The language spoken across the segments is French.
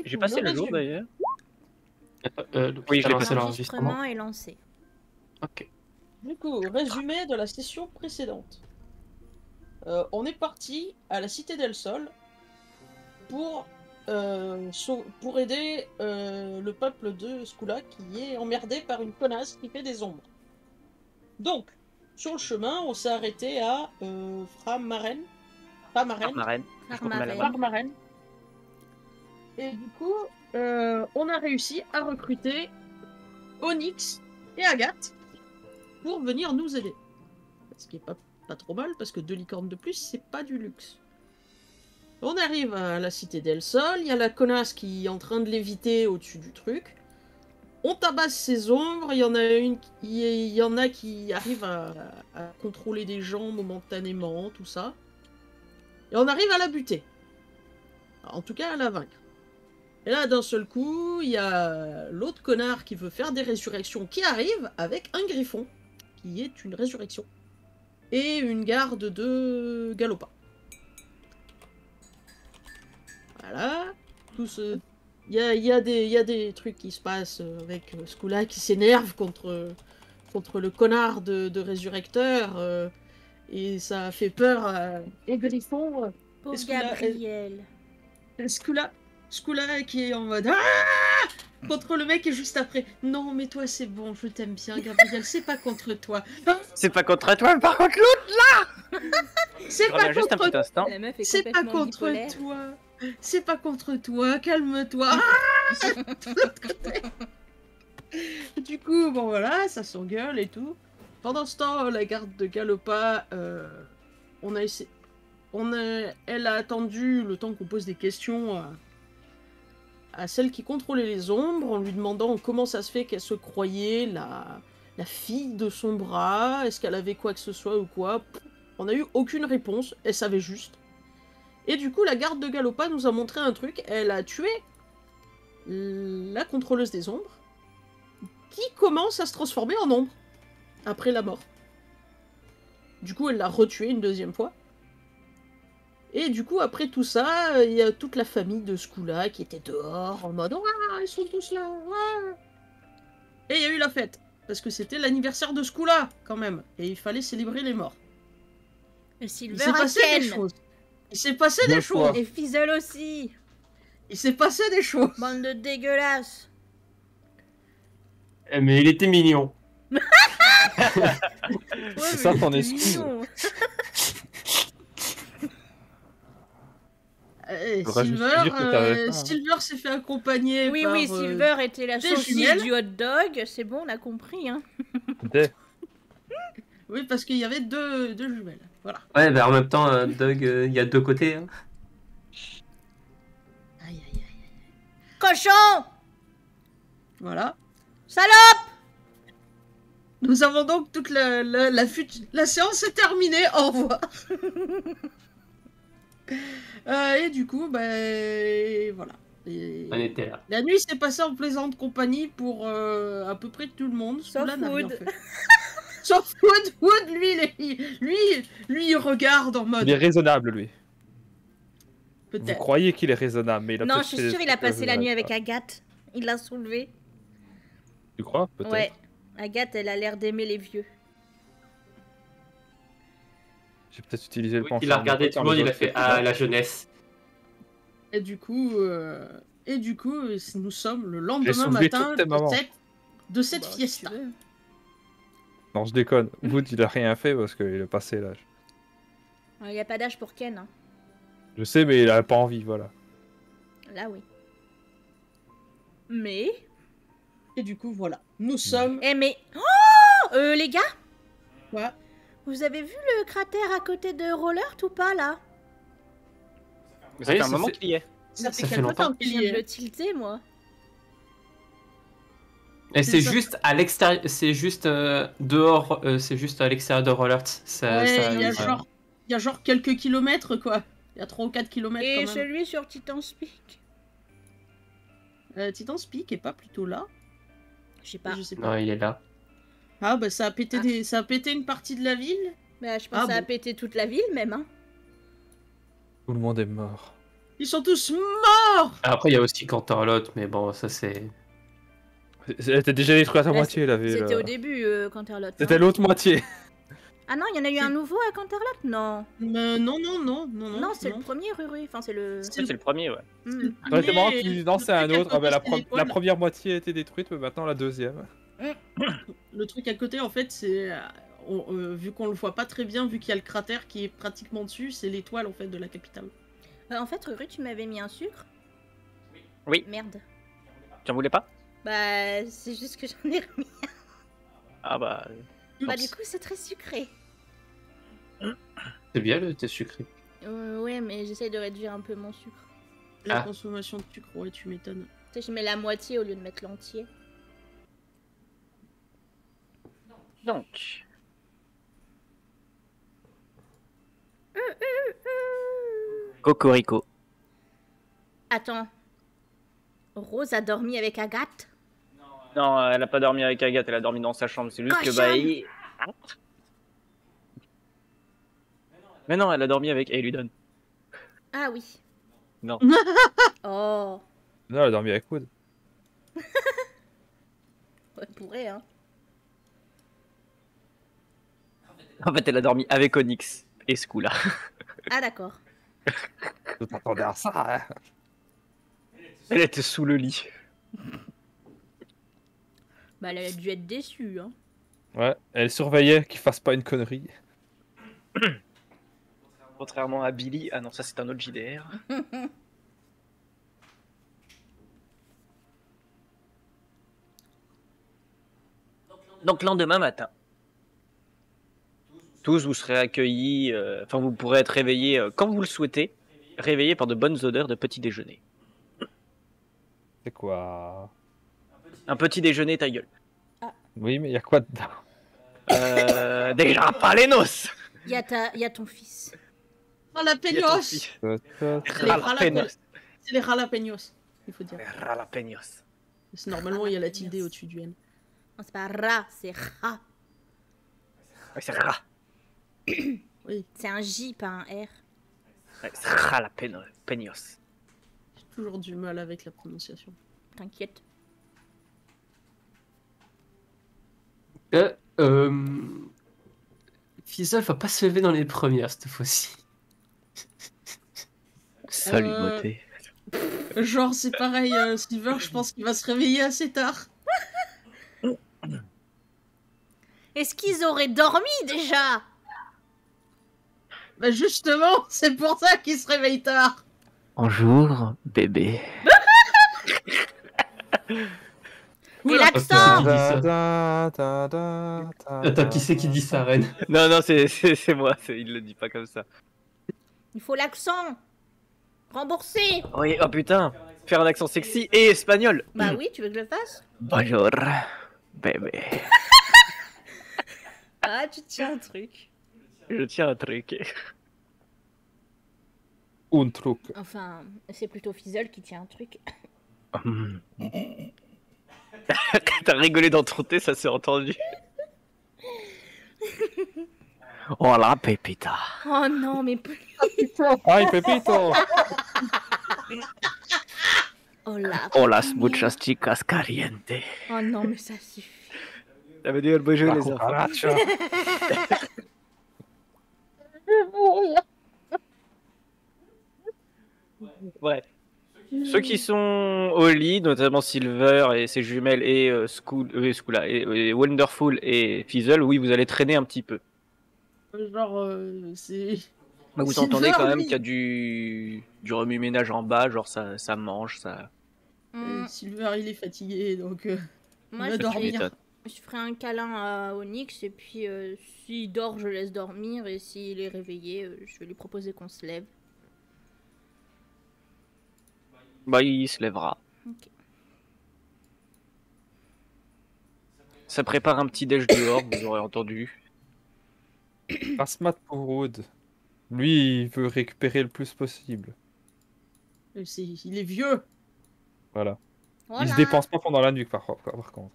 J'ai passé le jour résumé. d'ailleurs. Oui, je l'ai lancé passé. l'enregistrement. est lancé. Ok. Du coup, résumé de la session précédente. On est parti à la Cité del Sol pour aider le peuple de Skula qui est emmerdé par une connasse qui fait des ombres. Donc, sur le chemin, on s'est arrêté à Framaren. Farmaren. Et du coup, on a réussi à recruter Onyx et Agathe pour venir nous aider. Ce qui est pas trop mal, parce que 2 licornes de plus, c'est pas du luxe. On arrive à la Cité del Sol, il y a la connasse qui est en train de léviter au-dessus du truc. On tabasse ses ombres, il y en a qui arrivent à contrôler des gens momentanément, tout ça. Et on arrive à la buter. En tout cas, à la vaincre. Et là, d'un seul coup, il y a l'autre connard qui veut faire des résurrections qui arrive avec un griffon, qui est une résurrection. Et une garde de Galopa. Voilà. Il y a des trucs qui se passent avec Skula qui s'énerve contre le connard de résurrecteur. Et ça fait peur à Griffon. Pauvre Gabriel. Skula qui est en mode ah contre le mec et juste après. Non mais toi c'est bon, je t'aime bien Gabriel, c'est pas contre toi. C'est pas contre toi, mais par contre l'autre. C'est pas juste un contre petit instant. La meuf est C'est pas complètement contre bipolaire. toi. C'est pas contre toi, calme-toi. Du coup, bon voilà, ça s'engueule et tout. Pendant ce temps, la garde de Galopa, elle a attendu le temps qu'on pose des questions à celle qui contrôlait les ombres, en lui demandant comment ça se fait qu'elle se croyait la fille de son bras, est-ce qu'elle avait quoi que ce soit ou quoi. On n'a eu aucune réponse, elle savait juste. Et du coup, la garde de Galopa nous a montré un truc, elle a tué la contrôleuse des ombres, qui commence à se transformer en ombre, après la mort. Du coup, elle l'a retué une deuxième fois. Et du coup, après tout ça, il y a toute la famille de Skula qui était dehors, en mode « Ah, ils sont tous là ouais. !» Et il y a eu la fête, parce que c'était l'anniversaire de Skula, quand même, et il fallait célébrer les morts. Le Il Silver s'est passé des Ken. choses. Il s'est passé des choses. Et Fizzle aussi. Il s'est passé des choses. Bande de dégueulasses. Mais il était mignon. Ouais, C'est mais ça ton c'était excuse. mignon. Faudra juste dire que t'avais faim, hein. Silver s'est fait accompagner Oui, par... oui, Silver était la des saucisse jumelles. du hot dog. C'est bon, on a compris. Hein. Des- Oui, parce qu'il y avait deux jumelles. Voilà. Ouais, bah en même temps, Doug, il y a 2 côtés. Hein. Aïe, aïe, aïe. Cochon. Voilà. Salope. Nous avons donc toute la séance est terminée. Au revoir. Et du coup, ben voilà. Et On était là. la nuit s'est passée en plaisante compagnie pour à peu près tout le monde. Sauf Skula n'a rien Wood. fait. Sauf Wood. Wood, lui, il regarde en mode. Il est raisonnable, lui. Vous Peut-être. croyez qu'il est raisonnable, mais il a Non, peut-être je suis fait sûre, des il a trucs passé la nuit raisonnables. avec Agathe. Il l'a soulevé. Tu crois? Peut-être. Ouais. Agathe, elle a l'air d'aimer les vieux. J'ai peut-être utilisé le Oui, penchant. il a regardé mais tout le monde, les il a autres, fait Ah, la jeunesse. Et du coup, nous sommes le lendemain soulevé matin toutes tes mamans. de cette Bah, si fiesta. tu veux. Non, je déconne. Wood, il a rien fait parce qu'il est passé l'âge. Il n'y a pas d'âge pour Ken. Hein. Je sais, mais il a pas envie, voilà. Là, oui. Mais... Et du coup, voilà. Nous sommes. Eh, mais... Oh les gars, Quoi vous avez vu le cratère à côté de Roller ou pas, là? Mais ça fait Oui, un ça moment fait- qu'il y est. Ça fait quelque longtemps. temps Je qu'il viens y de le est. tilter, moi. Et C'est c'est ça. juste à l'extérieur, c'est juste dehors, c'est juste à l'extérieur de Rollert. Ouais, il y a ça- genre. Il y a genre quelques kilomètres, quoi. Il y a 3 ou 4 kilomètres Et quand même. celui sur Titan's Peak? Titan's Peak est pas plutôt là? Je sais pas. Je sais pas. Non, il est là. Ah bah ça a pété Ah. ça a pété une partie de la ville. Bah, je pense Ah que ça a bon. pété toute la ville, même, hein. Tout le monde est mort. Ils sont tous morts. mort. Après, il y a aussi Canterlot, mais bon, ça c'est. Elle était déjà détruite à Là, moitié, la ville. C'était au début, Canterlot. C'était non l'autre moitié. Ah non, il y en a eu un nouveau à Canterlot? Non. Non. Non, c'est le premier, Ruru. Enfin, c'est le. C'est C'est le premier, ouais. Hmm. Honnêtement, Mais- tu lançais un le truc autre. Ah, bah, à côté, c'est la l'étoile. première moitié a été détruite, mais maintenant la deuxième. Le truc à côté, en fait, c'est vu qu'on le voit pas très bien, vu qu'il y a le cratère qui est pratiquement dessus, c'est l'étoile en fait de la capitale. En fait, Ruru, tu m'avais mis un sucre? Oui. Merde. Tu en voulais pas? Bah, c'est juste que j'en ai remis. Ah bah... Bah, Oups. du coup, c'est très sucré. C'est bien le thé sucré. Ouais, mais j'essaye de réduire un peu mon sucre. La Ah. consommation de sucre, ouais, tu m'étonnes. Tu sais, je mets la moitié au lieu de mettre l'entier. Donc... Cocorico. Attends. Rose a dormi avec Agathe? Non, elle a pas dormi avec Agathe, elle a dormi dans sa chambre. C'est juste que bah... Cochonne. Mais non, elle a dormi avec Eludon. Ah oui. Non. Oh. Non, elle a dormi avec Wood. Ouais, pourrait, hein. En fait, elle a dormi avec Onyx et Skula. Ah, d'accord. Je t'attendais à ça, hein. Elle était sous le lit. Bah, elle a dû être déçue, hein. Ouais, elle surveillait qu'il fasse pas une connerie. Contrairement à Billy... Ah non, ça c'est un autre JDR. Donc lendemain matin, tous vous serez accueillis, enfin vous pourrez être réveillés quand vous le souhaitez, réveillés par de bonnes odeurs de petit déjeuner. C'est quoi? Un petit déjeuner, ta gueule. Oui, mais il y a quoi dedans? Déjà pas les noces. Y a ton fils. Oh la Il y a ton peños. fils. Les Jalapenos. C'est les jalapeños, il faut dire. Jalapenos. Parce que normalement, il y a la tilde au-dessus du N. Non, c'est pas Ra, c'est Ra. Ouais, c'est rat. Oui, C'est un J, pas un R. Ouais, c'est jalapenos. j'ai toujours du mal avec la prononciation. T'inquiète. Fizzle va pas se lever dans les premières cette fois-ci. Salut, Euh, beauté. Genre, c'est pareil, Silver, je pense qu'il va se réveiller assez tard. Est-ce qu'ils auraient dormi déjà? Bah justement, c'est pour ça qu'il se réveille tard. Bonjour, bébé. Et l'accent? Attends, qui c'est qui dit ça, Reine? Non, c'est moi, il le dit pas comme ça. Il faut l'accent. Remboursé. Oui, oh putain, faire un accent sexy et espagnol. Bah oui, tu veux que je le fasse? Bonjour, bébé. Ah, tu tiens un truc. Je tiens un truc. Un truc. Enfin, c'est plutôt Fizzle qui tient un truc. T'as rigolé dans ton thé, ça s'est entendu. Hola, Pepita. Oh non, mais plus. Ay, Pepito! Oh là. Hola, muchas chicas caliente. Oh non, mais ça suffit. Ça veut dire bonjour La les enfants. cucaracha. Bref. Ceux qui sont au lit, notamment Silver et ses jumelles et Skula et Wonderful et Fizzle, oui, vous allez traîner un petit peu. Genre, c'est... Mais vous Silver, entendez quand même lui. qu'il y a du remue-ménage en bas, genre ça mange, ça... Silver, il est fatigué, donc... Moi, il va je Tu dormir. m'étonnes. Je ferai un câlin à Onyx et puis s'il dort, je laisse dormir et s'il est réveillé, je vais lui proposer qu'on se lève. Bah, il se lèvera. Ok. Ça prépare un petit déj dehors, vous aurez entendu. Passe mat pour Wood. Lui, il veut récupérer le plus possible. Il est vieux. Voilà. Voilà. Il se dépense pas pendant la nuit, par contre.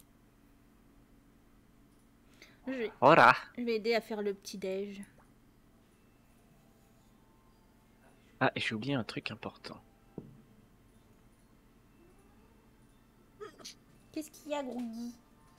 Hola. Je vais aider à faire le petit déj. Ah, et j'ai oublié un truc important. Qu'est-ce qu'il y a, Groggy?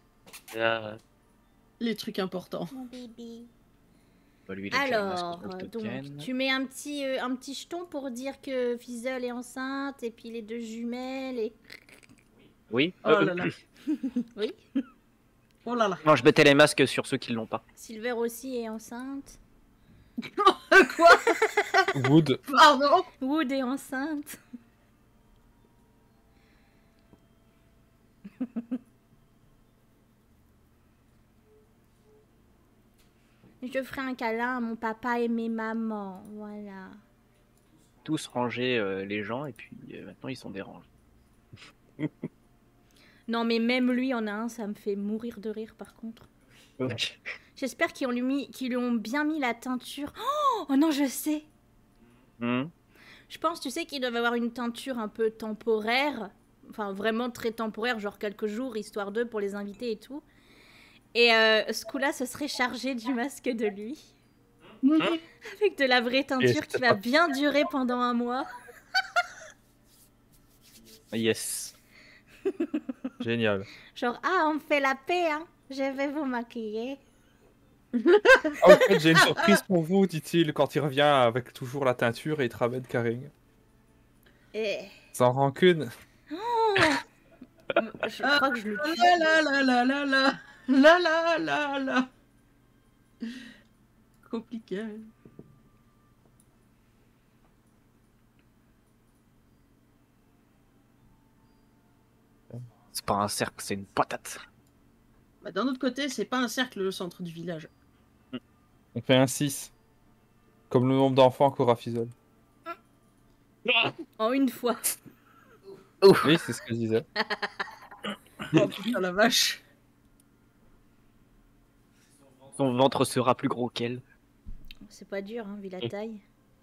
Les trucs importants. Mon bébé. Bah, lui, il a déjà le masque Alors, pour le donc, token. tu mets un petit jeton pour dire que Fizzle est enceinte, et puis les 2 jumelles, et... Oui. Oh là là. Oui. Oh là là. Non, je mettais les masques sur ceux qui l'ont pas. Silver aussi est enceinte. Quoi? Wood. Pardon? Wood est enceinte. Je ferai un câlin à mon papa et mes mamans, voilà. Tous rangés les gens et puis maintenant ils sont dérangés. Non mais même lui en a un, ça me fait mourir de rire par contre. J'espère qu'ils lui ont bien mis la teinture. Oh non, je sais. Je pense, tu sais, qu'ils doivent avoir une teinture un peu temporaire. Enfin, vraiment très temporaire, genre quelques jours, histoire d'eux, pour les invités et tout. Et ce coup-là, ce serait chargé du masque de lui. Avec de la vraie teinture qui va bien durer pendant un mois. Yes. Génial. Genre, ah, on fait la paix, hein. Je vais vous maquiller. En fait, j'ai une surprise pour vous, dit-il, quand il revient avec toujours la teinture et il te ramène Karing. Sans rancune. Oh je crois que je le tue. La la la la la la la la la. Compliqué. C'est pas un cercle, c'est une patate. Bah, d'un autre côté, c'est pas un cercle le centre du village. On fait un 6. Comme le nombre d'enfants qu'aura Fizzle. En une fois. Oui, c'est ce que je disais. Oh putain la vache. Son ventre sera plus gros qu'elle. C'est pas dur, hein, vu la taille.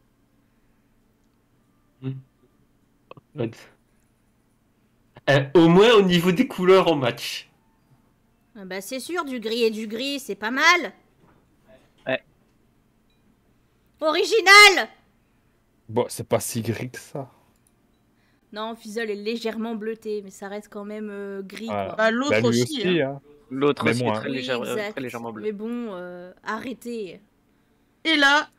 Au moins au niveau des couleurs en match. Ah bah c'est sûr, du gris et du gris, c'est pas mal. Ouais. Original. Bon, c'est pas si gris que ça. Non, Fizzle est légèrement bleuté, mais ça reste quand même gris, Ah. quoi. Bah l'autre Bah, lui aussi. aussi, Hein. hein. L'autre Mais aussi est moins. très, Oui, exact. très légèrement bleu. Mais bon, arrêtez. Et là,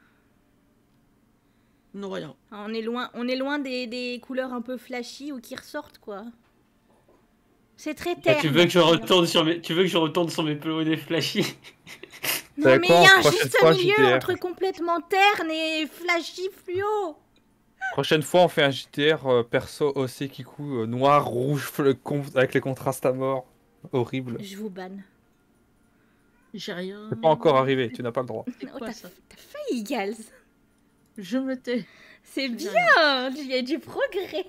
non rien. On est loin des couleurs un peu flashy ou qui ressortent, quoi. C'est très Ah, terne. tu veux que je retourne sur mes pelonnés flashy? Non, Savez mais quoi, il y a un prochaine juste fois, milieu JDR. entre complètement terne et flashy fluo. Prochaine fois, on fait un JTR perso OC Kiku noir, rouge, avec les contrastes à mort. Horrible. Je vous banne. J'ai rien. C'est pas encore arrivé, tu n'as pas le droit. C'est Oh, quoi t'as ça? failli, Gals. Je me tais. C'est J'ai bien, il y a du progrès.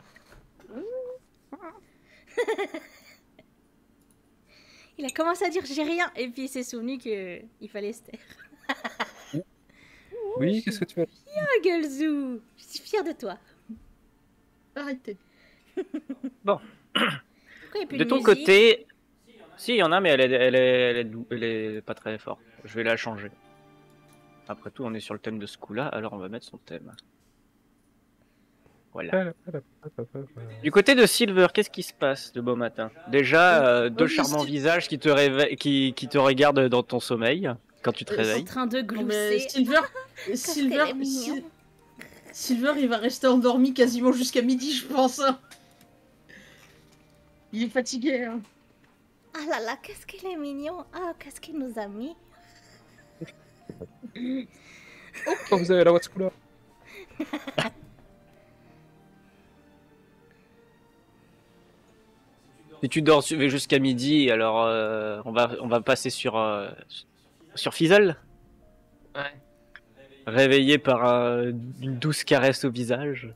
Il a commencé à dire j'ai rien et puis il s'est souvenu qu'il fallait se taire. Oui, qu'est-ce que tu veux? Ah, Galzou, je suis fière de toi. Arrêtez. Bon. Pourquoi il y a plus De ton musique côté, si, il y en a, mais elle est pas très forte. Je vais la changer. Après tout, on est sur le thème de ce coup-là, alors on va mettre son thème. Voilà. Du côté de Silver, qu'est-ce qui se passe de beau matin? Déjà, deux oui, charmants c'est- visages qui te réveillent, qui te regardent dans ton sommeil quand tu te En réveilles. train de Non, mais glousser. Silver, Silver, est mignon. Silver, il va rester endormi quasiment jusqu'à midi, je pense. Hein. Il est fatigué. Hein. Ah là là, qu'est-ce qu'il est mignon. Ah, qu'est-ce qu'il nous a mis. Oh, vous avez la watch couleur. Si tu dors jusqu'à midi, alors on va passer sur Fizzle, Ouais. réveillé par une douce caresse au visage.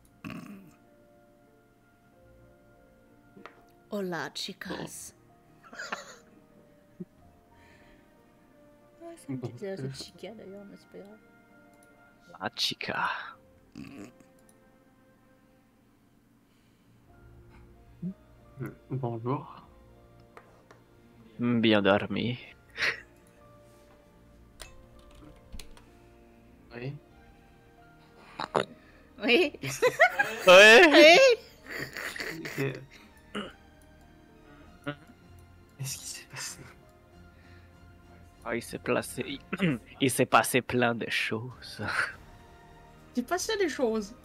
Hola, chicas. Ouais, c'est une petite chica d'ailleurs, mais c'est pas grave. Ah, chica. Bonjour. Bien dormi. Oui. Oui. Ouais. Oui. Et- Qu'est-ce qui s'est passé? Ah, il s'est passé plein de choses. C'est passé des choses.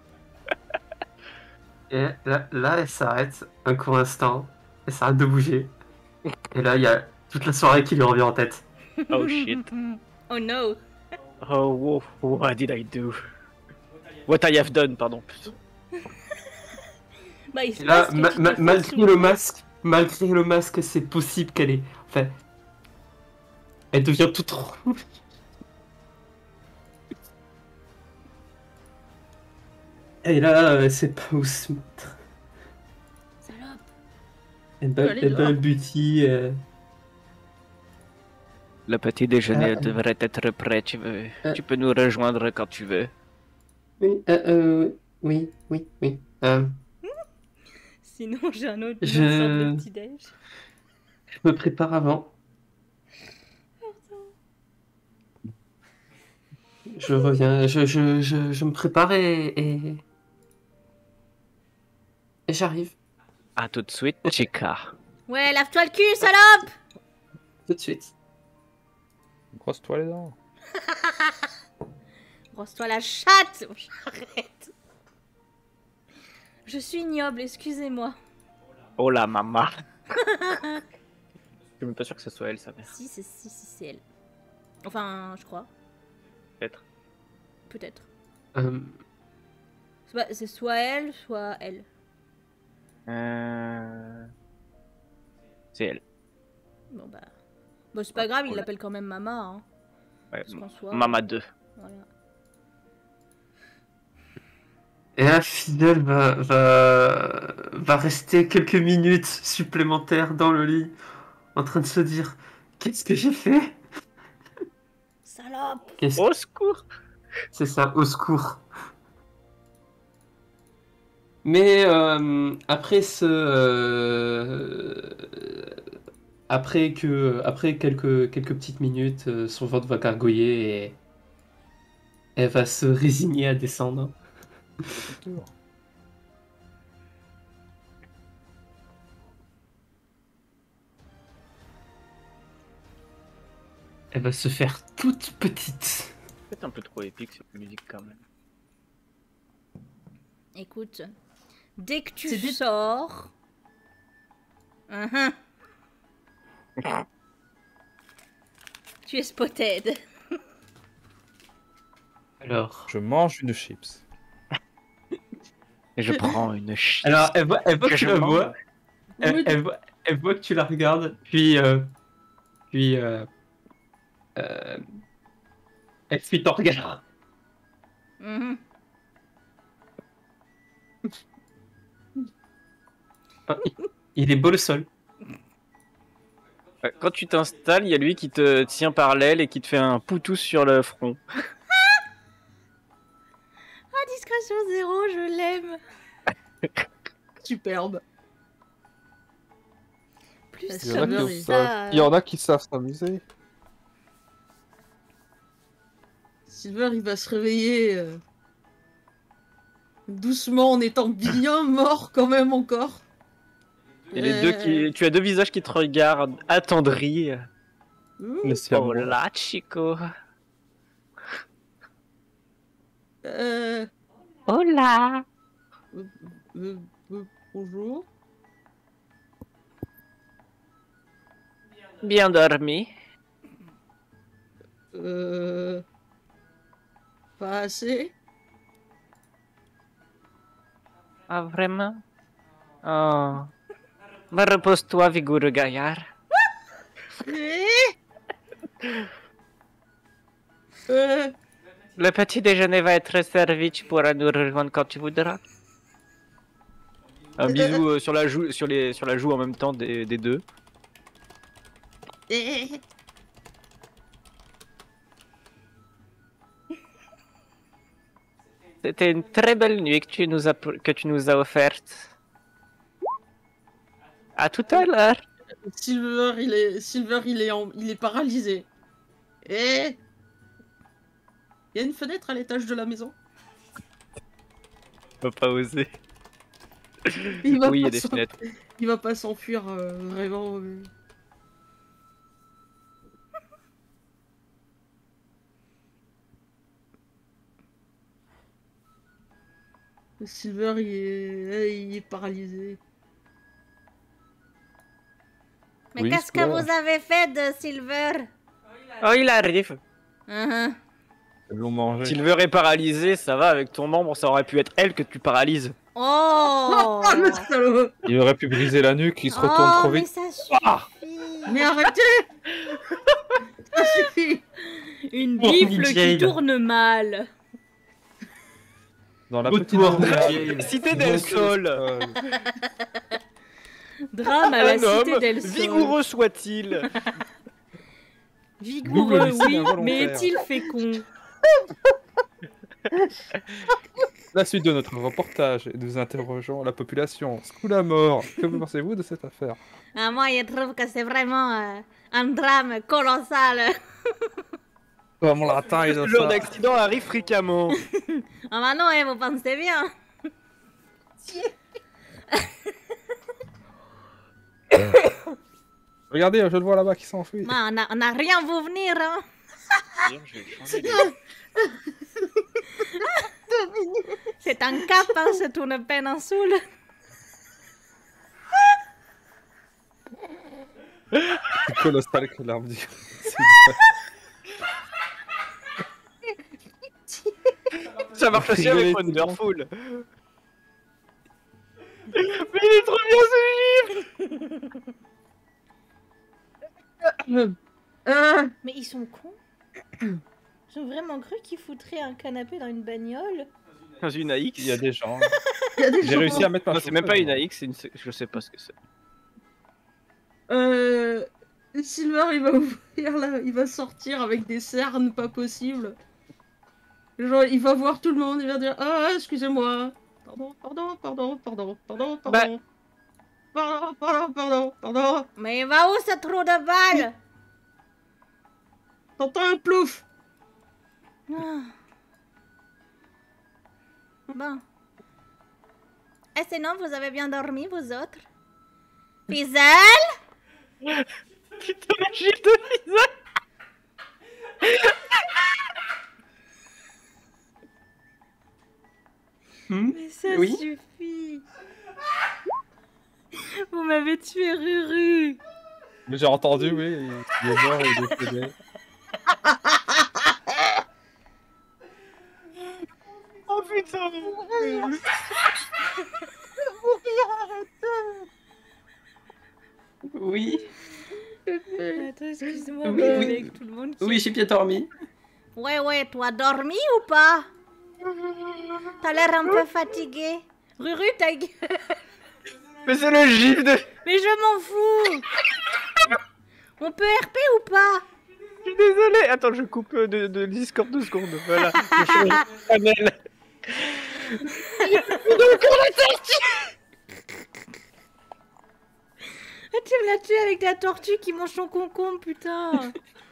Et là, elle s'arrête un court instant. Elle s'arrête de bouger. Et là, il y a toute la soirée qui lui revient en tête. Oh shit. Oh no. Oh, what did I do? What I have done, pardon. Bah, il se Et là, passe quelque chose malgré le masque, c'est possible qu'elle ait... Enfin, elle devient toute rouge. Et là, elle sait pas où se mettre. Salope. Elle Allez, dehors. balbutie. Le petit déjeuner devrait être prêt, tu peux nous rejoindre quand tu veux. Oui, oui. Sinon, j'ai un autre Je- sorte de petit-déj. Je me prépare avant. Je reviens, je me prépare et j'arrive À tout de suite, chica. Ouais, lave-toi le cul, salope. tout de suite. Brosse-toi les dents. Brosse-toi la chatte. J'arrête. Je suis ignoble, excusez-moi. Oh la maman. Je suis même pas sûr que ce soit elle, sa mère. Si, c'est elle. Enfin, je crois. Peut-être. Peut-être. Euh, C'est soit elle, soit elle. C'est elle. Bon bah... Bon, c'est pas grave, il l'appelle quand même Mama, hein. Ouais, Parce qu'en soi... Mama 2. Voilà. Et là, Fidel va rester quelques minutes supplémentaires dans le lit, en train de se dire qu'est-ce que j'ai fait? Salope. Au secours! C'est ça, au secours. Mais après après quelques petites minutes, son ventre va gargouiller et elle va se résigner à descendre. Elle va se faire toute petite. C'est peut-être un peu trop épique cette musique quand même. Écoute, dès que tu C'est des- sors... Tu es spotted. Alors, Je mange une chips. Et je prends une chips. alors elle voit que Que tu je la mange. vois. Elle voit que tu la regardes, puis elle fuit ton regard. Mhm. Il est beau le sol. Quand tu t'installes, il y a lui qui te tient par l'aile et qui te fait un poutou sur le front. Discrétion zéro, je l'aime. Superbe. Plus Il Il y en a Silver, qui il- savent, il y en a qui savent s'amuser. Silver, il va se réveiller doucement en étant bien mort quand même encore. Et les deux tu as deux visages qui te regardent attendris. Mais c'est à Oh moi. là, Chico. Oh là. Bonjour. Bien dormi. Pas assez. Ah, vraiment? Oh. Mais repose-toi, vigoureux gaillard. Le petit déjeuner va être servi, tu pourras nous rejoindre quand tu voudras. Un bisou sur la joue, sur la joue en même temps des deux. C'était une très belle nuit que tu nous as offerte. À tout à l'heure. Silver, il est paralysé. Il y a une fenêtre à l'étage de la maison. Faut pas oser. Il va Oui, il y a pas des s'en- fenêtres. Il va pas s'enfuir vraiment. Silver, il est paralysé. Mais Oui, qu'est-ce que Silver. vous avez fait de Silver? Oh, il arrive. Uhum. Ils l'ont mangé. Silver est paralysé, ça va avec ton membre, ça aurait pu être elle que tu paralyses. Oh! Oh, le salaud! Il aurait pu briser la nuque, il se retourne Oh, trop mais vite. ça suffit! Mais arrêtez! Ça suffit! Une Oh, bifle qui Jade. tourne mal. Dans la Au petite tour. Jade. Cité del Sol. Drame à la Un cité homme, del Sol. vigoureux soit-il. Vigoureux, Double oui, involontaire. mais est-il fécond? La suite de notre reportage, et nous interrogeons la population. School à mort. Que pensez-vous de cette affaire? Ah, moi, je trouve que c'est vraiment un drame colossal. Comme la taille de Ce genre ça. d'accident arrive fréquemment. Ah bah non, vous pensez bien. Regardez, je le vois là-bas qui s'enfuit. Moi, on a rien vu venir. Hein. C'est un cap, hein, c'est une péninsule. C'est colossal que l'arme dit. Ça marche aussi Rigoler, avec tout le monde. Wonderful. Mais il est trop bien ce livre. Mais ils sont cons. Ils ont vraiment cru qu'ils foutraient un canapé dans une bagnole. Dans une AX. Il y a des gens. Il y a des J'ai gens- réussi à mettre ma Non, c'est même pas chauffeuse. une AX, c'est une... je sais pas ce que c'est. Silver, il va ouvrir là, il va sortir avec des cernes pas possibles. Genre, il va voir tout le monde, il va dire ah, excusez-moi. Pardon. Bah. Pardon. Mais il va où ce trou de balle? T'entends un plouf? Ah. Bon. Et sinon, vous avez bien dormi, vous autres? Fizel? Putain, la gifle de visage. Mais ça Oui. suffit. Vous m'avez tué, Ruru. Mais j'ai entendu, oui. Il est mort, il est décédé. Oh putain. Oui, Attends, excuse-moi, Oui, mais oui. avec tout le monde qui... oui, j'ai bien dormi. Ouais, toi, dormi ou pas? T'as l'air un peu fatigué. Ruru, ta gueule. Mais c'est le gif de... Mais je m'en fous. On peut RP ou pas? Je suis désolé. Attends, je coupe de Discord 2 secondes. Voilà. Je change de panel. Ah, tu me l'as tué avec ta tortue qui mange son concombre, putain.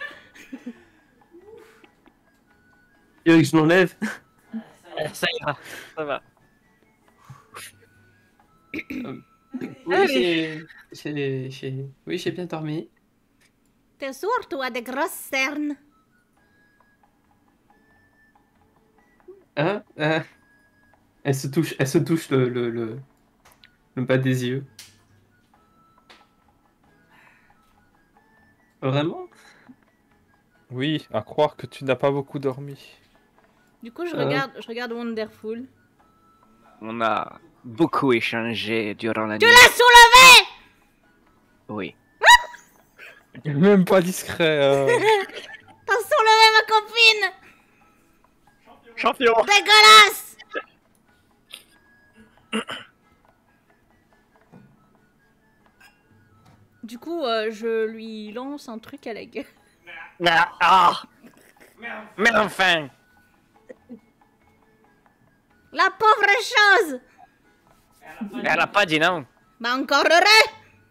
Il veut que je m'enlève. Ça ira. Ça va. Oui, oui, j'ai bien dormi. T'es sourd, toi, des grosses cernes. Hein? Elle se touche le bas des yeux. Vraiment? Oui, à croire que tu n'as pas beaucoup dormi. Du coup, je regarde Wonderful. On a beaucoup échangé durant la Tu nuit. l'as soulevé! Oui. Même pas discret. T'as soulevé ma copine! Champion. Dégueulasse! Du coup, je lui lance un truc à la gueule. Ah. Mais enfin. La pauvre chose! Elle a pas dit non. Bah encore heureux!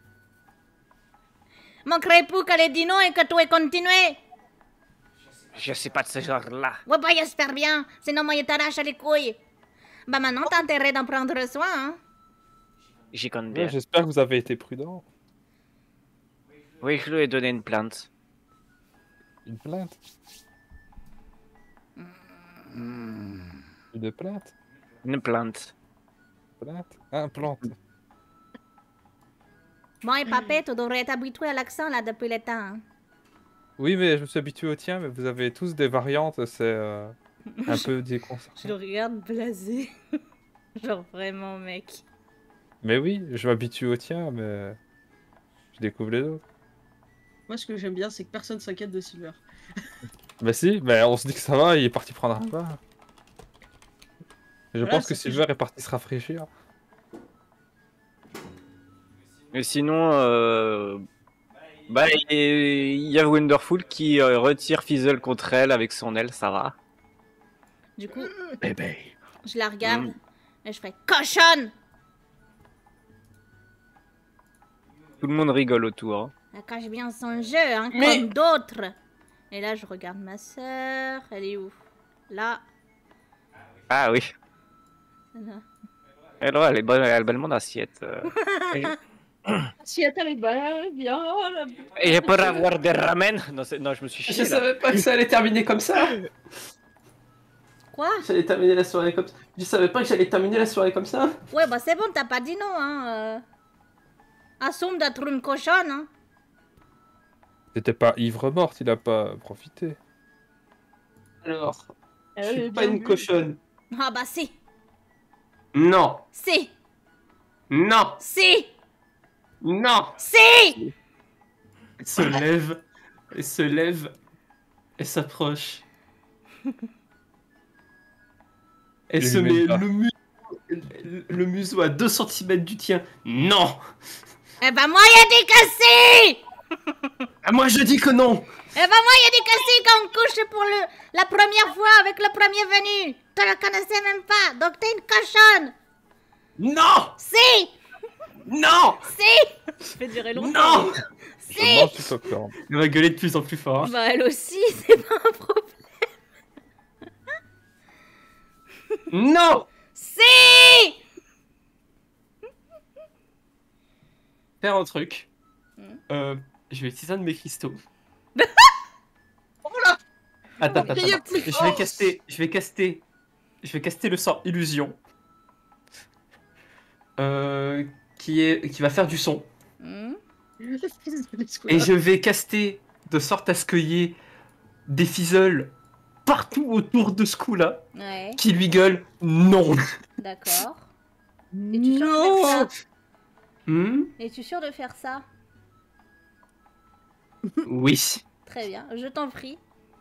Manquerait plus qu'elle ait dit non et que tu aies continué. Je sais pas de ce genre-là. Ouais, bah j'espère bien, sinon moi je t'arrache les couilles. Bah maintenant t'as intérêt d'en prendre soin, hein. J'y compte Ouais, bien. j'espère que vous avez été prudent. Oui, je lui ai donné une plante. Une plainte. Une plainte. Une plante. Implante. Bon, et papé, tu devrais être habitué à l'accent là depuis le temps. Hein. Oui, mais je me suis habitué au tien, mais vous avez tous des variantes, c'est un peu déconcertant. Je le regarde blasé. Genre vraiment, mec. Mais oui, je m'habitue au tien, mais je découvre les autres. Moi, ce que j'aime bien, c'est que personne s'inquiète de Silver. Bah si, bah on se dit que ça va, il est parti prendre un bain. Je Voilà, pense que c'est ce que Silver est parti se rafraîchir. Et sinon, bah, il y a Wonderful qui retire Fizzle contre elle avec son aile, ça va. Du coup, Bébé. je la regarde et je fais cochonne. Tout le monde rigole autour. Hein. Elle cache bien son jeu, hein, Mais- comme d'autres. Et là, je regarde ma sœur. Elle est où? Là. Ah oui. Là. Elle est bonne, elle a bellement d'assiette. Si elle est bien. Et pour avoir des ramen. Non, non, je me suis Je chié là. savais pas que ça allait terminer comme ça. Quoi? J'allais terminer la soirée comme ça. Je savais pas que j'allais terminer la soirée comme ça. Ouais, bah c'est bon, t'as pas dit non, hein. Assume d'être une cochonne, hein. C'était pas ivre morte, il a pas profité. Alors, je Elle est suis pas bien une vue. cochonne. Ah bah si. Non, Si. non, Si. non. Si. Elle se lève, elle se lève, elle s'approche. Elle Je se lui met mets pas. le museau à 2 cm du tien. Non. Eh ben moi, y a des cassés. Ah, moi je dis que non. Eh ben moi, y a des cassés quand on couche pour la première fois avec le premier venu. Tu la connaissais même pas, donc t'es une cochonne. Non, Si. non, Si. Ça fait durer longtemps. non. Je mange du popcorn. Elle va gueuler de plus en plus fort. Hein. Bah elle aussi, c'est pas un problème. Non. Si. Faire un truc. Je vais utiliser un de mes cristaux. Oh là. Attends. Criez plus fort. Je vais caster le sort illusion. Qui va faire du son. Et je vais caster de sorte à ce qu'il y ait des fizzles partout autour de ce coup-là Ouais, qui lui gueulent non. d'accord. Es-tu sûr de faire ça? Hmm? Es-tu sûr de faire ça? Oui. Très bien, je t'en prie.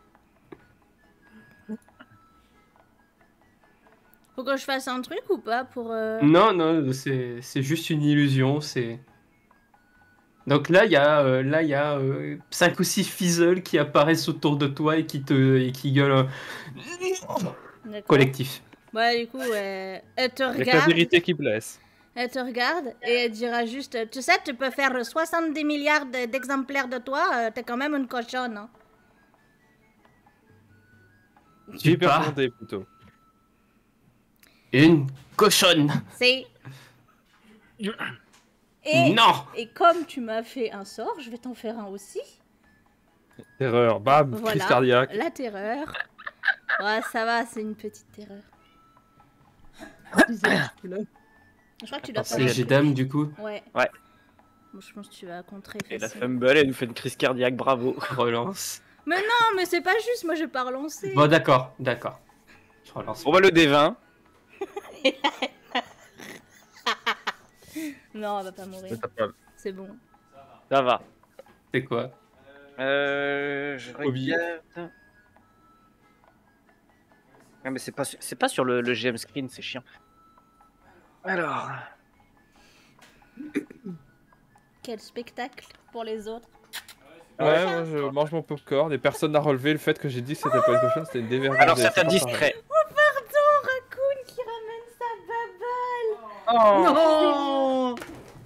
Faut que je fasse un truc ou pas pour... Non, c'est juste une illusion. C'est donc là il y a 5 ou 6 fizzles qui apparaissent autour de toi et qui gueulent D'accord. collectif. Ouais, du coup, elle te Avec la regarde. vérité qui blesse. Elle te regarde et elle dira juste, tu sais, tu peux faire 70 milliards d'exemplaires de toi, t'es quand même une cochonne. Hein. Tu es pas Hyper plutôt. une cochonne. C'est... Et, Non. et comme tu m'as fait un sort, je vais t'en faire un aussi. Terreur, bam, Voilà, crise cardiaque. la terreur. Ouais, ça va, c'est une petite terreur. Je crois que tu dois C'est faire un j'ai truc. dame du coup. Ouais. Ouais. Bon, je pense que tu vas contrer Et la facile. fumble, elle nous fait une crise cardiaque, bravo. Relance. Mais non, mais c'est pas juste, moi je vais pas relancer. Bon d'accord. Je relance. On va le D20. Non, elle va pas mourir. C'est bon. Ça va. C'est quoi? Je Obi. regarde. Ah, mais c'est pas sur le GM screen, c'est chiant. Alors. Quel spectacle pour les autres. Ouais, moi je mange mon popcorn et personne n'a relevé le fait que j'ai dit que c'était pas une cochonne, c'était une dévergondée. Alors ça C'est t'a pas distrait. Pardon, Raccoon qui ramène sa baballe. Non.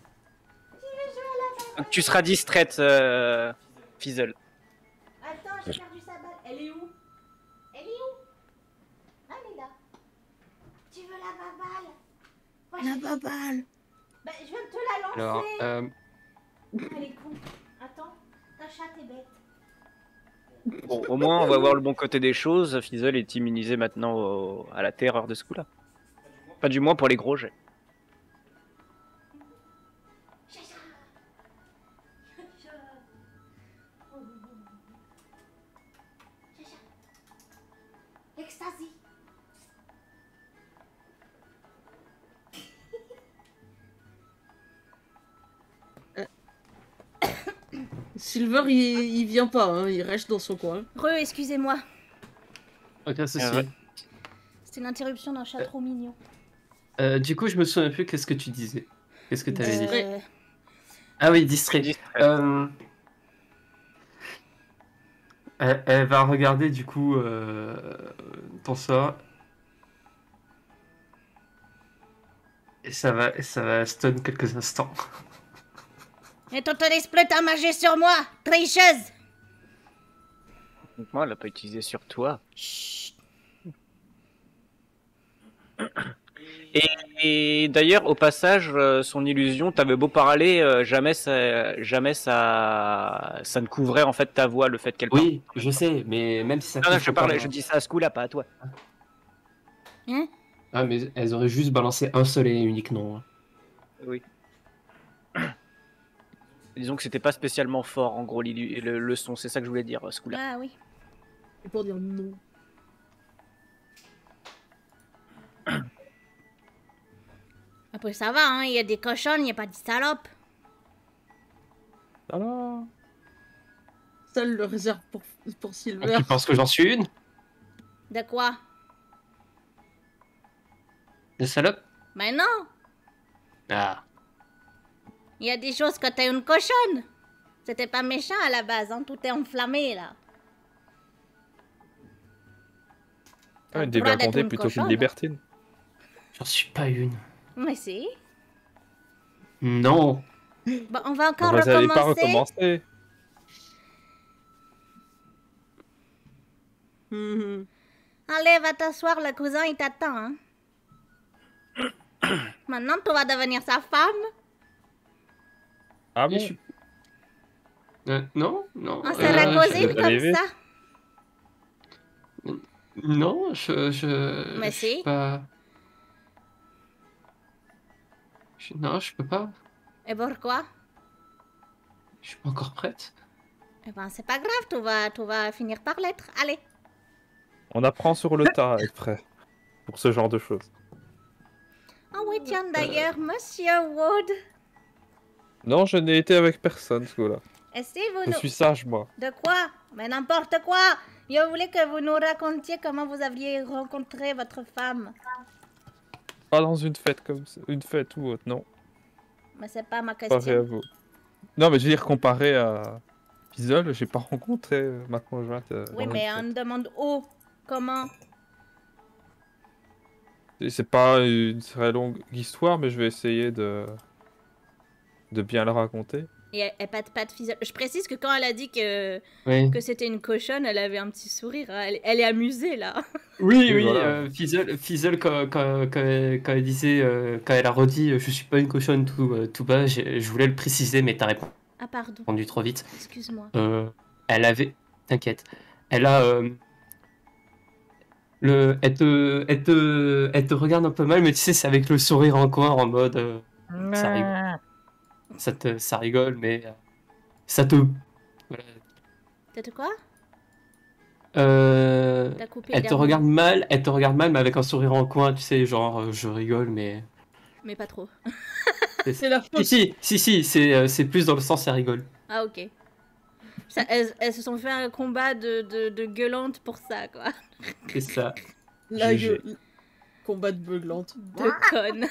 Donc tu seras distraite, Fizzle. Attends, j'ai perdu sa balle. Elle est où? Elle est où? Ah, elle est là. Tu veux la baballe? Ouais, La baballe. bah, je viens de te la lancer. Alors Elle est con. Attends, ta chatte est bête. Bon, au moins on va voir le bon côté des choses. Fizzle est immunisé maintenant à la terreur de ce coup-là. Pas du moins pour les gros jets. Silver, il vient pas, hein, il reste dans son coin. Excusez-moi. Aucun souci. Ouais. C'était une interruption d'un chat trop mignon. Du coup, je me souviens plus qu'est-ce que tu disais. Qu'est-ce que tu avais dit? Distrait. Ah oui, distrait. Elle va regarder du coup ton sort. Et ça va stun quelques instants. Et t'autorises plus ta magie sur moi, tricheuse! Donc moi, elle l'a pas utilisé sur toi. Chut. Et d'ailleurs, au passage, son illusion, t'avais beau parler, jamais ça ne couvrait en fait ta voix, le fait qu'elle parle. Oui, je sais, mais même si ça. Non, je dis ça à ce coup-là, pas à toi. Hein? Ah, mais elles auraient juste balancé un seul et unique nom. Hein. Oui. Disons que c'était pas spécialement fort, en gros, le son, c'est ça que je voulais dire, ce coup-là. Ah oui. Et pour dire non. Après ça va, hein, il y a des cochonnes, il n'y a pas de salopes. Alors, Seul le réserve pour Silver. Tu penses que j'en suis une? De quoi? De salope? Mais non! Ah. Il y a des choses quand t'es une cochonne. C'était pas méchant à la base, hein, tout est enflammé là. T'as le une droit d'être dévergondée une plutôt qu'une cochonne. libertine. J'en suis pas une. Mais si. Non. Bon, on va encore Vous n'allez pas recommencer. recommencer. Mhm. Allez, va t'asseoir, le cousin il t'attend. Hein. Maintenant, tu vas devenir sa femme. Ah bon? Non. On sera cousine je- comme allez, ça. Non, je. Mais je suis si. pas. Non, je peux pas. Et pourquoi? Je suis pas encore prête. Eh ben, c'est pas grave, tu vas finir par l'être. Allez. On apprend sur le tas à être prêt pour ce genre de choses. Ah oui, tiens, d'ailleurs, Monsieur Wood. Non, je n'ai été avec personne ce coup-là. Et si vous Je nous... suis sage, moi. De quoi? Mais n'importe quoi. Je voulais que vous nous racontiez comment vous aviez rencontré votre femme. Pas dans une fête comme ça, une fête ou autre, non. Mais c'est pas ma Comparé à question. vous. Non, mais je veux dire, comparé à Fizzle, j'ai pas rencontré ma conjointe. Oui, dans mais une on fête. demande où? Comment? Et c'est pas une très longue histoire, mais je vais essayer de bien la raconter. Et pas de fizzle. Je précise que quand elle a dit que Oui. c'était une cochonne, elle avait un petit sourire. Hein. Elle est amusée, là. Oui, voilà. Fizzle, quand elle disait, quand elle a redit je suis pas une cochonne tout bas, je voulais le préciser, mais t'as Ah, pardon. répondu trop vite. Excuse-moi. Elle avait. T'inquiète. Elle a. Elle te regarde un peu mal, mais tu sais, c'est avec le sourire en coin en mode. Ça rigole. Ça rigole, mais. Ça te. Voilà. T'as de quoi? Euh, T'as coupé Elle te dernièrement. regarde mal, mais avec un sourire en coin, tu sais, genre, je rigole, mais. Mais pas trop. C'est la faute. Si, c'est plus dans le sens, elle rigole. Ah, ok. Ça, elles se sont fait un combat de gueulantes pour ça, quoi. C'est ça. La GG. gueule. Combat de beuglante. De connes.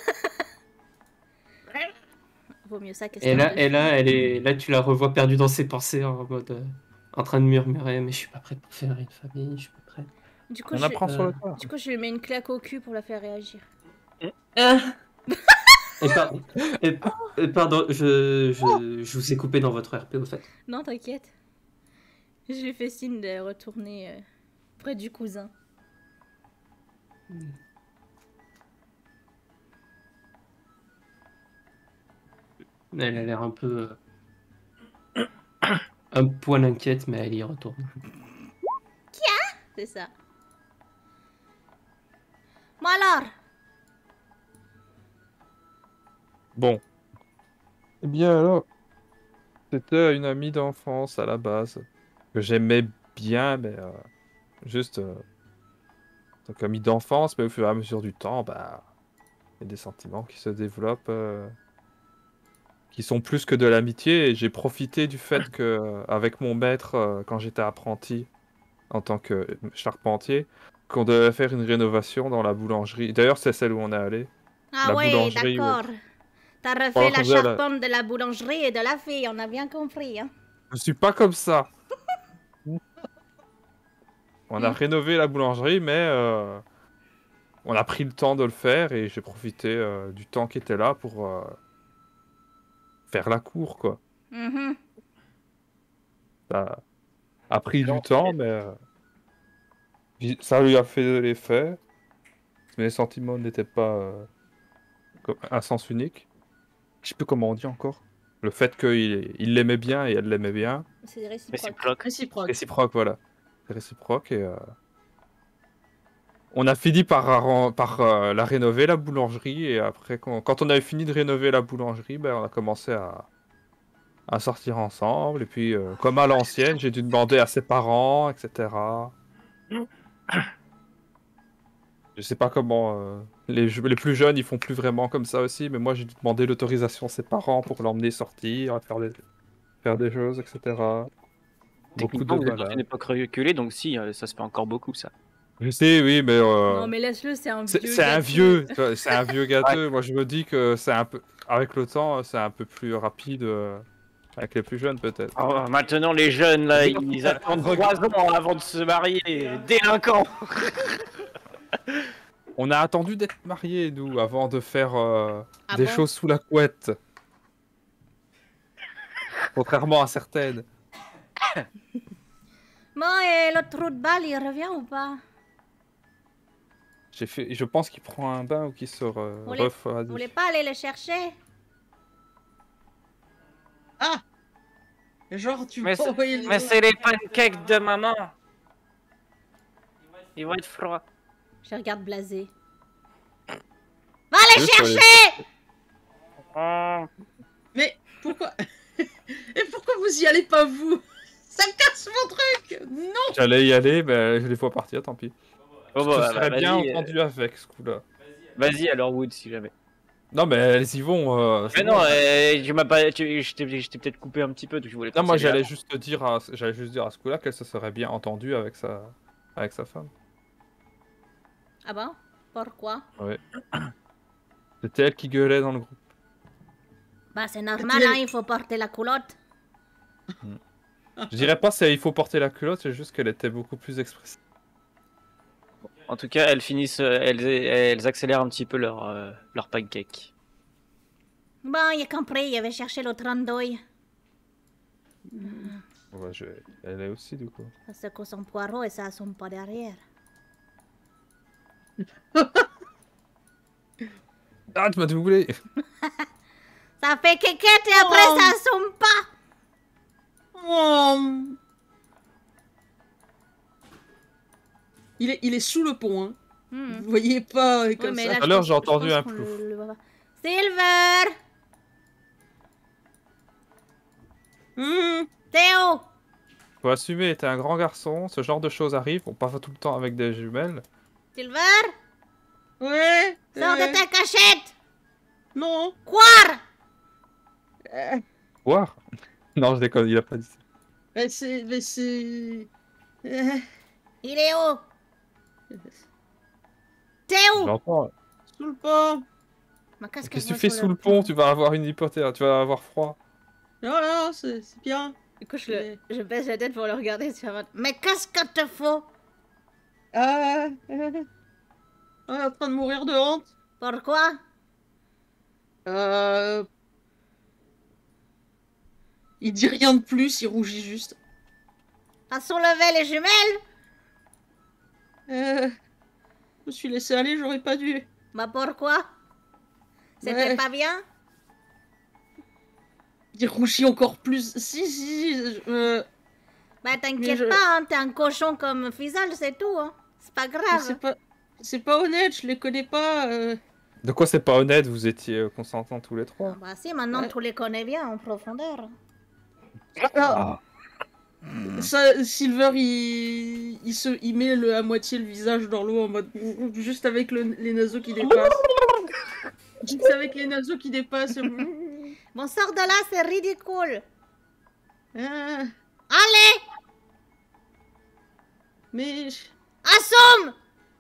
Vaut mieux ça que Et là, tu la revois perdue dans ses pensées, en mode. En train de murmurer, mais je suis pas prête pour faire une famille, je suis pas prête. Du coup, On apprend sur le tas. du coup, je lui mets une claque au cul pour la faire réagir. Pardon, je vous ai coupé dans votre RP au fait. Non, t'inquiète. Je lui fais signe de retourner près du cousin. Elle a l'air un peu. Un poil inquiète, mais elle y retourne. C'est ça. Bon alors, Bon. Eh bien alors, c'était une amie d'enfance à la base, que j'aimais bien, mais juste donc amie d'enfance, mais au fur et à mesure du temps, bah, il y a des sentiments qui se développent, qui sont plus que de l'amitié. Et j'ai profité du fait que, avec mon maître, quand j'étais apprenti en tant que charpentier, qu'on devait faire une rénovation dans la boulangerie. D'ailleurs, c'est celle où on est allé. Ah La ouais, boulangerie, d'accord. T'as refait Pendant la qu'on faisait la- charpente de la boulangerie et de la fille, on a bien compris. Hein. Je suis pas comme ça. On a rénové la boulangerie, mais on a pris le temps de le faire et j'ai profité du temps qui était là pour faire la cour, quoi. Mhm. Ça a pris du temps, mais ça lui a fait de l'effet. Mes sentiments n'étaient pas comme un sens unique. Je sais plus comment on dit encore. Le fait qu'il l'aimait bien et elle l'aimait bien. C'est réciproque. Réciproque. Réciproque. Réciproque, voilà. C'est réciproque et on a fini par la rénover, la boulangerie, et après, quand on avait fini de rénover la boulangerie, ben, on a commencé à sortir ensemble, et puis, comme à l'ancienne, j'ai dû demander à ses parents, etc. Je sais pas comment... les plus jeunes, ils font plus vraiment comme ça aussi, mais moi, j'ai dû demander l'autorisation à ses parents pour l'emmener sortir, faire des choses, etc. Beaucoup Techniquement, de vous êtes dans balades. une époque reculée, donc si, ça se fait encore beaucoup, ça. Je sais, oui, mais... Non, mais laisse-le, c'est un vieux. C'est un gâteux. vieux, tu vois, c'est un vieux gâteux. Moi, je me dis que c'est un peu, avec le temps, c'est un peu plus rapide avec les plus jeunes, peut-être. Oh, maintenant, les jeunes, là, ils attendent 3 ans avant de se marier. Délinquants. On a attendu d'être mariés, nous, avant de faire Ah des bon choses sous la couette. Contrairement à certaines. Bon, et l'autre trou de balle, il revient ou pas? Je pense qu'il prend un bain ou qu'il se refroidit. Vous voulez pas aller le chercher? Ah! Genre, tu Mais vas envoyer les... Mais c'est les pancakes de maman. Ils vont être froids. Je regarde blasé. Va les Juste pour les- chercher! Oh. Mais pourquoi... Et pourquoi vous y allez pas, vous? Ça casse mon truc! Non! J'allais y aller, mais je les vois partir, tant pis. Bon, Je bah, serais vas-y, bien entendu avec ce coup-là. Vas-y alors, Wood, si jamais. Non, mais elles y vont. Mais c'est non, bon. tu m'as pas... je t'ai peut-être coupé un petit peu, donc je voulais Non, moi continuer j'allais juste dire à ce coup-là qu'elle se serait bien entendue avec sa femme. Ah bon? Pourquoi? C'était elle qui gueulait dans le groupe. Bah, c'est normal, hein, il faut porter la culotte. Je dirais pas il faut porter la culotte, c'est juste qu'elle était beaucoup plus expressive. En tout cas, elles accélèrent un petit peu leur pancake. Bon, il a compris, il avait cherché l'autre randouille. Ouais, elle est aussi du coup. Ça secoue son poireau et ça assomme pas derrière. Ah, tu m'as doublé. Ça fait quéquette et après Oh. ça assomme pas! Oh. Il est sous le pont, hein. Hmm. Vous voyez pas Ouais, comme mais ça. là, Tout à l'heure, j'ai je entendu pense un qu'on plouf. le voit pas. Silver! Théo! Faut assumer, t'es un grand garçon, ce genre de choses arrive, on part tout le temps avec des jumelles. Silver! Ouais. Sors de ta cachette! Non. Quoi? Voir. Non, je déconne, il a pas dit ça. Mais c'est... Il est où? Théo! J'entends. Sous le pont. Ma casquette Qu'est-ce que tu va fais sur sous le pont? Tu vas avoir une hypothèse, tu vas avoir froid. Non, non, c'est bien. Du coup, je baisse la tête pour le regarder sur votre... Mais qu'est-ce que te faut? On est en train de mourir de honte. Pourquoi? Il dit rien de plus, il rougit juste. T'as soulevé les jumelles? Je me suis laissé aller, j'aurais pas dû. Bah pourquoi? C'était Ouais. pas bien? Il rougit encore plus. Si, Bah Mais t'inquiète je- pas, hein, t'es un cochon comme Fizzle, c'est tout, hein. C'est pas mais grave. c'est pas honnête, je les connais pas. De quoi c'est pas honnête, vous étiez consentants tous les trois. Bah si, maintenant Ouais. tu les connais bien en profondeur. Ah. Ça, Silver, il met à moitié le visage dans l'eau en mode juste avec les naseaux qui dépassent. Juste avec les naseaux qui dépassent. Bon, sors de là, c'est ridicule. Ah, Allez, mais... assume.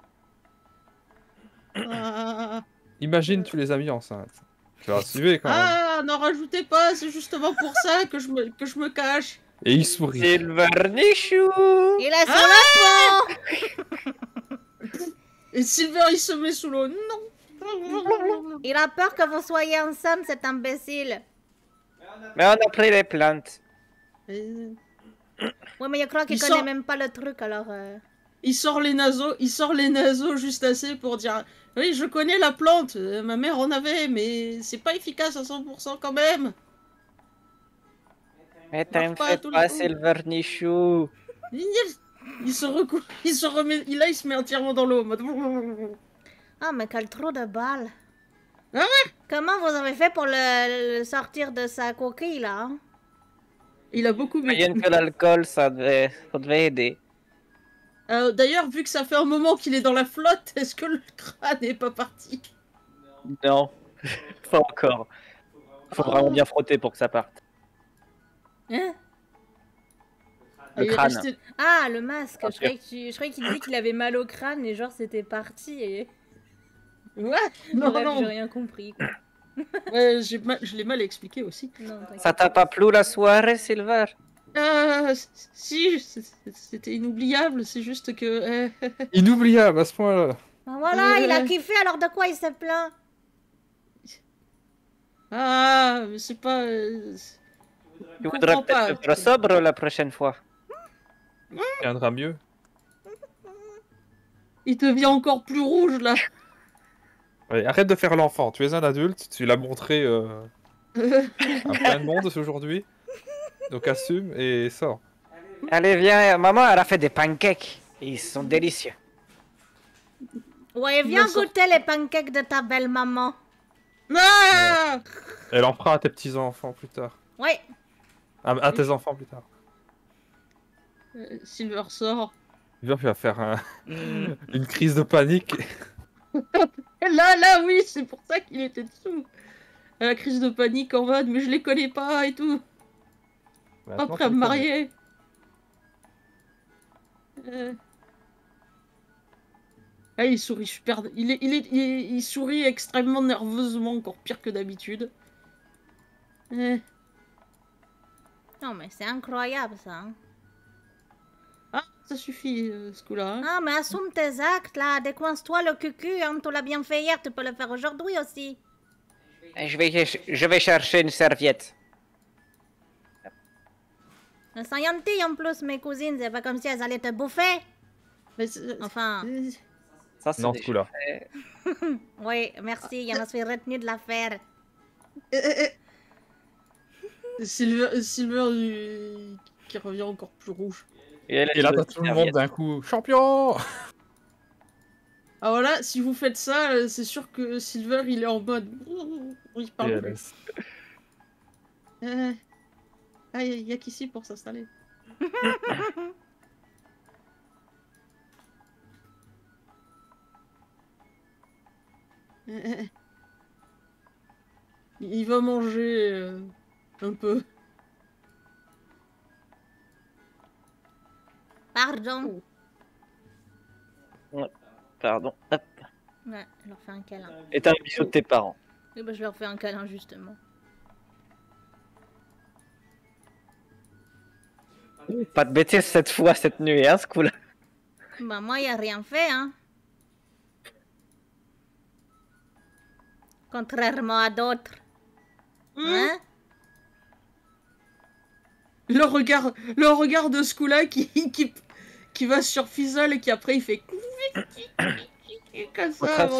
Ah, Imagine, tu les as mis enceintes. Tu vas assumer quand même. ah, n'en rajoutez pas, c'est justement pour ça que je me cache. Et il sourit. Silvernichou. Il est sur le pont. Et Silver, il se met sous l'eau. Non. Il a peur que vous soyez ensemble, cet imbécile. Mais on a pris les plantes. Oui, mais je crois qu'il Il connaît sort- même pas le truc, alors... Il sort les naseaux juste assez pour dire oui, je connais la plante, ma mère en avait, mais c'est pas efficace à 100% quand même. Mais t'en Marche pas fais tout le pas, coup. Silvernichou. Il se recouvre, il se remet, il se met entièrement dans l'eau en mode. Ah, mais quel trou de balle. Ah Comment vous avez fait pour le sortir de sa coquille, là hein? Il a beaucoup bu. Rien que l'alcool, ça devait aider. D'ailleurs, vu que ça fait un moment qu'il est dans la flotte, est-ce que le crâne n'est pas parti? Non, pas encore. Faut vraiment bien frotter pour que ça parte. Hein? Le Il est crâne. resté- Ah, le masque. Bien Je croyais qu'il disait qu'il avait mal au crâne et genre c'était parti et... Ouais, non, Bref, j'ai non. rien compris. Quoi. Ouais, je l'ai mal expliqué aussi. Non, t'inquiète. Ça t'a pas plu la soirée, Silver? Si, c'était inoubliable, c'est juste que... Inoubliable à ce point-là. Ben voilà, il a kiffé, alors de quoi il se plaint? Ah, mais c'est pas... Tu voudrais peut-être être sobre la prochaine fois. Il viendra mieux. Il devient encore plus rouge, là. Ouais, arrête de faire l'enfant. Tu es un adulte. Tu l'as montré à plein de monde aujourd'hui. Donc assume et sors. Allez, viens, maman, elle a fait des pancakes. Ils sont délicieux. Ouais, viens goûter les pancakes de ta belle-maman. Ah Elle en fera à tes petits-enfants plus tard. Ouais. À tes enfants plus tard. Silver sort. Il va faire une crise de panique. Là, oui, c'est pour ça qu'il était dessous. La crise de panique en mode, mais je les connais pas et tout. Pas Maintenant, prêt à tu me le marier. Ah, il sourit super... Il sourit extrêmement nerveusement, encore pire que d'habitude. Non, mais c'est incroyable ça. Hein. Ah, ça suffit, ce coup-là. Hein. Ah, mais assume tes actes là. Décoince-toi le cucu. Hein. Tu l'as bien fait hier, tu peux le faire aujourd'hui aussi. Je vais chercher une serviette. Elles sont gentilles en plus, mes cousines. C'est pas comme si elles allaient te bouffer. Mais Enfin. Ça, c'est Non, déjà ce coup-là. fait. Oui, merci. Je me suis retenue de la faire. Silver qui revient encore plus rouge. Et là, t'as tout le monde d'un coup. Champion! Ah voilà, si vous faites ça, c'est sûr que Silver il est en mode. Il parle plus. Ah, il y a qu'ici pour s'installer. Il va manger un peu. Pardon. Pardon. Hop. Ouais, je leur fais un câlin. Et t'as un bisou de tes parents. Et bah, je leur fais un câlin justement. Pas de bêtises cette fois, cette nuit, hein, ce coup-là. Bah, moi, y a rien fait, hein. Contrairement à d'autres. Hein? Le regard de ce coup-là qui va sur Fizzle et qui après il fait. Comme ça,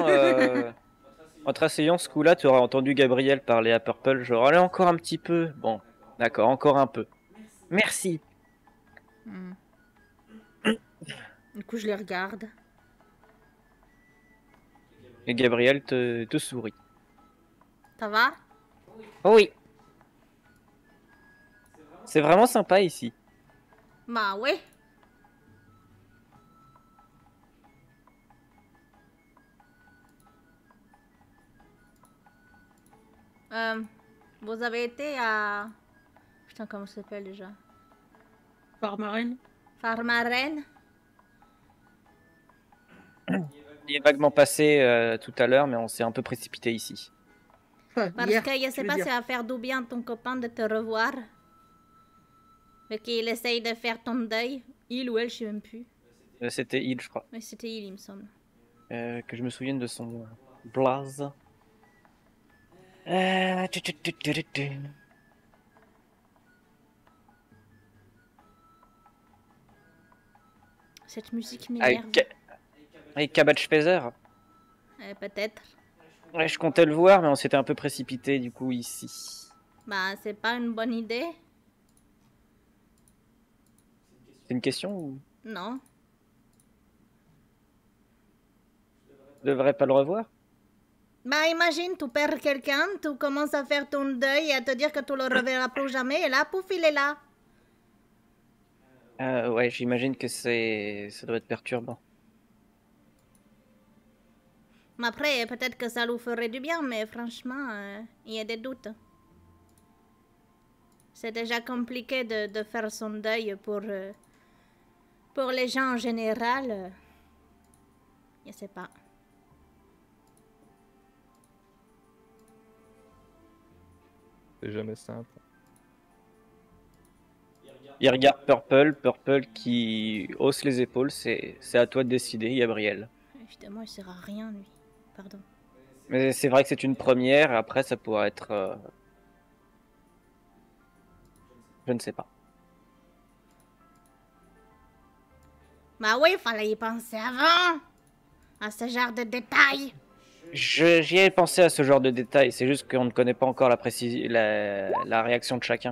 En te rasseyant, ce coup-là, tu auras entendu Gabriel parler à Purple, genre, allez, encore un petit peu. Bon, d'accord, encore un peu. Merci. Du coup, je les regarde. Et Gabriel te sourit. Ça va? Oui. C'est vraiment sympa ici. Bah, oui. Vous avez été à... Putain, comment ça s'appelle déjà? Farmaren. Farmaren. Il est vaguement passé tout à l'heure, mais on s'est un peu précipité ici. Enfin, Parce hier, que je sais veux pas si dire. ça va faire du bien à ton copain de te revoir. Mais qu'il essaye de faire ton deuil. Il ou elle, je sais même plus. C'était il, je crois. Mais c'était il me semble. Que je me souvienne de son blaze. Tu. Cette musique m'énerve. Avec Cabbage Feather. Peut-être. Ouais, je comptais le voir, mais on s'était un peu précipité du coup ici. Bah, c'est pas une bonne idée. C'est une question ou Non. je devrais pas le revoir? Bah, imagine, tu perds quelqu'un, tu commences à faire ton deuil et à te dire que tu le reverras plus jamais, et là, pouf, il est là. Ouais, j'imagine que ça doit être perturbant. Mais après, peut-être que ça lui ferait du bien, mais franchement, il y a des doutes. C'est déjà compliqué de faire son deuil pour les gens en général. Je sais pas. C'est jamais simple. Il regarde Purple qui hausse les épaules. C'est à toi de décider, Gabriel. Évidemment, il sert à rien, lui. Pardon. Mais c'est vrai que c'est une première, après ça pourrait être... Je ne sais pas. Bah oui, il fallait y penser avant. À ce genre de détails. J'y ai pensé à ce genre de détails, c'est juste qu'on ne connaît pas encore la réaction de chacun.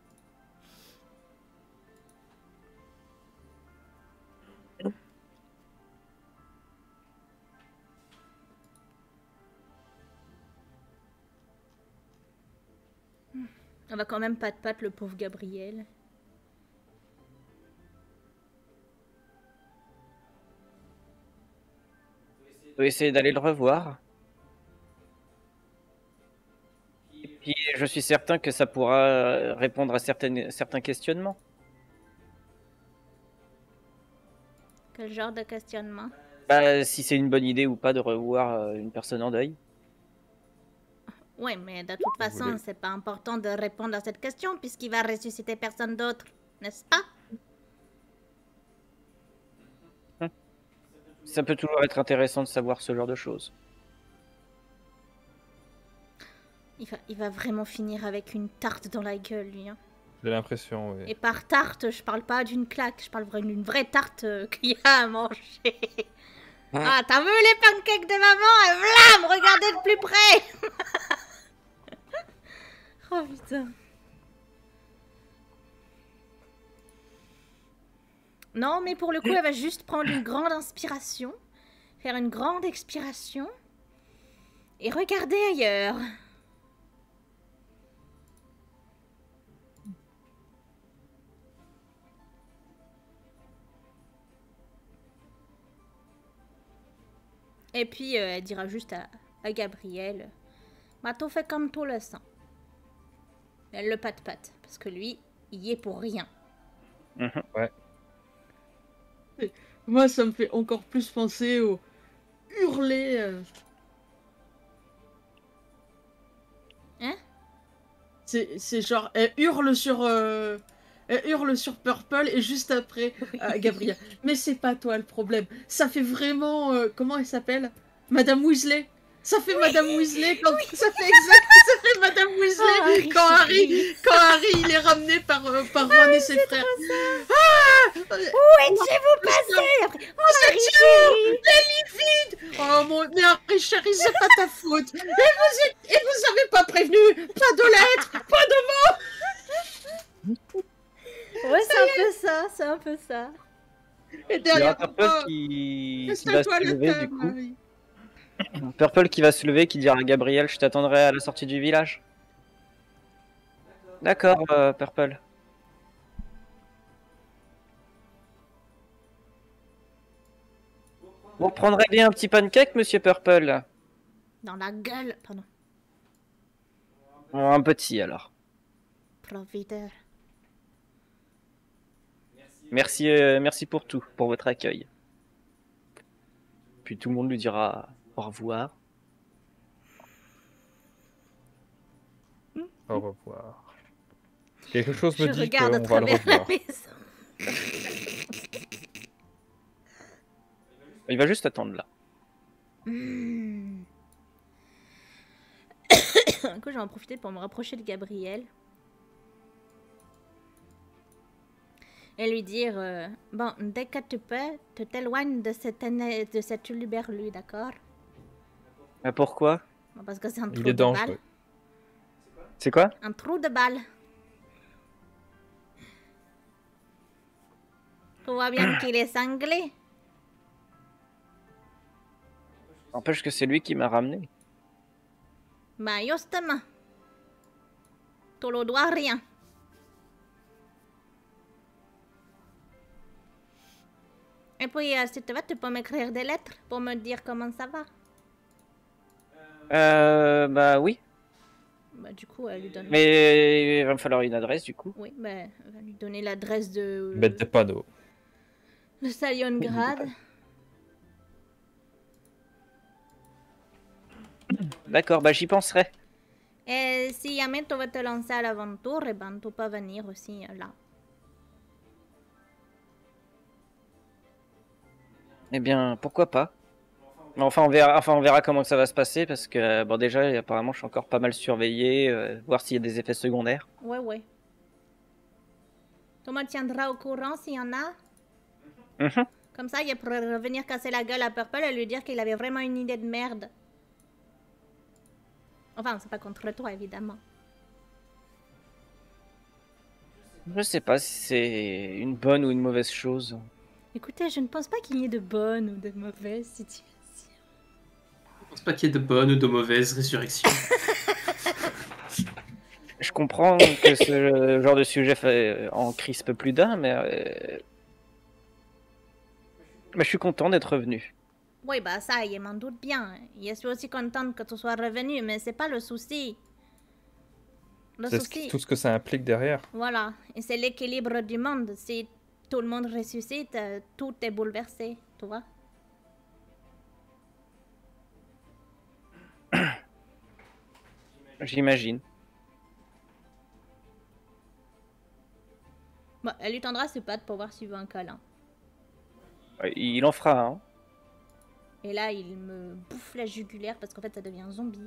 On va quand même pas de patte le pauvre Gabriel. On peut essayer d'aller le revoir. Et puis je suis certain que ça pourra répondre à certains questionnements. Quel genre de questionnement? Bah, si c'est une bonne idée ou pas de revoir une personne en deuil. Ouais, mais de toute façon, voulez- c'est pas important de répondre à cette question puisqu'il va ressusciter personne d'autre, n'est-ce pas? Ça peut toujours être intéressant de savoir ce genre de choses. Il va vraiment finir avec une tarte dans la gueule, lui. Hein. J'ai l'impression, oui. Et par tarte, je parle pas d'une claque, je parle vraiment d'une vraie tarte qu'il y a à manger. Ah, t'as vu les pancakes de maman? Vlam, regardez de plus près. Oh putain. Non, mais pour le coup, elle va juste prendre une grande inspiration, faire une grande expiration et regarder ailleurs. Et puis, elle dira juste à Gabriel, bah, t'en fais comme tout le sang. Elle le patte-patte, parce que lui, il y est pour rien. Ouais. Moi, ça me fait encore plus penser au hurler. Hein? C'est genre, elle hurle sur Purple et juste après, Gabriel. Mais c'est pas toi le problème. Ça fait vraiment, comment elle s'appelle? Madame Weasley. Ça fait Madame Weasley quand ça fait Madame Weasley quand Harry il est ramené par Ron et ses frères. Où étiez-vous passé? Oh, C'est tout! Elle est vide! Oh mon, mais Harry chéri, c'est pas ta faute! Et vous avez pas prévenu! Pas de lettres! Pas de mots! Ouais, c'est un peu ça, c'est un peu ça. Et Il y derrière, aura Purple qui va installe-toi à se la lever du table, coup. Harry. Purple qui va se lever, qui dira à Gabriel, je t'attendrai à la sortie du village. D'accord, Purple. Vous prendrez bien un petit pancake, monsieur Purple? Dans la gueule, pardon. Un petit alors. Profiteur. Merci, merci pour tout, pour votre accueil. Puis tout le monde lui dira au revoir. Au revoir. Quelque chose me Je dit regarde à qu'on va le travers la revoir. maison. Il va juste attendre là. Du coup, je vais en profiter pour me rapprocher de Gabriel. Et lui dire, bon, dès que tu peux, tu t'éloignes de cet uluberlu, d'accord? Mais pourquoi? Bon, parce que c'est un trou Il est de dangereux. balle. C'est quoi? Un trou de balle. Tu vois bien qu'il est cinglé. N'empêche que c'est lui qui m'a ramené. Bah, justement. Tu le dois rien. Et puis, si tu veux, tu peux m'écrire des lettres pour me dire comment ça va. Bah oui. Bah, du coup, elle lui donne... Mais il va me falloir une adresse du coup. Oui, bah, elle va lui donner l'adresse de... Mettre des panneaux. de Stalingrad. D'accord, bah j'y penserai. Et si jamais tu veux te lancer à l'aventure, eh ben, tu peux venir aussi là. Eh bien, pourquoi pas. Enfin, on verra comment ça va se passer parce que bon déjà, apparemment, je suis encore pas mal surveillé, voir s'il y a des effets secondaires. Ouais, ouais. Tu me tiendras au courant s'il y en a. Mhm. Comme ça, il pourrait revenir casser la gueule à Purple et lui dire qu'il avait vraiment une idée de merde. Enfin, c'est pas contre toi, évidemment. Je sais pas si c'est une bonne ou une mauvaise chose. Écoutez, je ne pense pas qu'il y ait de bonnes ou de mauvaises situations. Je pense pas qu'il y ait de bonnes ou de mauvaises résurrections. Je comprends que ce genre de sujet en crispe plus d'un, mais je suis content d'être revenu. Oui, bah ça, je m'en doute bien. Je suis aussi contente que tu sois revenu, mais c'est pas le souci. Le C'est souci, tout ce que ça implique derrière. voilà, et c'est l'équilibre du monde. Si tout le monde ressuscite, tout est bouleversé, tu vois. J'imagine. Bah, elle lui tendra ses pattes pour voir s'il veut un câlin. Ouais, il en fera un. Et là, il me bouffe la jugulaire parce qu'en fait, ça devient un zombie.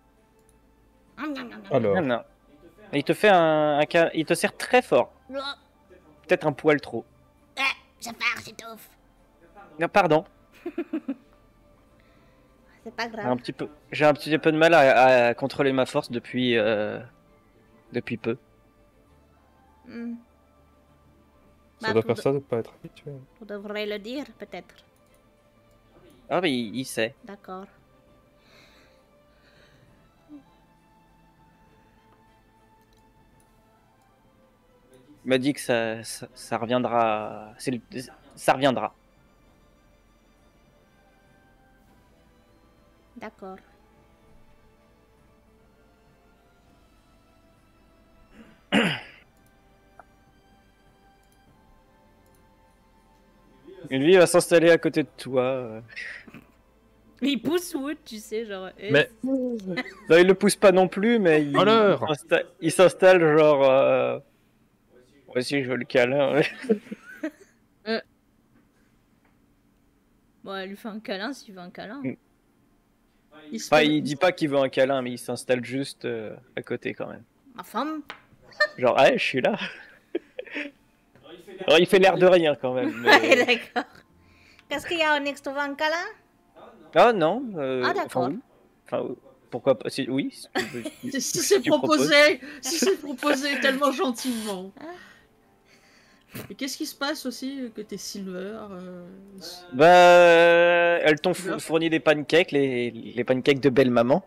Alors, Non, non. Il te fait il te serre très fort. Peut-être un poil trop. Je pars, j'étouffe. Ah, pardon. C'est pas J'ai grave. un petit peu de mal à contrôler ma force depuis peu. Hmm. ça Bah, doit tu faire ça de pas être habitué. Tu devrais le dire, peut-être. Ah mais il sait. D'accord. Il m'a dit que ça reviendra. Ça reviendra. D'accord. Et lui, il va s'installer à côté de toi. Il pousse Wood, tu sais, genre... Mais Non, il le pousse pas non plus, mais Alors il s'installe genre. Moi aussi, je veux le câlin. Ouais. Bon, elle lui fait un câlin s'il veut un câlin. Enfin, il dit pas qu'il veut un câlin, mais il s'installe juste à côté quand même. Ma femme. Genre, ah, je suis là. Alors, il fait l'air de rien quand même. Ouais, d'accord. Qu'est-ce qu'il y a, Onyx? Tu veux un câlin? Ah non. Ah, d'accord. Enfin, oui. Enfin, pourquoi pas oui. Si tu veux- Si c'est tu proposes. proposé, si c'est proposé tellement gentiment. Et qu'est-ce qui se passe aussi que t'es Silver Bah, elles t'ont fourni des pancakes, les pancakes de belle maman.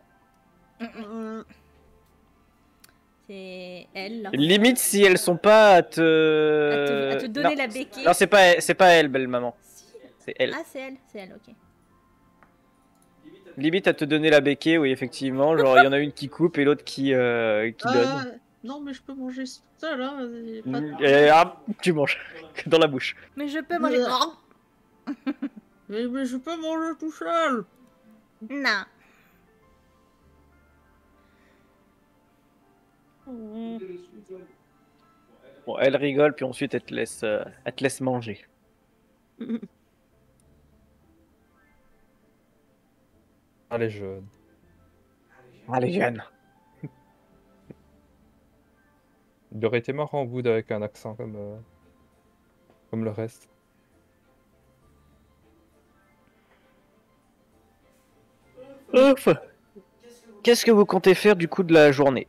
C'est elle, là. Limite si elles sont pas à te. À te donner Non. la béquille. Non, c'est pas elle, belle maman. Si. C'est elle. Ah, c'est elle, ok. Limite à te donner la béquille, oui, effectivement. Genre, il y en a une qui coupe et l'autre qui donne. Non, mais je peux manger ça, là. Et tu manges dans la bouche. Mais je peux manger. Mais je peux manger tout seul. Non. Bon, elle rigole, puis ensuite elle te laisse manger. Allez, jeune. Allez, jeune. Il aurait été marrant au bout avec un accent comme le reste. Ouf. Qu'est-ce que vous comptez faire du coup de la journée?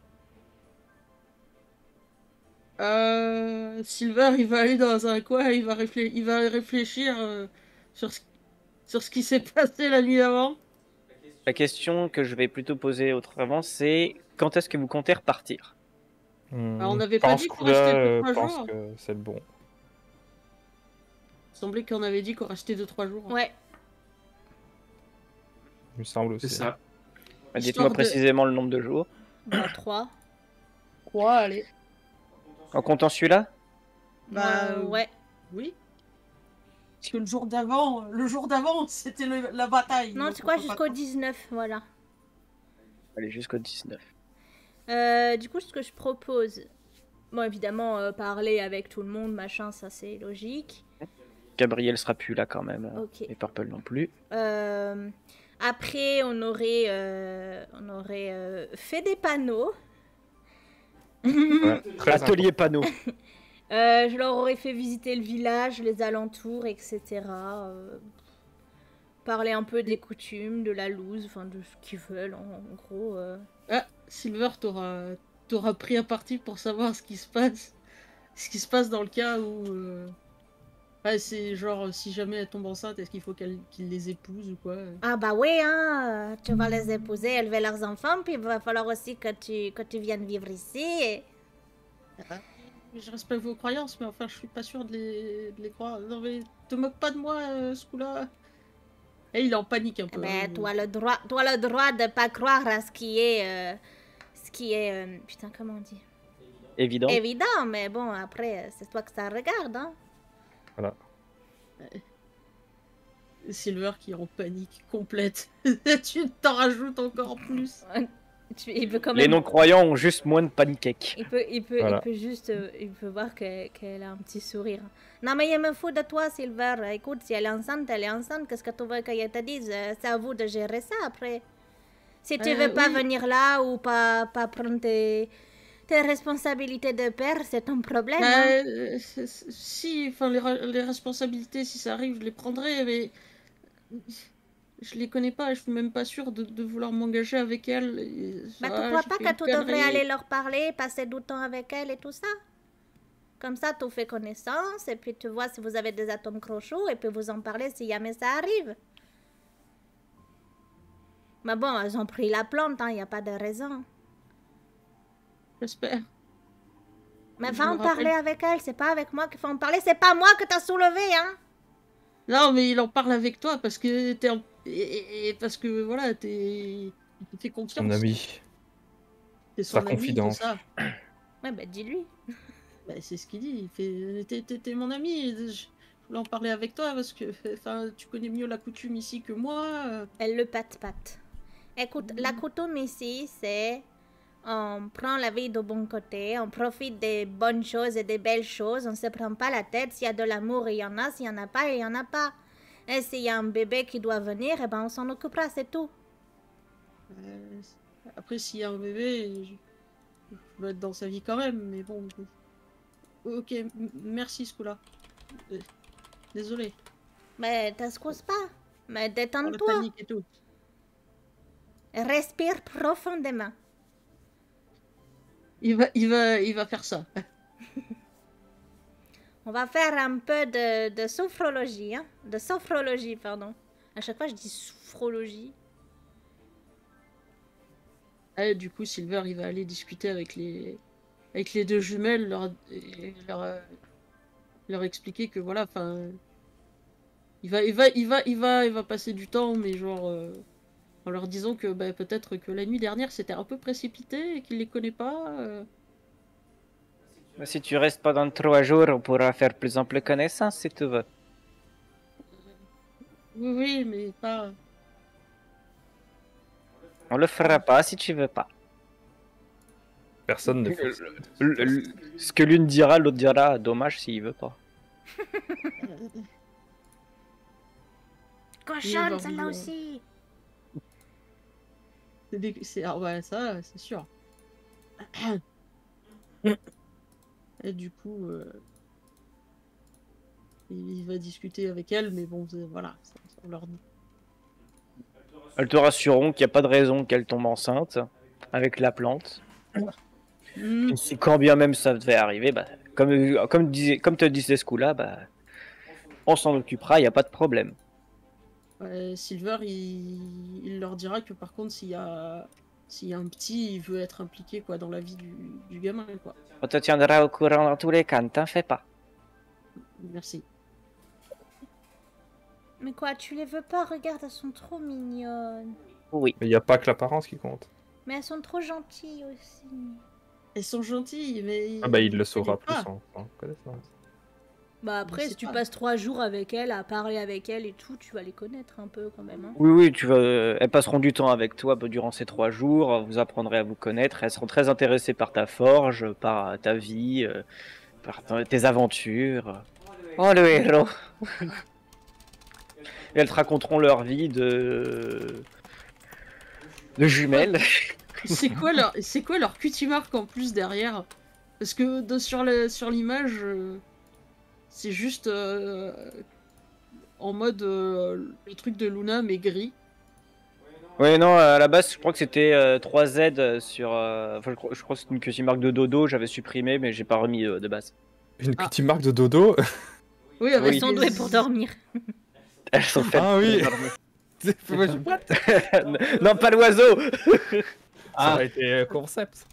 Silver, il va aller dans un coin, il va réfléchir sur ce qui s'est passé la nuit avant. La question que je vais plutôt poser autrement, c'est quand est-ce que vous comptez repartir? Alors, on n'avait pas dit qu'on restait 2-3 jours. Je pense que c'est le bon. Il semblait qu'on avait dit qu'on restait 2-3 jours. Ouais. Il me semble aussi. C'est ça. Dites-moi précisément le nombre de jours. 3. 3, allez. En comptant celui-là? Ouais. Oui. Parce que le jour d'avant, c'était la bataille. Non, c'est quoi, jusqu'au 19, voilà. Allez, jusqu'au 19. Du coup, ce que je propose, bon, évidemment, parler avec tout le monde, machin, ça c'est logique. Gabriel sera plus là quand même. Ok. Et Purple non plus. Après, on aurait fait des panneaux. Ouais, Atelier panneau. Je leur aurais fait visiter le village, les alentours, etc. Parler un peu des coutumes, de la loose, enfin de ce qu'ils veulent, en gros. Ah, Silver, t'auras pris à partie pour savoir ce qui se passe dans le cas où... c'est genre, si jamais elle tombe enceinte, est-ce qu'il faut qu'il les épouse ou quoi? Ah bah oui, hein, tu vas les épouser, élever leurs enfants, puis il va falloir aussi que tu viennes vivre ici. Je respecte vos croyances, mais enfin, je suis pas sûre de les croire. Non mais, te moque pas de moi, ce coup-là. Et il est en panique un peu. Ben, toi le droit de pas croire à ce qui est... putain, comment on dit? Évident. Évident, mais bon, après, c'est toi que ça regarde, hein. Voilà. Silver qui est en panique complète. Tu t'en rajoutes encore plus. Il peut quand même... Les non-croyants ont juste moins de pancakes. Il peut voir qu'elle a un petit sourire. Non mais il me fout de toi, Silver. Écoute, si elle est enceinte, elle est enceinte. Qu'est-ce que tu veux qu'elle te dise? C'est à vous de gérer ça après. Si tu veux pas venir là ou pas prendre tes responsabilités de père, c'est ton problème. Si, enfin les responsabilités, si ça arrive, je les prendrai, mais je les connais pas, je suis même pas sûre de vouloir m'engager avec elles. Tu crois pas que tu devrais aller leur parler, passer du temps avec elles et tout ça? Comme ça, tu fais connaissance et puis tu vois si vous avez des atomes crochus et puis vous en parlez si jamais ça arrive. Mais bon, elles ont pris la plante, il n'y a pas de raison. J'espère. Mais va en parler avec elle, c'est pas avec moi qu'il faut en parler, c'est pas moi que t'as soulevé, hein. Non, mais il en parle avec toi parce que parce que voilà, t'es confiance. Mon ami. T'es son Sa ami, confidence. tout ça. Ouais, bah dis-lui. Bah, c'est ce qu'il dit. Il fait, t'es mon ami. Je voulais en parler avec toi parce que, enfin, tu connais mieux la coutume ici que moi. Elle le patte. Écoute, la coutume ici, c'est on prend la vie de bon côté, on profite des bonnes choses et des belles choses, on se prend pas la tête. S'il y a de l'amour, il y en a, s'il y en a pas, il y en a pas. Et s'il y a un bébé qui doit venir, eh ben on s'en occupera, c'est tout. Après, s'il y a un bébé, je dois être dans sa vie quand même, mais bon. Ok, merci ce coup-là. Désolé. Mais t'excuses pas. Mais La détends-toi. panique et tout. Respire profondément. Il va faire ça. On va faire un peu de sophrologie, hein. De sophrologie, pardon. À chaque fois, je dis sophrologie. Ah, du coup, Silver, il va aller discuter avec les deux jumelles, leur expliquer que voilà, enfin, il va passer du temps, mais genre, En leur disant que peut-être que la nuit dernière c'était un peu précipité et qu'il les connaît pas. Si tu restes pendant 3 jours, on pourra faire plus ample connaissance si tu veux. Oui, mais pas. On le fera pas si tu veux pas. Personne ne fait ça. Ce que l'une dira, l'autre dira dommage s'il veut pas. Cochonne, celle-là aussi. Ah ouais, ça, c'est sûr. Et du coup, il va discuter avec elle, mais bon, voilà, on leur dit. Elles te rassureront qu'il n'y a pas de raison qu'elle tombe enceinte avec la plante. Et si quand bien même ça devait arriver, bah, comme te disait ce coup-là, bah, on s'en occupera, il n'y a pas de problème. Silver, il leur dira que par contre, s'il y a un petit, il veut être impliqué quoi, dans la vie du gamin. Quoi. On te tiendra au courant dans tous les cas, ne t'en fais pas. Merci. Mais quoi, tu les veux pas? Regarde, elles sont trop mignonnes. Oui. Mais il n'y a pas que l'apparence qui compte. Mais elles sont trop gentilles aussi. Elles sont gentilles, mais... Ah bah il le saura plus en connaissance. Bah après, si tu passes 3 jours avec elles, à parler avec elles et tout, tu vas les connaître un peu quand même. Hein. Oui, elles passeront du temps avec toi durant ces 3 jours, vous apprendrez à vous connaître, elles seront très intéressées par ta forge, par ta vie, par tes aventures. Oh le héros. Et elles te raconteront leur vie de jumelles. C'est quoi leur cutie marque en plus derrière? Parce que sur l'image, c'est juste en mode le truc de Luna mais gris. Ouais, non, à la base, je crois que c'était 3Z sur. Enfin, je crois que c'était une cutie marque de dodo, j'avais supprimé, mais j'ai pas remis de base. Une cutie marque de dodo? Oui, elles sont douées pour dormir. Elles sont faites pour dormir. Non, pas l'oiseau. Ça aurait été concept.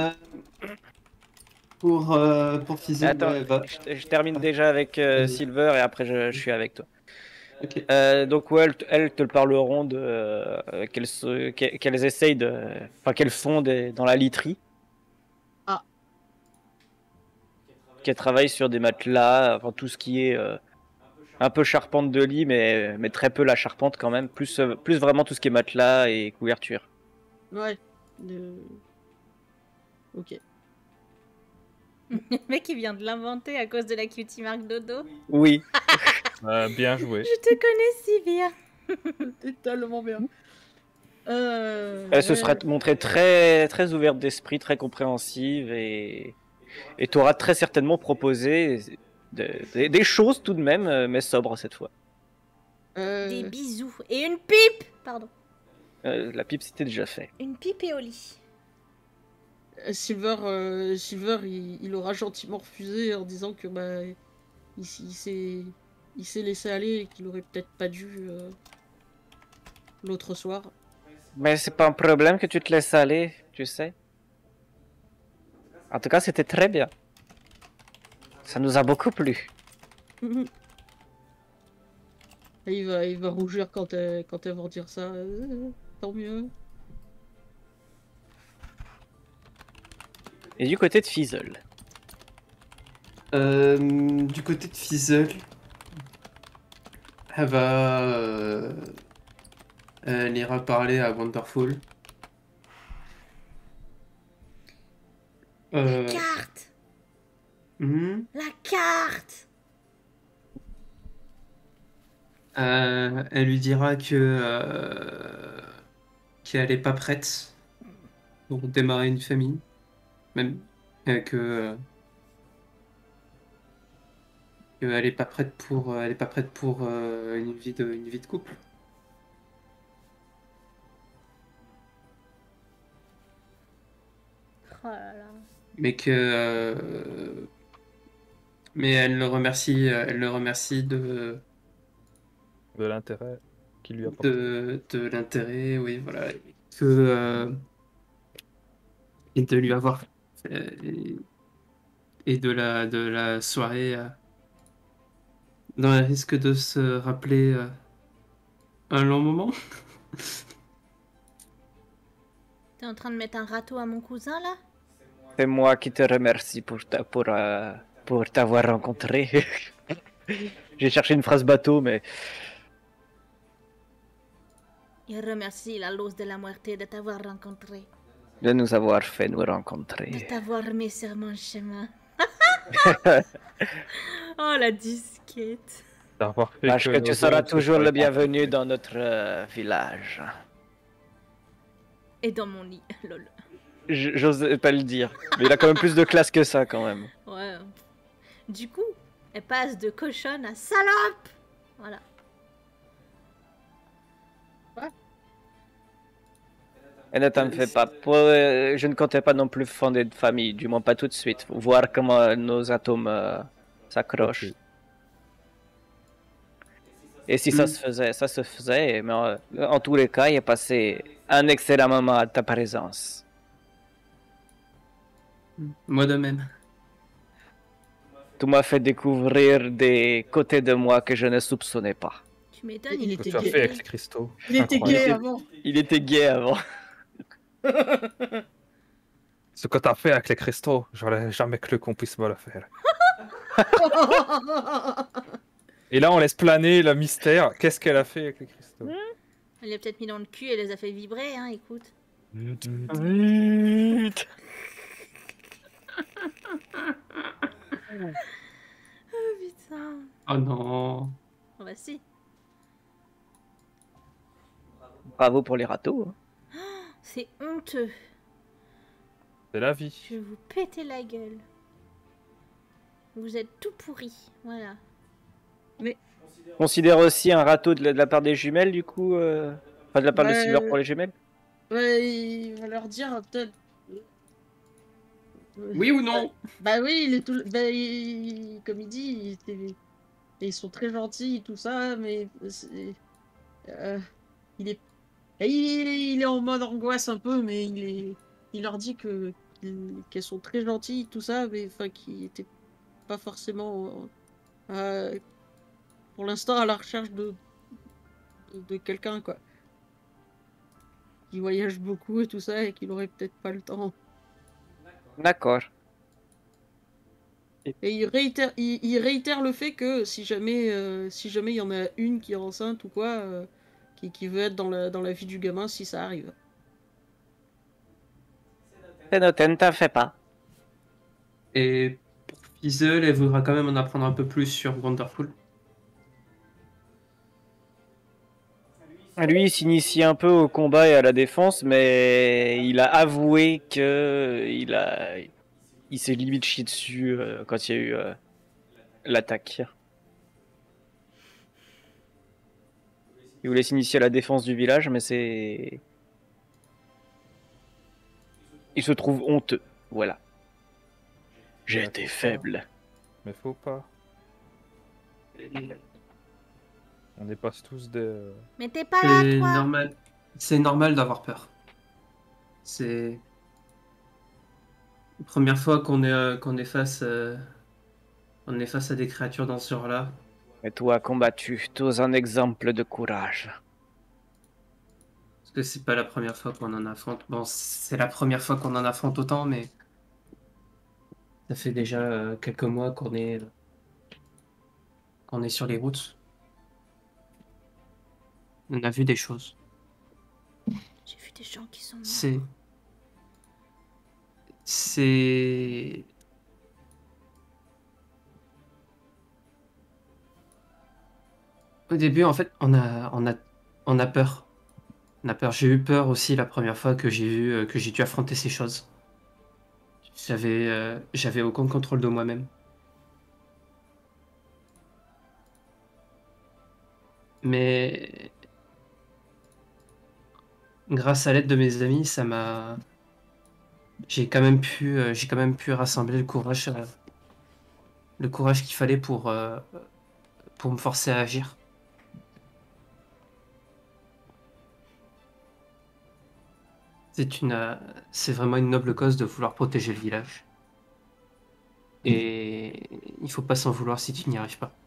Pour Fizzle, Attends, je termine déjà avec Silver et après je suis avec toi. Okay. Donc ouais, elles te parleront de qu'elles essayent de, enfin qu'elles font dans la literie. Ah. Qu'elles travaillent sur des matelas, enfin tout ce qui est un peu charpente de lit, mais très peu la charpente quand même, plus vraiment tout ce qui est matelas et couverture. Ouais. Ok. Le mec il vient de l'inventer à cause de la cutie marque dodo. Oui. Bien joué. Je te connais si bien. T'es tellement bien. Elle se sera montrée très, très ouverte d'esprit, très compréhensive et t'auras très certainement proposé des choses tout de même, mais sobres cette fois. Des bisous et une pipe. Pardon. La pipe c'était déjà fait. Une pipe et au lit. Silver, il aura gentiment refusé en disant que il s'est laissé aller et qu'il aurait peut-être pas dû l'autre soir. Mais c'est pas un problème que tu te laisses aller, tu sais. En tout cas, c'était très bien. Ça nous a beaucoup plu. Et il va rougir quand elles vont dire ça. Tant mieux. Et du côté de Fizzle. Du côté de Fizzle, elle va elle ira parler à Wonderful. La carte. La carte. Elle lui dira que qu'elle est pas prête pour démarrer une famille, même que elle est pas prête pour une vie de couple. Oh là là. Mais mais elle le remercie de l'intérêt qu'il lui apporte. de l'intérêt, oui, voilà, et de lui avoir et de la soirée dans le risque de se rappeler un long moment. T'es en train de mettre un râteau à mon cousin, là? C'est moi qui te remercie pour t'avoir rencontré. J'ai cherché une phrase bateau, mais... Il remercie la Luz de la Muerte de t'avoir rencontré. De nous avoir fait nous rencontrer. De t'avoir mis sur mon chemin. Oh, la disquette. Sache que tu seras toujours le bienvenu dans notre village. Et dans mon lit, lol. J'ose pas le dire. Mais il a quand même plus de classe que ça, quand même. Ouais. Du coup, elle passe de cochonne à salope. Voilà. Et ne t'en fais pas. Je ne comptais pas non plus fonder de famille, du moins pas tout de suite. Voir comment nos atomes s'accrochent. Okay. Et si ça se faisait, mais en tous les cas, il a passé un excellent moment à ta présence. Moi de même. Tu m'as fait découvrir des côtés de moi que je ne soupçonnais pas. Tu m'étonnes, il était gay. Fait avec les cristaux. Il était gay avant. Il était gay avant. Ce que t'as fait avec les cristaux, j'aurais jamais cru qu'on puisse me le faire. Et là, on laisse planer le mystère. Qu'est-ce qu'elle a fait avec les cristaux? Elle l'a peut-être mis dans le cul et les a fait vibrer, hein, écoute. Oh putain. Oh non. Oh bah si. Bravo pour les râteaux. C'est honteux. C'est la vie. Je vais vous péter la gueule. Vous êtes tout pourris, voilà. Mais... Considère aussi un râteau de la part des jumelles, du coup Enfin, de la part de Silver pour les jumelles. Ouais, il va leur dire peut-être... Oui ou non? Bah oui, il est tout... comme il dit, ils sont très gentils, tout ça, mais... Il est en mode angoisse un peu, mais il leur dit qu'elles sont très gentilles, tout ça, mais enfin, qu'ils étaient pas forcément... pour l'instant, à la recherche de quelqu'un, quoi. Qui voyage beaucoup et tout ça, et qu'il aurait peut-être pas le temps. D'accord. Et il réitère le fait que si jamais il y en a une qui est enceinte ou quoi, qui veut être dans la vie du gamin si ça arrive. C'est noté, ne t'en fais pas. Et pour Fizzle, elle voudra quand même en apprendre un peu plus sur Wonderful. Lui, il s'initie un peu au combat et à la défense, mais il a avoué que il s'est limite chié dessus quand il y a eu l'attaque. Il voulait s'initier à la défense du village, mais c'est... Il se trouve honteux, voilà. J'ai été faible. Mais faut pas. On dépasse tous des... Mais t'es pas là, toi. Normal. C'est normal d'avoir peur. C'est... La première fois qu'on est face à des créatures dans ce genre-là. Et toi, combattu, tous un exemple de courage. Parce que c'est pas la première fois qu'on en affronte. Bon, c'est la première fois qu'on en affronte autant, mais... Ça fait déjà quelques mois qu'on est sur les routes. On a vu des choses. J'ai vu des gens qui sont morts. C'est... Au début, en fait, on a peur. On a peur. J'ai eu peur aussi la première fois que j'ai dû affronter ces choses. J'avais aucun contrôle de moi-même. Mais grâce à l'aide de mes amis, j'ai quand même pu rassembler le courage qu'il fallait pour me forcer à agir. C'est vraiment une noble cause de vouloir protéger le village. Et il faut pas s'en vouloir si tu n'y arrives pas.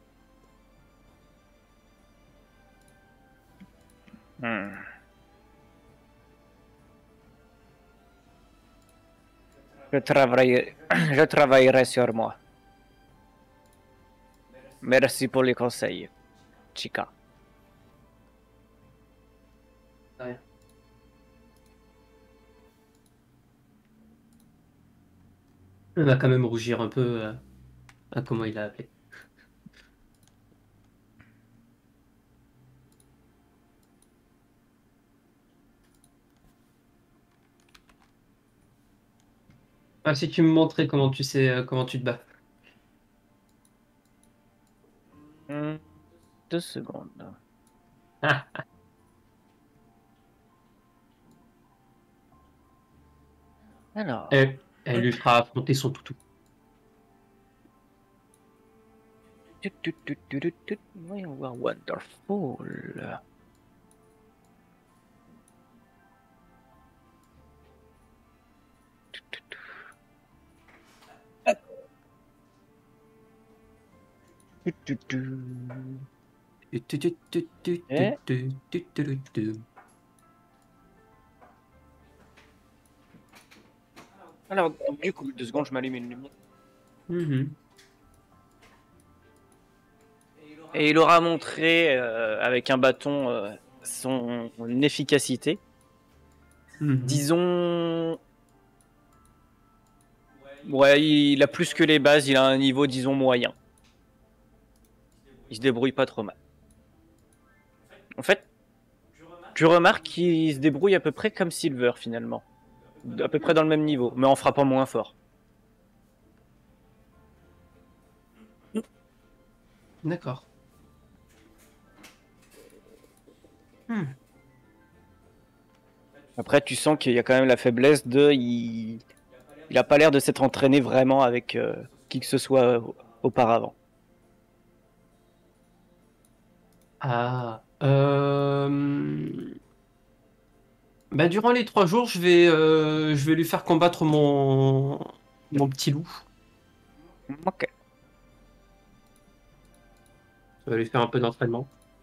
Je travaillerai sur moi. Merci pour les conseils, Chica. Ouais. On va quand même rougir un peu à comment il a appelé. Ah, si tu me montrais comment tu sais comment tu te bats. 2 secondes. Ah, Alors. elle lui fera affronter son toutou. Voyons voir Wonderful. Alors, du coup, 2 secondes, je m'allume une lumière. Et il aura montré avec un bâton son efficacité. Disons. Ouais, il a plus que les bases, il a un niveau, disons, moyen. Il se débrouille pas trop mal. En fait, tu remarques qu'il se débrouille à peu près comme Silver finalement. À peu près dans le même niveau, mais en frappant moins fort. D'accord. Après, tu sens qu'il y a quand même la faiblesse de... Il a pas l'air de s'être entraîné vraiment avec qui que ce soit auparavant. Ah. Bah, durant les 3 jours, je vais lui faire combattre mon petit loup. Ok. Je vais lui faire un peu d'entraînement.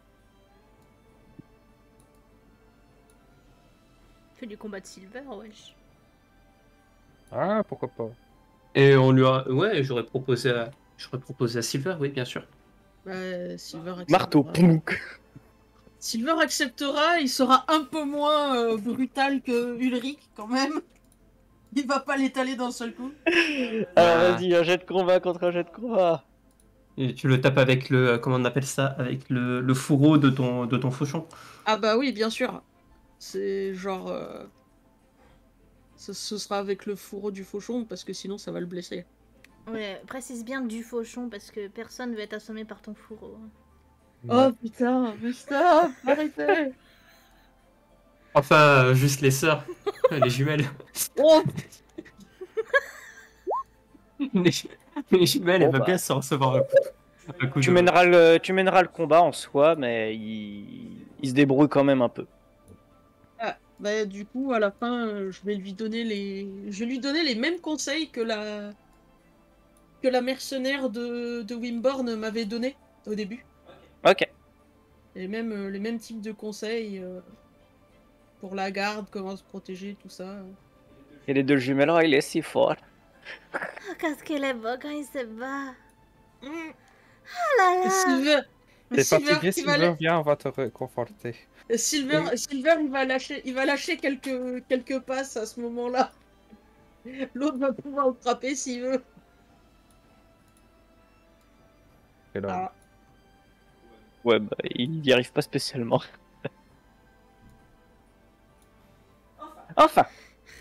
Fais du combat de Silver, wesh. Ah, pourquoi pas. Et on lui a... Ouais, j'aurais proposé à Silver, oui, bien sûr. Silver acceptera. Marteau, pouk. Silver acceptera, il sera un peu moins brutal que Ulrich quand même. Il va pas l'étaler d'un seul coup. Alors vas-y, un jet de combat contre un jet de combat. Et tu le tapes avec le... Comment on appelle ça? Avec le fourreau de ton fauchon. Ah bah oui, bien sûr. C'est genre... Ce sera avec le fourreau du fauchon, parce que sinon ça va le blesser. Ouais, précise bien du fauchon, parce que personne ne va être assommé par ton fourreau. Oh putain, mais stop, arrêtez. Enfin, juste les sœurs, les jumelles. Oh, les jumelles, Bon, elles va bah. bien se recevoir un coup Tu de... mèneras le combat en soi, mais il se débrouille quand même un peu. ah, bah du coup, à la fin, je vais lui donner les mêmes conseils que la mercenaire de Wimborne m'avait donné au début. Ok. Les mêmes types de conseils pour la garde, comment se protéger, tout ça. Et les 2 jumelles, oh, il est si fort. Oh, qu'est-ce qu'il est beau quand il se bat. Mm. Oh là là. Silver, T'es Silver fatigué, qui va Silver, viens, on va te réconforter. Silver, il va lâcher quelques passes à ce moment-là. L'autre va pouvoir le frapper s'il veut. Quel homme. Ah. Ouais, bah, il y arrive pas spécialement. Enfin.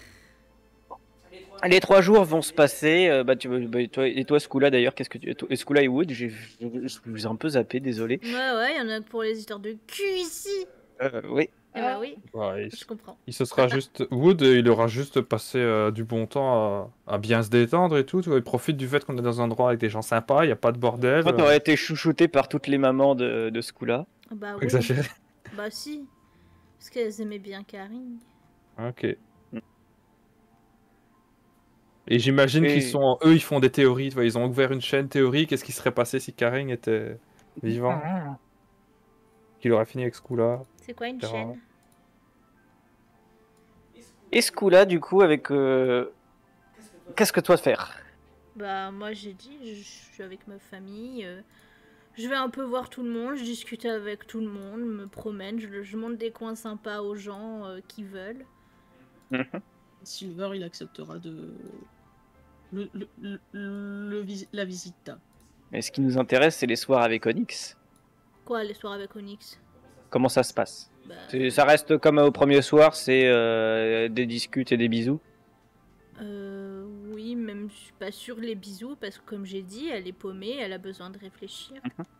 Les 3 jours vont se passer. Toi, Skula d'ailleurs, qu'est-ce que tu. Skula et Wood, je vous ai un peu zappé, désolé. Ouais, il y en a pour les histoires de cul ici. Oui. Eh bah oui, Ouais, je comprends. il se sera juste... Wood, il aura juste passé du bon temps à bien se détendre et tout. Tu vois, il profite du fait qu'on est dans un endroit avec des gens sympas, il n'y a pas de bordel. Toi, t'aurais été chouchouté par toutes les mamans de Skula. Bah oui. Exagéré. Bah si. Parce qu'elles aimaient bien Karine. Ok. Et j'imagine qu'ils sont... Eux, ils font des théories, tu vois, ils ont ouvert une chaîne théorique. Qu'est-ce qui serait passé si Karing était vivant? Qu'il aurait fini avec ce coup-là. C'est quoi une etc. chaîne? Et Skula, du coup, avec. qu'est-ce que toi faire? Bah moi j'ai dit, je suis avec ma famille, je vais un peu voir tout le monde, je discute avec tout le monde, me promène, je montre des coins sympas aux gens qui veulent. Silver, il acceptera de la visite. Mais ce qui nous intéresse, c'est les soirs avec Onyx. Quoi, les soirs avec Onyx? Comment ça se passe? Bah, Ça reste comme au premier soir, c'est des discutes et des bisous. oui, même je suis pas sûre les bisous parce que comme j'ai dit, elle est paumée, elle a besoin de réfléchir.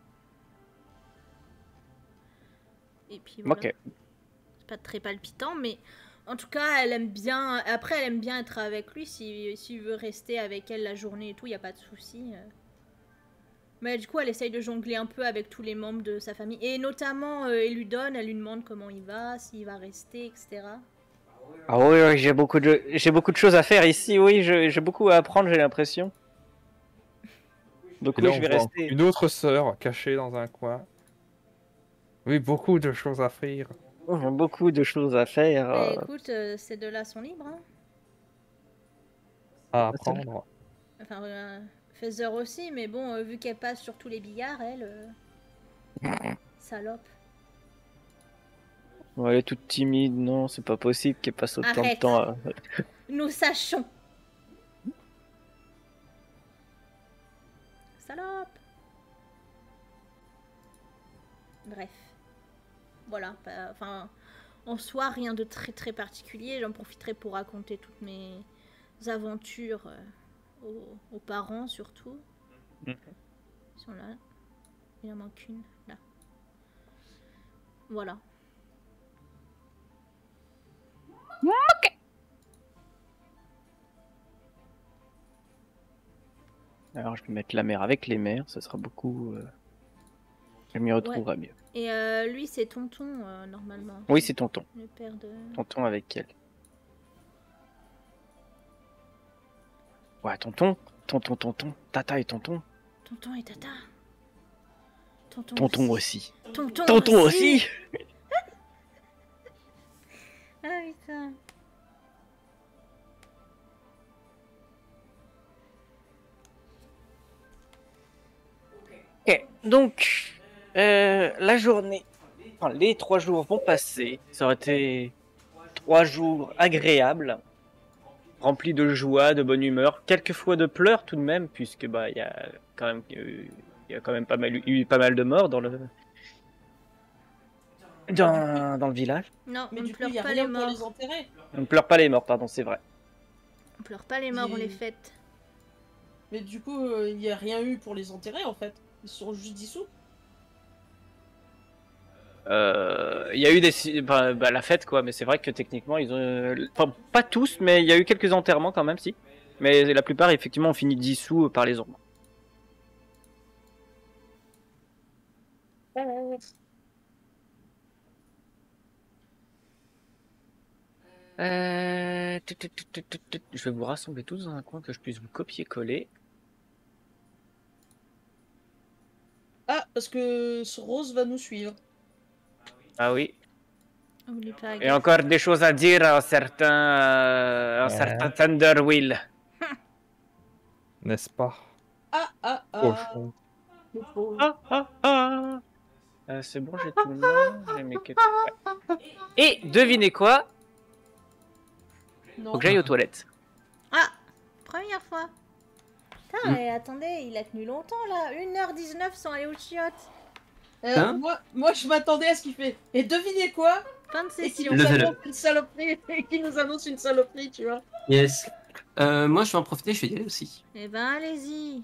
Et puis voilà. Ok. C'est pas très palpitant, mais en tout cas, elle aime bien. Après, elle aime bien être avec lui. S'il veut rester avec elle la journée et tout, y a pas de souci. Mais du coup, elle essaye de jongler un peu avec tous les membres de sa famille. Et notamment, elle lui demande comment il va, s'il va rester, etc. Ah oui, oui, j'ai beaucoup de choses à faire ici, oui, j'ai beaucoup à apprendre, j'ai l'impression. Donc Et oui, là, je on vais voit rester. une autre sœur cachée dans un coin. Oui, beaucoup de choses à faire. Oh, j'ai beaucoup de choses à faire. Bah, écoute, ces deux-là sont libres. Hein. À apprendre. Enfin, Feather aussi, mais bon, vu qu'elle passe sur tous les billards, elle... salope. Ouais, elle est toute timide, non, c'est pas possible qu'elle passe autant Arrête. de temps à... Nous sachons. Salope. Bref. Voilà. Enfin, en soi, rien de très très particulier. J'en profiterai pour raconter toutes mes aventures aux parents, surtout. Ils sont là. Il en manque une, là. Voilà. Ok. Alors je vais mettre la mère avec les mères, ça sera beaucoup... Je m'y retrouverai mieux. Et lui, c'est tonton, normalement. Oui, c'est tonton. Le père de... Tonton avec elle. Ouais, tonton. Tata et tonton. Tonton et tata. Tonton aussi. Tonton aussi. Ah putain. Ok, donc la journée, enfin, les 3 jours vont passer. Ça aurait été 3 jours agréables, remplis de joie, de bonne humeur, quelques fois de pleurs tout de même, puisque bah il y a quand même eu pas mal de morts dans le village. Non, Mais on ne du coup, pleure il y a pas rien les pour morts. les enterrer. On ne pleure pas les morts, pardon, c'est vrai. On pleure pas les morts, on les fête. Mais du coup, il n'y a rien eu pour les enterrer en fait. Ils sont juste dissous. Il y a eu la fête quoi, mais c'est vrai que techniquement ils ont, enfin pas tous, mais il y a eu quelques enterrements quand même, si. Mais la plupart effectivement ont fini dissous par les ombres. Je vais vous rassembler tous dans un coin que je puisse vous copier-coller. Ah, parce que ce Rose va nous suivre. Ah oui. Oublie pas. Et encore des choses à dire à un certain Thunderwill. N'est-ce pas? Cochon. C'est bon, j'ai tout le monde. J'ai mes quêtes. Ouais. Et devinez quoi? Non. Faut que j'aille aux toilettes. Ah, première fois. Putain, mais attendez, il a tenu longtemps là. 1h19 sans aller aux chiottes. Hein Moi, je m'attendais à ce qu'il fait. Et devinez quoi? Fin de Et qu'il session. nous Level annonce une saloperie. Et qu'il nous annonce une saloperie, tu vois. Yes. Moi, je vais en profiter, je vais y aller aussi. Eh ben, allez-y.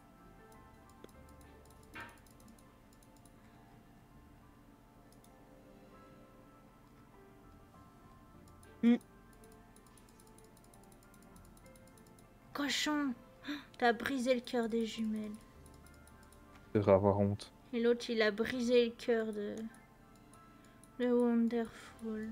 Cochon, t'as brisé le cœur des jumelles. Tu devrais avoir honte. Et l'autre, il a brisé le cœur de Wonderful.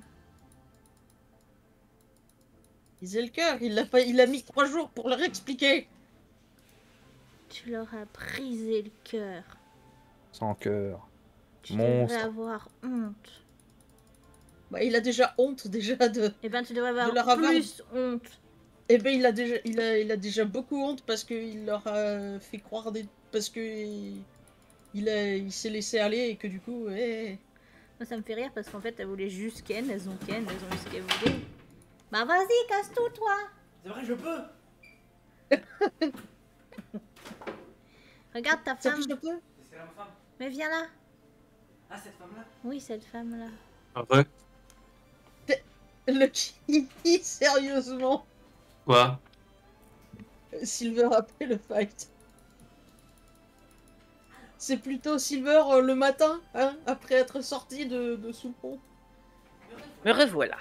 Il a le cœur. Il a mis 3 jours pour leur expliquer. Tu leur as brisé le cœur. Sans cœur. Tu Monstre. devrais avoir honte. Bah, il a déjà honte déjà de. Eh ben, tu devrais leur avoir avoir- plus honte. Eh ben, il a déjà beaucoup honte parce qu'il leur a fait croire parce que il s'est laissé aller et que du coup, Moi, ça me fait rire parce qu'en fait, elles voulaient juste Ken, elles ont eu ce qu'elles voulaient. Bah vas-y, casse tout, toi. C'est vrai, je peux. Regarde ta femme. je peux. C'est la femme. Mais viens là. Ah, cette femme-là. Oui, cette femme-là. Ah ouais. Le qui sérieusement. Quoi? Silver après le fight. C'est plutôt Silver le matin, hein, après être sorti de sous le pont. Me revoilà.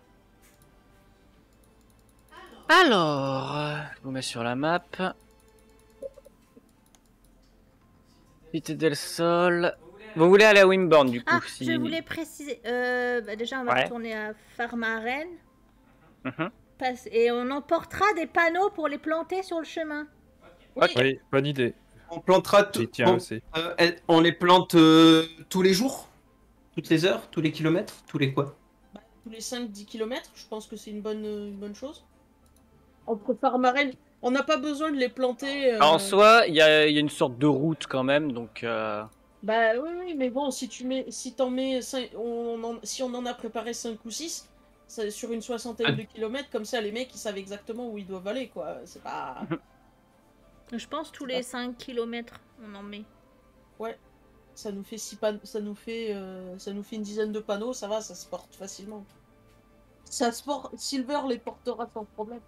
Alors, je vous mets sur la map. Cité del Sol. Vous voulez aller à Wimborne du coup Ah, si... je voulais préciser. Bah déjà, on va retourner à Farmaren. Et on emportera des panneaux pour les planter sur le chemin. Oui, bonne idée. On plantera tout. J'y tiens aussi. On les plante tous les jours? Toutes les heures? Tous les kilomètres? Tous les quoi? Tous les 5-10 km, je pense que c'est une bonne chose. Entre Farmaren, on n'a pas besoin de les planter. En soi, il y a une sorte de route quand même, donc... Bah oui, mais bon, si t'en mets si on en a préparé 5 ou 6, sur une soixantaine de kilomètres, comme ça les mecs ils savent exactement où ils doivent aller, quoi. C'est pas... Je pense tous les 5 km, on en met. Ouais. Ça nous fait ça nous fait une dizaine de panneaux, ça va, ça se porte facilement. Silver les portera sans problème.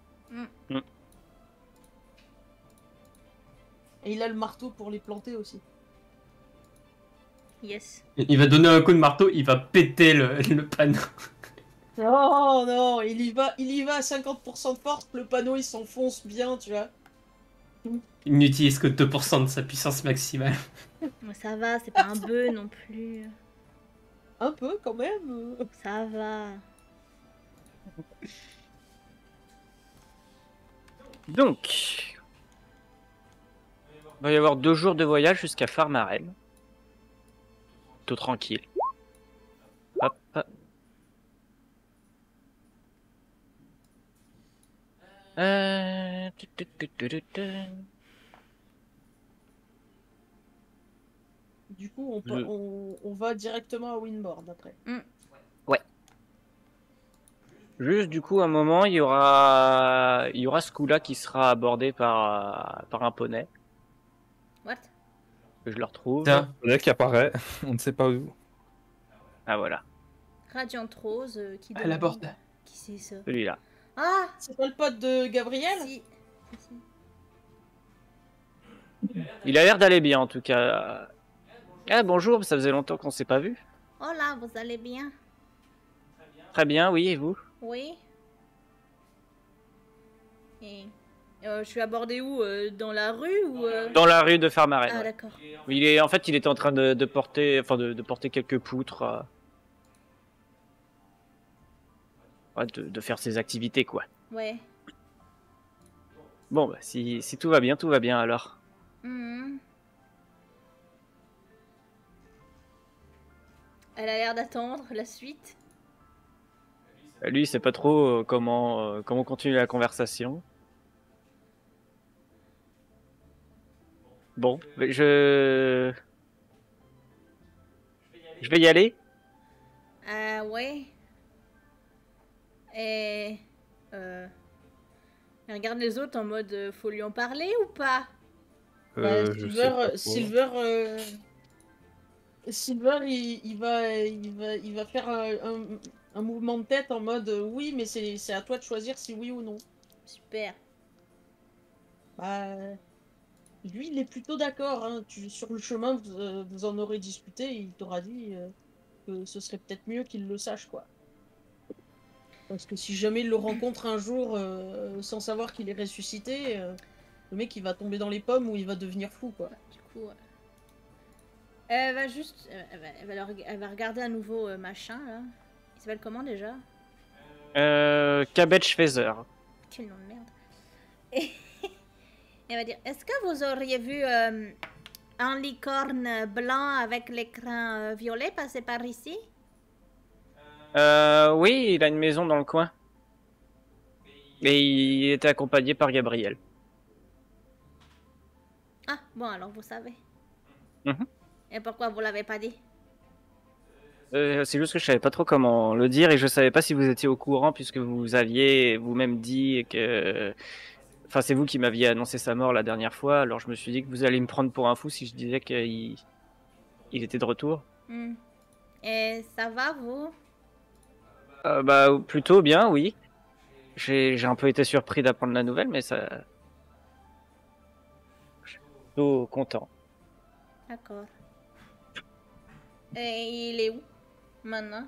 Et il a le marteau pour les planter aussi. Yes. Il va donner un coup de marteau, il va péter le panneau. Oh non, il y va à 50% de force, le panneau il s'enfonce bien, tu vois. Il n'utilise que 2% de sa puissance maximale. Ça va, c'est pas un bœuf non plus. Un peu quand même. Ça va. Donc... il va y avoir 2 jours de voyage jusqu'à Farmaren. Tout tranquille. Hop. Du coup, on va directement à Windboard après. Ouais. Juste du coup, à un moment, il y aura Skula qui sera abordé par un poney. What? Que je le retrouve. Un poney qui apparaît, on ne sait pas où. Ah voilà. Radiant Rose qui Elle aborde. Qui c'est ça? Celui-là. Ah! C'est pas le pote de Gabriel? Si. Il a l'air d'aller bien en tout cas. Ah bonjour, ça faisait longtemps qu'on s'est pas vu. Oh là, vous allez bien? Très bien, oui, et vous? Oui. Et je suis abordé où? Dans la rue ou Dans la rue de Farmaren. Ah Ouais. d'accord. Il était en train de porter, de porter quelques poutres. Ouais, de faire ses activités quoi. Ouais. Bon bah si tout va bien alors. Elle a l'air d'attendre la suite. Lui il sait pas trop comment continuer la conversation. Bon, je vais y aller. Ouais. Et elle regarde les autres en mode faut lui en parler ou pas? Silver, il va faire un mouvement de tête en mode oui, mais c'est à toi de choisir si oui ou non. Super. Bah, lui, il est plutôt d'accord. Hein. Sur le chemin, vous en aurez discuté. Il t'aura dit que ce serait peut-être mieux qu'il le sache, quoi. Parce que si jamais il le rencontre un jour sans savoir qu'il est ressuscité, le mec il va tomber dans les pommes ou il va devenir fou, quoi. Du coup, elle va juste, elle va regarder à nouveau machin là. Il s'appelle comment déjà? Cabbage Feather. Quel nom de merde. Et elle va dire, est-ce que vous auriez vu un licorne blanc avec l'écran violet passer par ici? Oui, il a une maison dans le coin. Et il était accompagné par Gabriel. Ah, bon, alors vous savez. Mhm. Et pourquoi vous l'avez pas dit? C'est juste que je savais pas trop comment le dire et je savais pas si vous étiez au courant puisque vous aviez vous-même dit que... Enfin, c'est vous qui m'aviez annoncé sa mort la dernière fois, alors je me suis dit que vous alliez me prendre pour un fou si je disais qu'il était de retour. Et ça va, vous? Bah, plutôt bien, oui. J'ai un peu été surpris d'apprendre la nouvelle, mais ça... Je suis plutôt content. D'accord. Et il est où, maintenant?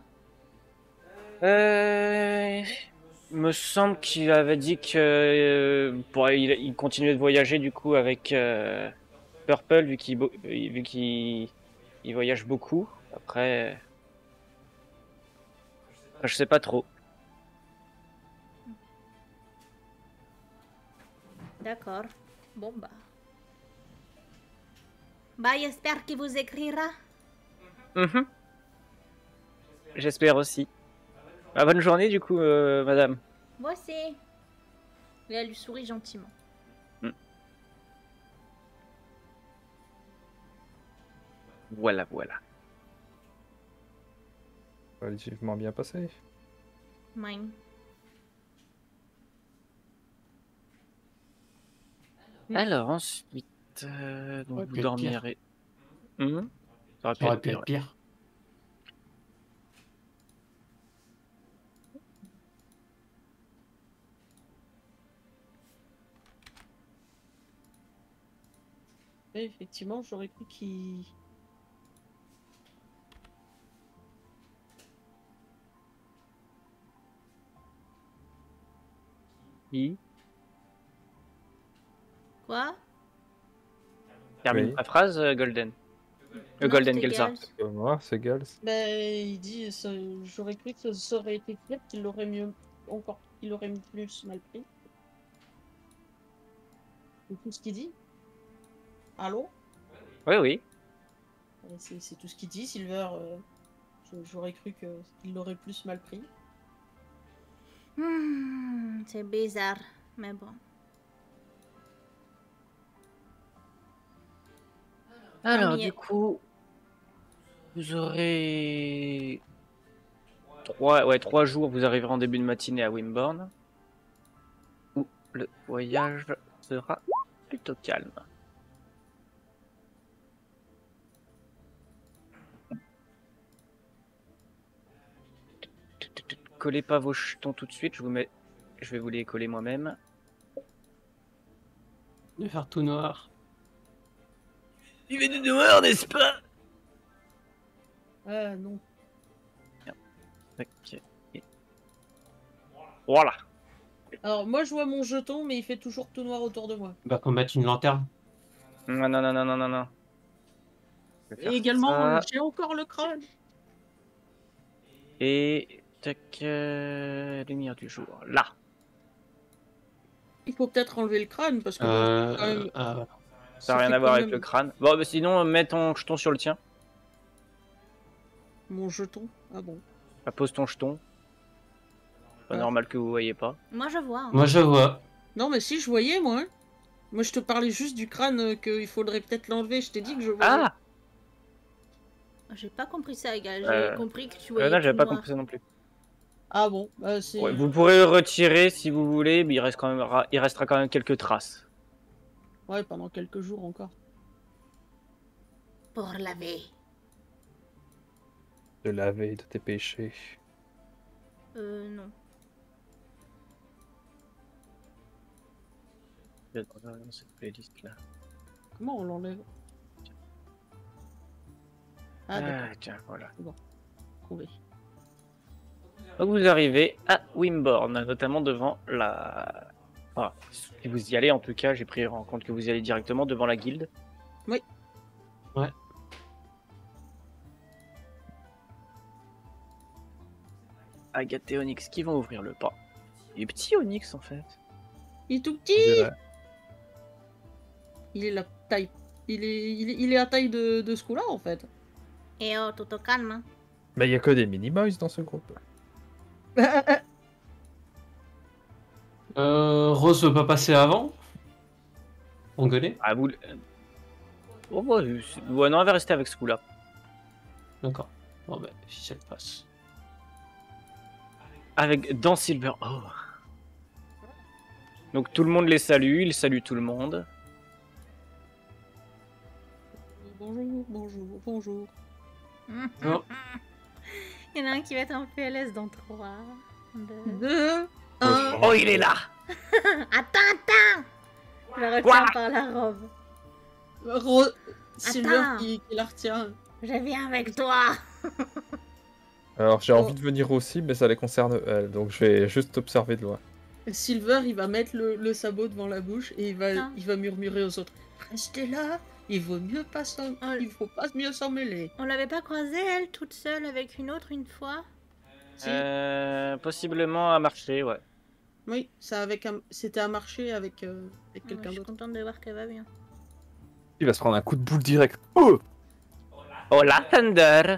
Me semble qu'il avait dit que il continuait de voyager du coup avec Purple vu qu'il voyage beaucoup. Après, je sais pas trop. D'accord. Bon, bah. Bah, j'espère qu'il vous écrira. Mhm. J'espère aussi. Bah, bonne journée du coup, madame. Moi aussi. Et elle lui sourit gentiment. Voilà, voilà. Relativement bien passé. Mine. Alors ensuite, donc Ouais, vous peut-être dormirez. Ça aurait Ça aurait pu pire, être ouais. pire. Et effectivement, j'aurais cru qu'il... Quoi? Termine Oui. ta phrase, Golden. Non, Golden c'était Gelsa. Gals. Moi, c'est Gals. Ben, il dit, j'aurais cru que ça aurait été clair, qu'il l'aurait qu'il aurait plus mal pris. C'est tout ce qu'il dit. Allô? Oui, oui. C'est tout ce qu'il dit, Silver. J'aurais cru qu'il l'aurait plus mal pris. C'est bizarre, mais bon. Alors, mieux. du coup, vous aurez 3 jours, vous arriverez en début de matinée à Wimborne, où le voyage sera plutôt calme. Collez pas vos jetons tout de suite, je vais vous les coller moi-même. De faire tout noir. Il fait du noir, n'est-ce pas? Ah non. Ok. Voilà. Alors, moi, je vois mon jeton, mais il fait toujours tout noir autour de moi. Bah, combattre une lanterne. Non, non, non, non, non, non, non. Je vais faire Et également, ça. j'ai encore le crâne. Et tac, lumière du jour, là. Il faut peut-être enlever le crâne, parce que bon, quand même, Ça n'a rien fait à voir quand avec même le crâne. Bon, bah, sinon, mets ton jeton sur le tien. mon jeton. Ah bon. Bah, pose ton jeton. Pas Ah. normal que vous voyez pas. Moi, je vois. hein. Moi, je vois. Non, mais si, je voyais, moi. Hein. Moi, je te parlais juste du crâne, qu'il faudrait peut-être l'enlever. Je t'ai dit que je voyais. Ah J'ai pas compris ça, gars. J'ai compris que tu voyais non, j'avais tout pas noir. compris ça non plus. Ah bon, bah, c'est... Ouais, vous pourrez le retirer si vous voulez, mais il restera quand même quelques traces. Ouais, pendant quelques jours encore. Pour laver. De laver de tes péchés. Non. Dans cette playlist là. Comment on l'enlève? Ah, d'accord, Tiens, voilà. trouvé. Donc vous arrivez à Wimborne, notamment devant la... Enfin, si vous y allez en tout cas, j'ai pris en compte que vous y allez directement devant la guilde. Oui. Ouais. Agathe et Onyx qui vont ouvrir le pas. Il est petit Onyx en fait. Il est tout On petit. dirait. Il est la taille. Il est à taille de ce coup-là, en fait. Et oh, tout au calme. Hein. Mais il y a que des mini-boys dans ce groupe. Rose veut pas passer avant? On gueulait? Ah, vous... Oh, bah, ouais, non, elle va rester avec ce coup-là. D'accord. Bon bah, si elle passe. Avec dans Silver. Oh. Donc tout le monde les salue, ils saluent tout le monde. Bonjour, bonjour, bonjour. Oh. Il y en a un qui va être en PLS dans 3, 2... 2, 1. Oh, il est là. Attends. Je la retiens par la robe. Silver Attends. qui la retient. Je viens avec toi. Alors j'ai envie de venir aussi, mais ça les concerne elles, donc je vais juste observer de loin. Silver, il va mettre le sabot devant la bouche et Ah. il va murmurer aux autres. Restez là, il faut pas mieux s'en mêler. On l'avait pas croisée, elle, toute seule avec une autre une fois? Si. Possiblement à marcher, ouais. Oui, c'était à marcher avec Je quelqu'un suis d'autre. contente de voir qu'elle va bien. Il va se prendre un coup de boule direct. Oh Hola, Thunder.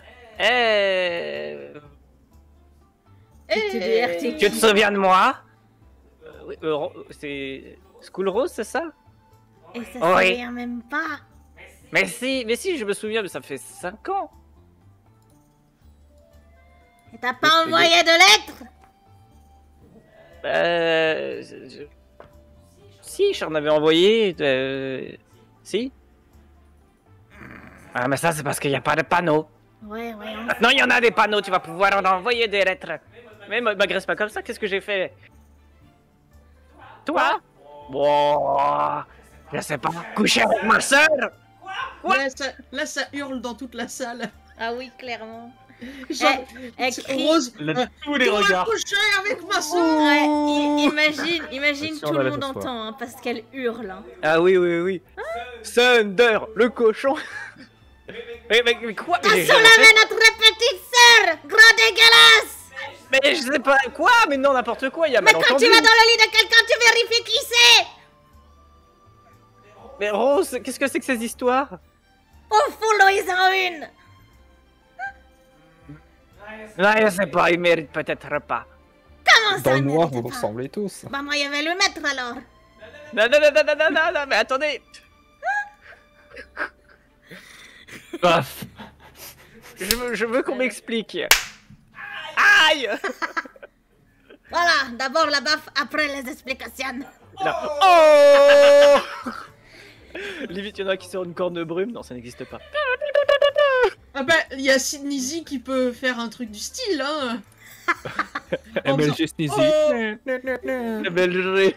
TDRT. Tu te souviens de moi? Oui, c'est School Rose, c'est ça? Et ça Oui. se souvient même pas. Mais si, je me souviens, mais ça fait 5 ans. Et t'as pas envoyé de lettres? Si, j'en avais envoyé. Si. Ah, mais ça, c'est parce qu'il n'y a pas de panneau. Ouais, Non, il y en a des panneaux, tu vas pouvoir en envoyer des lettres. Mais m'agresse pas comme ça, qu'est-ce que j'ai fait? Toi? Bon, je sais pas, coucher avec ma soeur? Là, ça hurle dans toute la salle. Ah oui, clairement. Genre, Elle crie. Rose, Tous les on va regards. coucher avec ma soeur. Ouais, imagine Attention, tout on va le la monde s'asseoir. entend, hein, parce qu'elle hurle. Hein. Ah oui. Thunder, le cochon. mais quoi? Mais j'ai jamais fait- Soulevez notre petite sœur, gros dégueulasse. Mais je sais pas quoi, mais non, n'importe quoi, il y a Mais quand malentendu. tu vas dans le lit de quelqu'un, tu vérifies qui c'est. Mais Rose, qu'est-ce que c'est que ces histoires? Au foulot, ils en une. Ouais, je sais pas, il mérite peut-être pas. Comment ça, Dans le elle noir, mérite vous pas? ressemblez tous. Bah moi, je vais le mettre alors. Non, mais attendez. Paf. Je veux qu'on m'explique. Aïe! Voilà, d'abord la baffe, après les explications. Là. Oh! Limite, il y en a qui sortent une corne de brume. Non, ça n'existe pas. Ah bah, il y a Sneezy qui peut faire un truc du style, hein. MLG Sneezy. Oh, La belle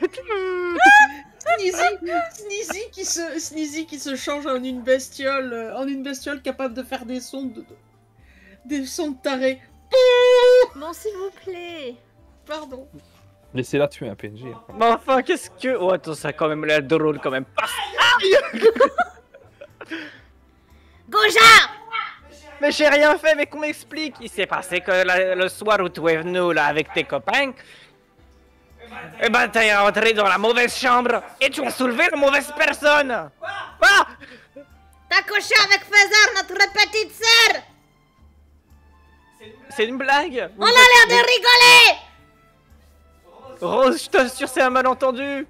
Sneezy qui se change en une bestiole capable de faire des sons de taré. Bon, s'il vous plaît. Pardon. Laissez-la tuer un PNJ. Mais enfin, qu'est-ce que... Oh, attends, ça a quand même l'air drôle, quand même. Goja! Mais j'ai rien fait, mais qu'on m'explique. Il s'est passé que le soir où tu es venu, là, avec tes copains... Eh ben, t'es rentré dans la mauvaise chambre et tu as soulevé la mauvaise personne. Quoi? T'as couché avec Fézard, notre petite sœur! C'est une blague. On a l'air de rigoler! Rose, je t'assure, c'est un malentendu.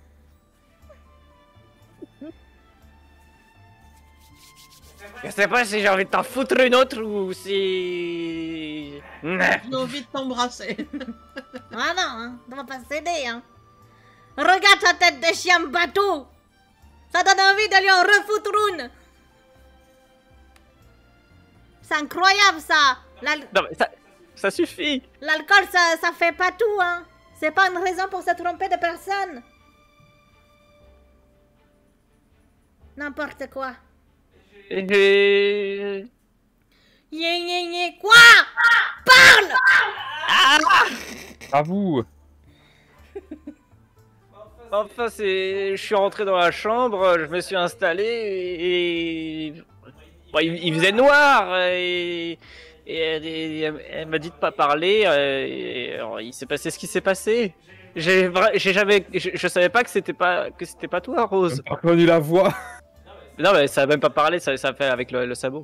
Je sais pas si j'ai envie de t'en foutre une autre ou si... J'ai envie de t'embrasser. Ah non, hein, on va pas céder, hein. Regarde sa tête de chien bateau! Ça donne envie de lui en refoutre une! C'est incroyable, ça! Non mais ça suffit. L'alcool, ça fait pas tout, hein. C'est pas une raison pour se tromper de personne. N'importe quoi. J'ai... Quoi? Parle! À vous. Enfin, je suis rentré dans la chambre, je me suis installé et... Bon, il faisait noir et elle m'a dit de pas parler et alors, il s'est passé ce qui s'est passé. Je savais pas que c'était pas toi, Rose. J'ai pas reconnu la voix. Non mais ça a même pas parlé, ça a fait avec le sabot.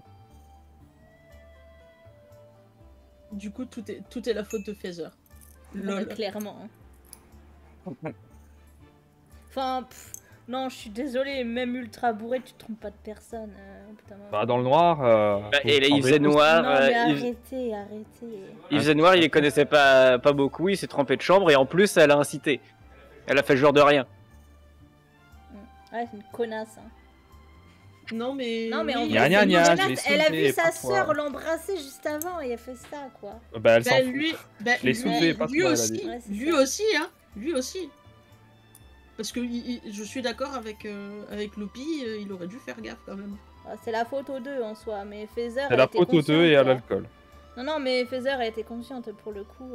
Du coup, tout est la faute de Feather. Lol. Clairement. Enfin, non, je suis désolée, même ultra bourré, tu te trompes pas de personne. Putain, Bah, dans le noir. Et il faisait noir. non, mais il... arrêtez. il faisait noir, il les connaissait pas beaucoup, il s'est trompé de chambre et en plus, elle a incité. Elle a fait genre de rien. Ouais, c'est une connasse. Hein. Non, mais en Gna, vrai, gna, c'est une gna, connasse. je l'ai Elle a soulevé, vu sa pas toi. sœur l'embrasser juste avant et elle fait ça, quoi. Bah, elle s'en fout. lui, Je l'ai soulevé, pas lui toi, elle a aussi, dit. Ouais, c'est lui ça. aussi, hein, lui aussi. Parce que je suis d'accord avec Loopy, il aurait dû faire gaffe quand même. Ah, c'est la faute aux deux en soi, mais Feather. C'est la faute aux deux et à l'alcool. Non, mais Feather a été consciente pour le coup.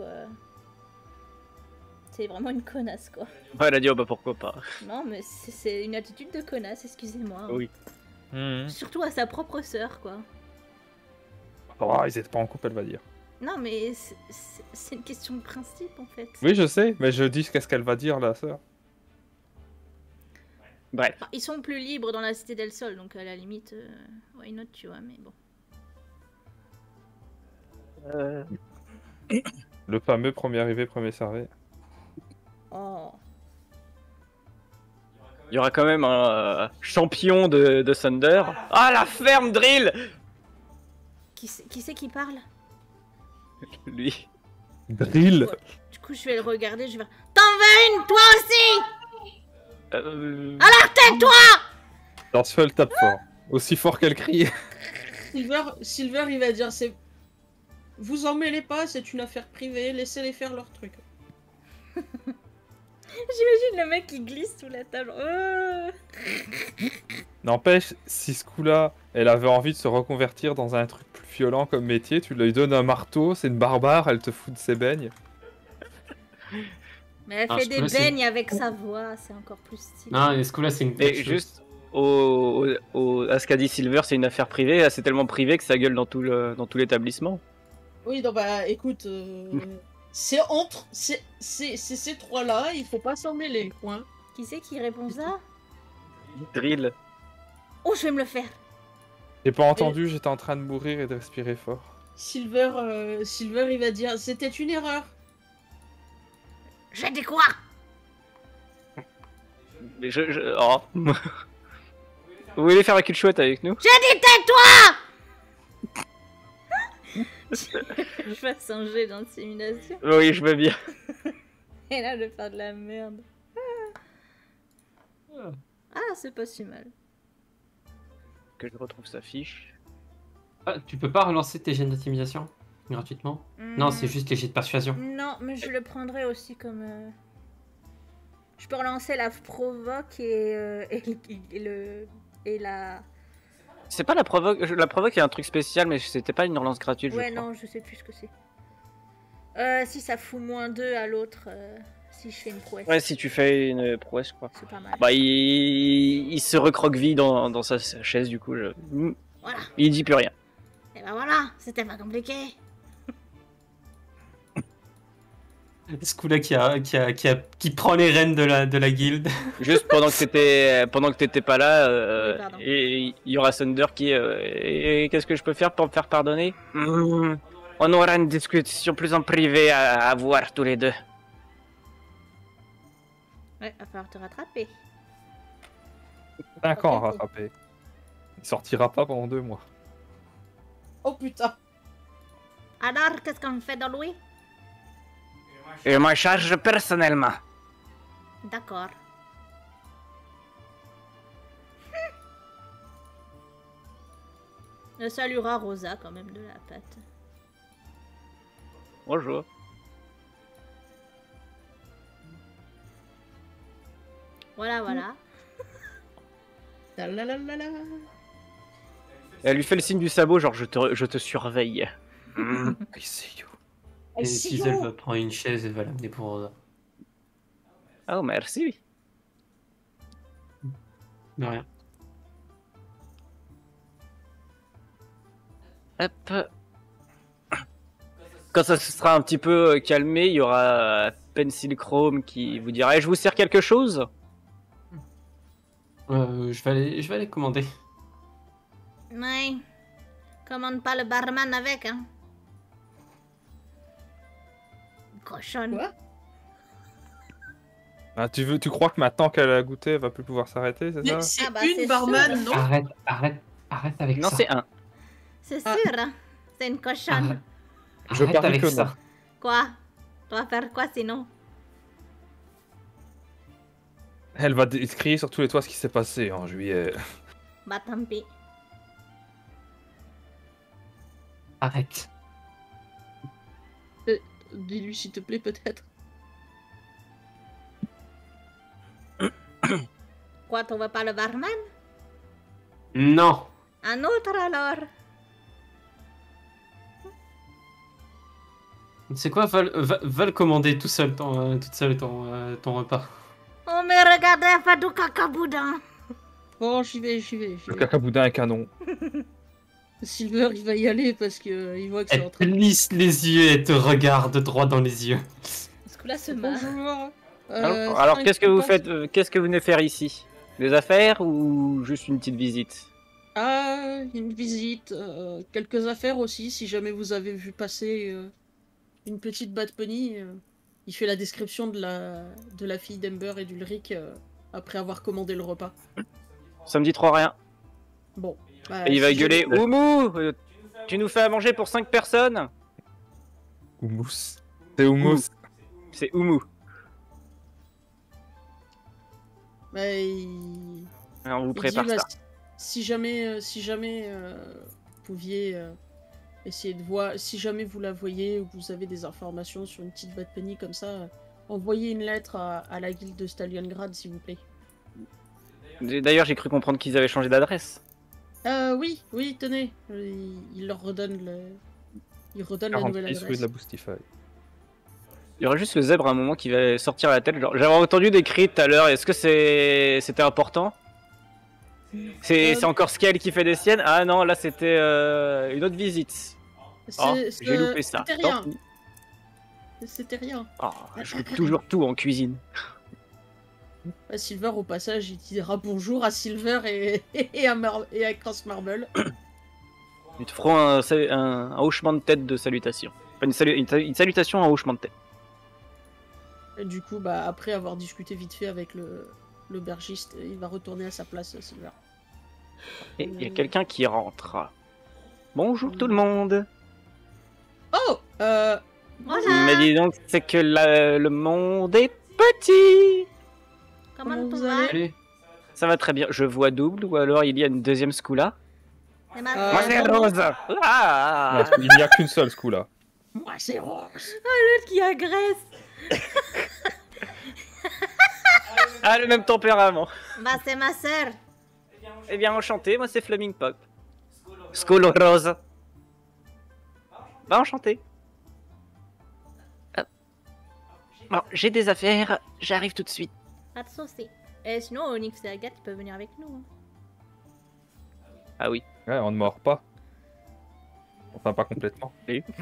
C'est vraiment une connasse, quoi. Ouais, elle a dit, oh bah pourquoi pas. Non, mais c'est une attitude de connasse, excusez-moi. Oui. Surtout à sa propre sœur, quoi. Oh, ils étaient pas en couple, elle va dire. Non, mais c'est une question de principe, en fait. Oui, je sais, mais je dis qu'est-ce qu'elle va dire, la sœur. Bref. Enfin, ils sont plus libres dans la cité d'El Sol, donc à la limite, why not, tu vois, mais bon. Le fameux premier arrivé, premier servi. Oh. Il y aura quand même un champion de Thunder. Ah, la ferme Drill. Qui c'est qui parle? Lui. Drill. Du coup, je vais le regarder, je vais... T'en veux une, toi aussi? Alors tais-toi! Dorsfell tape fort. Aussi fort qu'elle crie. Silver, il va dire, vous en mêlez pas, c'est une affaire privée, laissez-les faire leur truc. J'imagine le mec qui glisse sous la table. N'empêche, si ce coup-là, elle avait envie de se reconvertir dans un truc plus violent comme métier, tu lui donnes un marteau, c'est une barbare, elle te fout de ses beignes. Mais elle fait des beignes avec sa voix, c'est encore plus stylé. Non, et ce coup-là, c'est une Et juste à ce qu'a dit Silver, c'est une affaire privée. C'est tellement privé que ça gueule dans tout l'établissement. Oui, non, bah écoute, c'est ces trois-là, il faut pas s'en mêler, point. Qui c'est qui répond ça? Drill. Oh, je vais me le faire. J'ai pas entendu, j'étais en train de mourir et de respirer fort. Silver, il va dire, c'était une erreur. J'ai dit quoi? Mais oh. Vous voulez faire un cul de chouette avec nous? J'ai dit tais-toi! Je fasse un jet d'intimidation. Oui, je veux bien. Et là, je vais faire de la merde. Ah, c'est pas si mal. Que je retrouve sa fiche. Ah, tu peux pas relancer tes jets d'intimidation gratuitement? Non, c'est juste les jets de persuasion. Non, mais je le prendrai aussi comme... Je peux relancer la provoque et la... C'est pas la provoque. La provoque est un truc spécial, mais c'était pas une relance gratuite. Ouais, je crois. non, je sais plus ce que c'est. Si ça fout -2 à l'autre, si je fais une prouesse. Ouais, si tu fais une prouesse, je crois. C'est pas mal. Bah, il se recroqueville dans sa chaise, du coup. Voilà. Il dit plus rien. Et ben voilà, c'était pas compliqué. Ce coup-là qui prend les rênes de la guilde. Juste pendant que t'étais pas là, Oui, pardon. et il y aura Thunder qui et qu'est-ce que je peux faire pour me faire pardonner? On aura une discussion plus en privé à avoir tous les deux. Ouais, va falloir te rattraper. 5 ans à rattraper. Il sortira pas pendant 2 mois. Oh putain. Alors, qu'est-ce qu'on fait dans Louis? Je m'en charge personnellement. D'accord. Elle saluera Rosa quand même de la patte. Bonjour. Voilà, voilà. Talalalala. Elle lui fait le signe du sabot, genre je te surveille. I see you. Et Cizel va prendre une chaise et va l'amener pour Rosa. Oh, merci. De rien. Hop. Quand ça se sera un petit peu calmé, il y aura Pencil Chrome qui vous dira je vous sers quelque chose? Je vais aller commander. Ouais. Commande pas le barman avec, hein. Cochonne. Quoi? Ah, tu crois que maintenant qu'elle a goûté, elle va plus pouvoir s'arrêter, c'est ça? Mais c'est Ah bah, une c'est barman, sûr. non? Arrête avec Non, ça. c'est un. C'est Ah. sûr, hein. C'est une cochonne. Arrête, Je arrête parie avec que ça. non. Quoi? Tu vas faire quoi sinon? Elle va crier sur tous les toits ce qui s'est passé en juillet. Bah tant pis. Arrête. Dis-lui s'il te plaît, peut-être. Quoi, tu veux pas le barman? Non. Un autre alors? C'est quoi, va le commander toute seule ton repas. Oh mais regardez, elle fait du cacaboudin. Bon, j'y vais. Le cacaboudin est canon. Silver, il va y aller parce que il voit que c'est en Elle te train de... lisse les yeux et te regarde droit dans les yeux. Ce coup-là se marre. Bonjour. Alors qu'est-ce que vous faites qu'est-ce que vous venez faire ici? Des affaires ou juste une petite visite? Ah, une visite, quelques affaires aussi, si jamais vous avez vu passer une petite Bad Bunny. Il fait la description de la fille d'Ember et d'Ulrich après avoir commandé le repas. Ça me dit trop rien. Bon. bah, Et il va si gueuler jamais- Oumou, tu nous fais à manger pour 5 personnes? Houmous. C'est houmous. C'est Oumou. Bah, il... Alors, on vous il prépare dit, bah, ça. si jamais vous pouviez essayer de voir, si jamais vous la voyez ou vous avez des informations sur une petite Bad Bunny comme ça, envoyez une lettre à la guilde de Stalingrad, s'il vous plaît. D'ailleurs, j'ai cru comprendre qu'ils avaient changé d'adresse. Oui, tenez. Il leur redonne il redonne la 46 nouvelle rue de adresse. la Boostify. Il y aura juste le zèbre à un moment qui va sortir la tête. Genre, j'avais entendu des cris tout à l'heure. Est-ce que c'était important? C'est encore Scale qui fait des siennes? Ah non, là c'était une autre visite. Oh, j'ai loupé ça. C'était Tant rien. pis. C'était rien. Oh, je loupe toujours tout en cuisine. Silver, au passage, il dira bonjour à Silver et à Cross Marble. Ils te feront un hochement de tête de salutation. Enfin, une salutation en hochement de tête. Et du coup, bah, après avoir discuté vite fait avec l'aubergiste, il va retourner à sa place, Silver. Et il y a quelqu'un qui rentre. Bonjour tout le monde. Oh Voilà. Mais dis donc, c'est que le monde est petit. Comment Comment tu vous vas? allez Allez. Ça va très bien. Je vois double ou alors il y a une deuxième Scula. C'est ma Euh, Moi c'est non. Rose. Ah Il n'y a qu'une seule ce coup-là. Moi, c'est Rose. L'autre qui agresse. Ah, le même tempérament. Bah c'est ma sœur. Eh bien, enchanté, moi c'est Flaming Pop. Skull Rose. Bah, enchanté. Bon, j'ai des affaires, j'arrive tout de suite. Pas de soucis. Et sinon, Onyx et Agathe ils peuvent venir avec nous. Hein. Ah oui. Ouais, on ne mord pas. Enfin, pas complètement.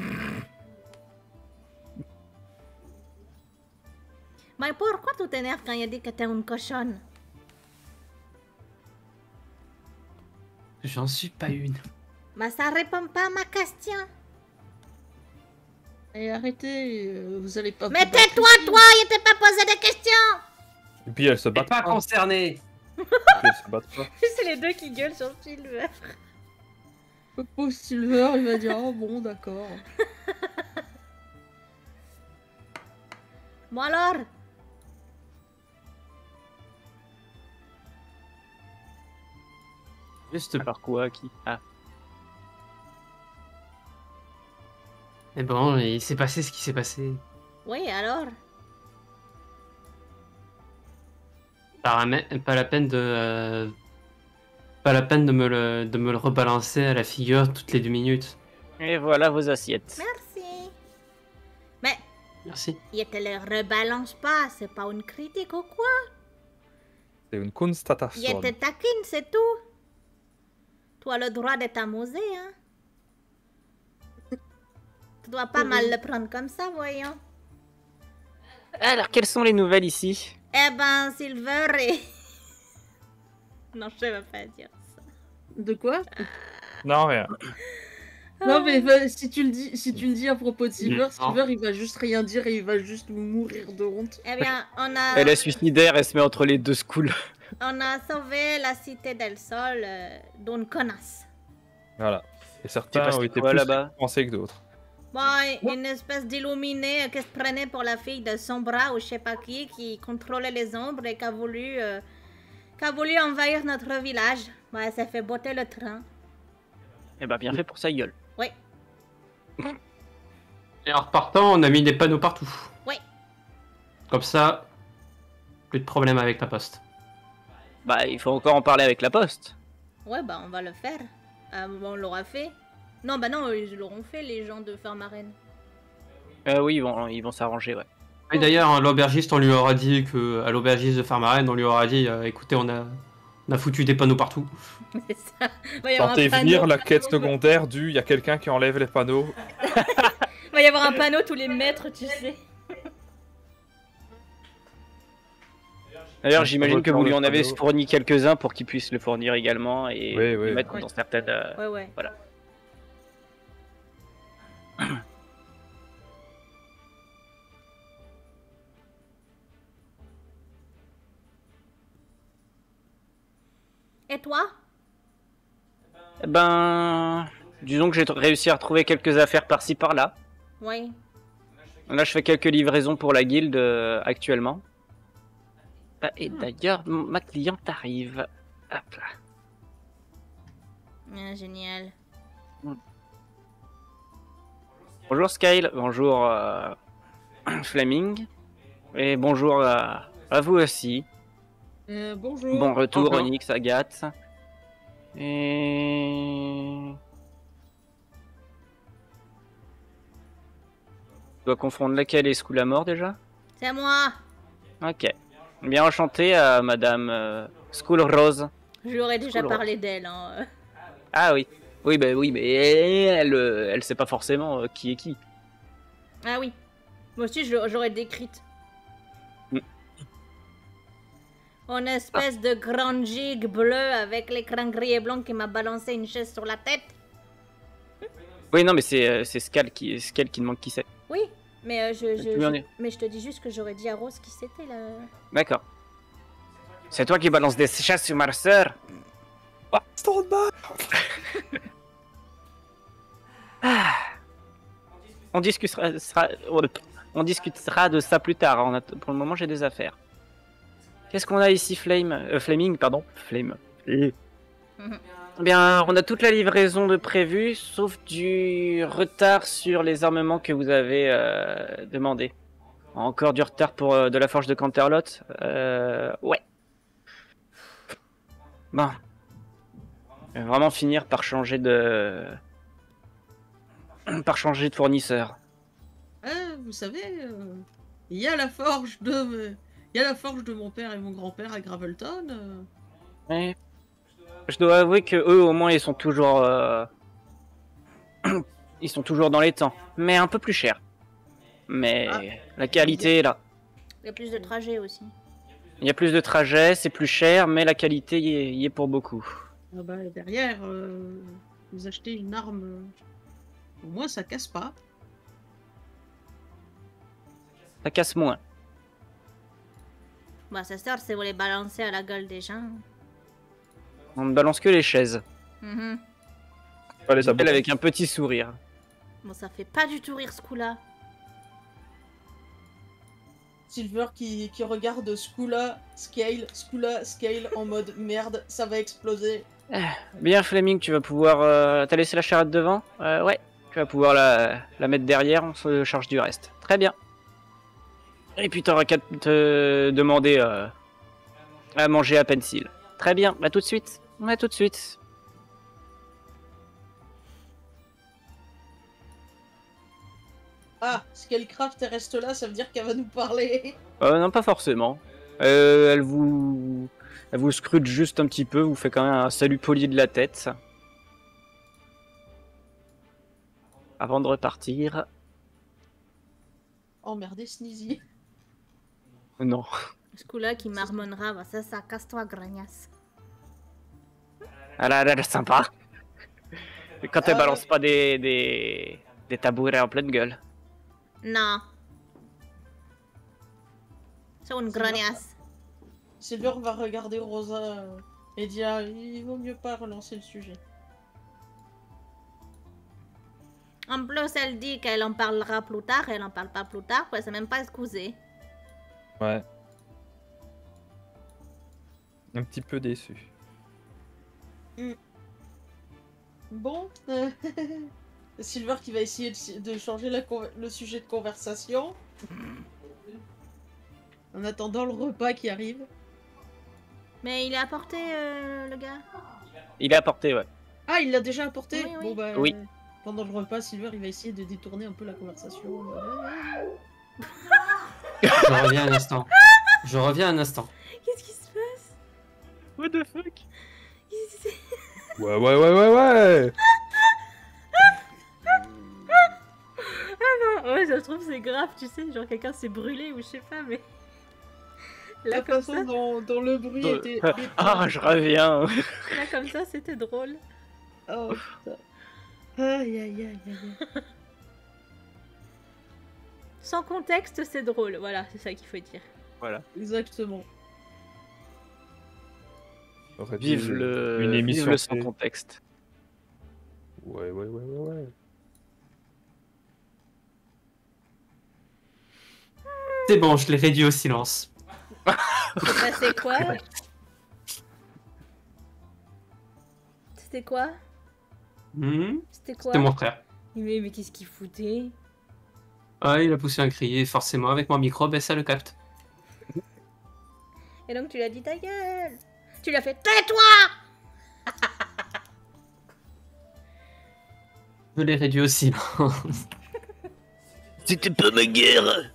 Mais pourquoi tu t'énerves quand il a dit que t'es une cochonne? J'en suis pas une. Bah ça répond pas à ma question. Et arrêtez, vous allez pas... Mais vous battre tais-toi, ici. toi, il était pas posé des questions. Et puis elles se T'es battent pas pas. concerné. Et puis elles se battent pas. C'est les deux qui gueulent sur Silver. Le pauvre Silver, il va dire, oh bon, d'accord. Bon alors, Juste. Alors quoi, qui? Ah. Mais bon, il s'est passé ce qui s'est passé. oui alors. Pas la peine de. Pas la peine de me le rebalancer à la figure toutes les 2 minutes. Et voilà vos assiettes. Merci. Mais Merci. il te le rebalance pas, c'est pas une critique ou quoi? C'est une Il constatation. te taquine, c'est tout. Tu as le droit de t'amuser, hein. Tu dois pas mal le prendre comme ça, voyons. Alors, quelles sont les nouvelles ici? Eh ben, Silver et... Non, je vais pas dire ça. De quoi? Non, rien. Non mais si tu le dis à propos de Silver, Silver il va juste rien dire et il va juste mourir de honte. Eh bien, Elle est suicidaire, elle se met entre les deux schools. On a sauvé la cité del Sol d'une connasse. Voilà. Et certains ont été plus pensés que d'autres. Bon, une espèce d'illuminé qui se prenait pour la fille de Sombra ou je sais pas qui contrôlait les ombres et qui a voulu envahir notre village. Ouais, ça fait botter le train. Eh ben, bien fait pour sa gueule. Oui. Et en repartant, on a mis des panneaux partout. Oui. Comme ça, plus de problème avec la poste. Bah, il faut encore en parler avec la poste. Ouais, bah, on va le faire. On l'aura fait. Non, bah non, ils l'auront fait, les gens de Farmaren. Oui, ils vont s'arranger, ouais. Et d'ailleurs, l'aubergiste, on lui aura dit que, à l'aubergiste de Farmaren, on lui aura dit, écoutez, on a foutu des panneaux partout. C'est ça. Sentez venir la quête secondaire du il y a quelqu'un qui enlève les panneaux. Il va y avoir un panneau tous les mètres, tu sais. D'ailleurs, j'imagine que vous lui en avez fourni quelques-uns pour qu'il puisse le fournir également et le mettre dans certaines... Ouais. Voilà. Et toi? Eh ben... Disons que j'ai réussi à retrouver quelques affaires par-ci par-là. Oui. Là, je fais quelques livraisons pour la guilde actuellement. Et d'ailleurs, ma cliente arrive. Hop là. Ah, génial. Bonjour Skyle, bonjour Fleming. Et bonjour à vous aussi. Bonjour. Bon retour Onyx, Agathe. Et... Je dois confondre laquelle est School à mort déjà? C'est moi. Ok. Bien enchanté à Madame School Rose. J'aurais déjà parlé d'elle. Hein. Ah oui. Oui, mais elle sait pas forcément qui est qui. Ah oui. Moi aussi, j'aurais décrite. Une espèce de grande gigue bleue avec l'écran gris et blanc qui m'a balancé une chaise sur la tête. Oui, non, mais c'est Skal qui demande qui c'est. Oui, mais mais je te dis juste que j'aurais dit à Rose qui c'était là. D'accord. C'est toi qui balance des chasses sur ma sœur. On discutera de ça plus tard. Pour le moment, j'ai des affaires. Qu'est-ce qu'on a ici, Fleming, pardon. Flame. Bien, on a toute la livraison de prévue, sauf du retard sur les armements que vous avez demandé. Encore du retard pour de la forge de Canterlot. Ouais. Bon. Je vais vraiment finir par changer de... fournisseur. Vous savez, il y a la forge de mon père et mon grand-père à Gravelton. Ouais. Je dois avouer que eux, au moins, ils sont toujours dans les temps, mais un peu plus cher. Mais la qualité est là. Il y a plus de trajets aussi. Il y a plus de trajets, c'est plus cher, mais la qualité y est pour beaucoup. Ah bah, derrière, vous achetez une arme, au moins ça casse pas. Ça casse moins. Bah, ça sert si vous les balancez à la gueule des gens. On ne balance que les chaises. Elle avec un petit sourire. Bon, ça fait pas du tout rire ce coup-là. Silver qui regarde Skula, Scale en mode merde, ça va exploser. Bien Fleming, tu vas pouvoir... T'as laissé la charrette devant? Ouais. Tu vas pouvoir la mettre derrière, on se charge du reste. Très bien. Et puis t'auras qu'à te demander à manger à Pencil. Très bien, à tout de suite. À tout de suite. Ah, Skullcraft reste là, ça veut dire qu'elle va nous parler. Non, pas forcément. Elle vous scrute juste un petit peu, vous fait quand même un salut poli de la tête. Avant de repartir. Emmerdez Sneezy. Non. Ce coup-là qui marmonnera, bah ça, casse-toi, grognasse. Ah là, sympa. Quand elle balance pas des tabourets en pleine gueule. Non. C'est une grognasse. Silver va regarder Rosa et dire il vaut mieux pas relancer le sujet. En plus, elle dit qu'elle en parlera plus tard, elle en parle pas plus tard, elle s'est même pas excusée. Ouais. Un petit peu déçu. Bon, Silver qui va essayer de changer le sujet de conversation. En attendant le repas qui arrive. Mais il est apporté, le gars. Il est apporté, ouais. Ah, il l'a déjà apporté. Oui, oui. Bon, bah, Oui. pendant le repas, Silver il va essayer de détourner un peu la conversation. Je reviens un instant. Je reviens un instant. Qu'est-ce qui se passe? What the fuck? Ouais. Ah non, ouais, ça se trouve, c'est grave, tu sais, genre quelqu'un s'est brûlé ou je sais pas, mais. Là, La comme façon ça, dont le bruit était... Ah, je reviens. là, comme ça, c'était drôle. Oh putain. Aïe. Sans contexte, c'est drôle, voilà, c'est ça qu'il faut dire. Voilà. Exactement. Vive une émission vive le sans contexte. Ouais. C'est bon, je l'ai réduit au silence. Bah, c'est quoi? C'était quoi? C'était quoi? C'était mon frère. Mais qu'est-ce qu'il foutait? Ah, il a poussé un cri et forcément avec mon micro, ben ça le capte. Et donc tu lui as dit ta gueule. Tu lui as fait tais-toi. Je l'ai réduit au silence. C'était pas ma guerre.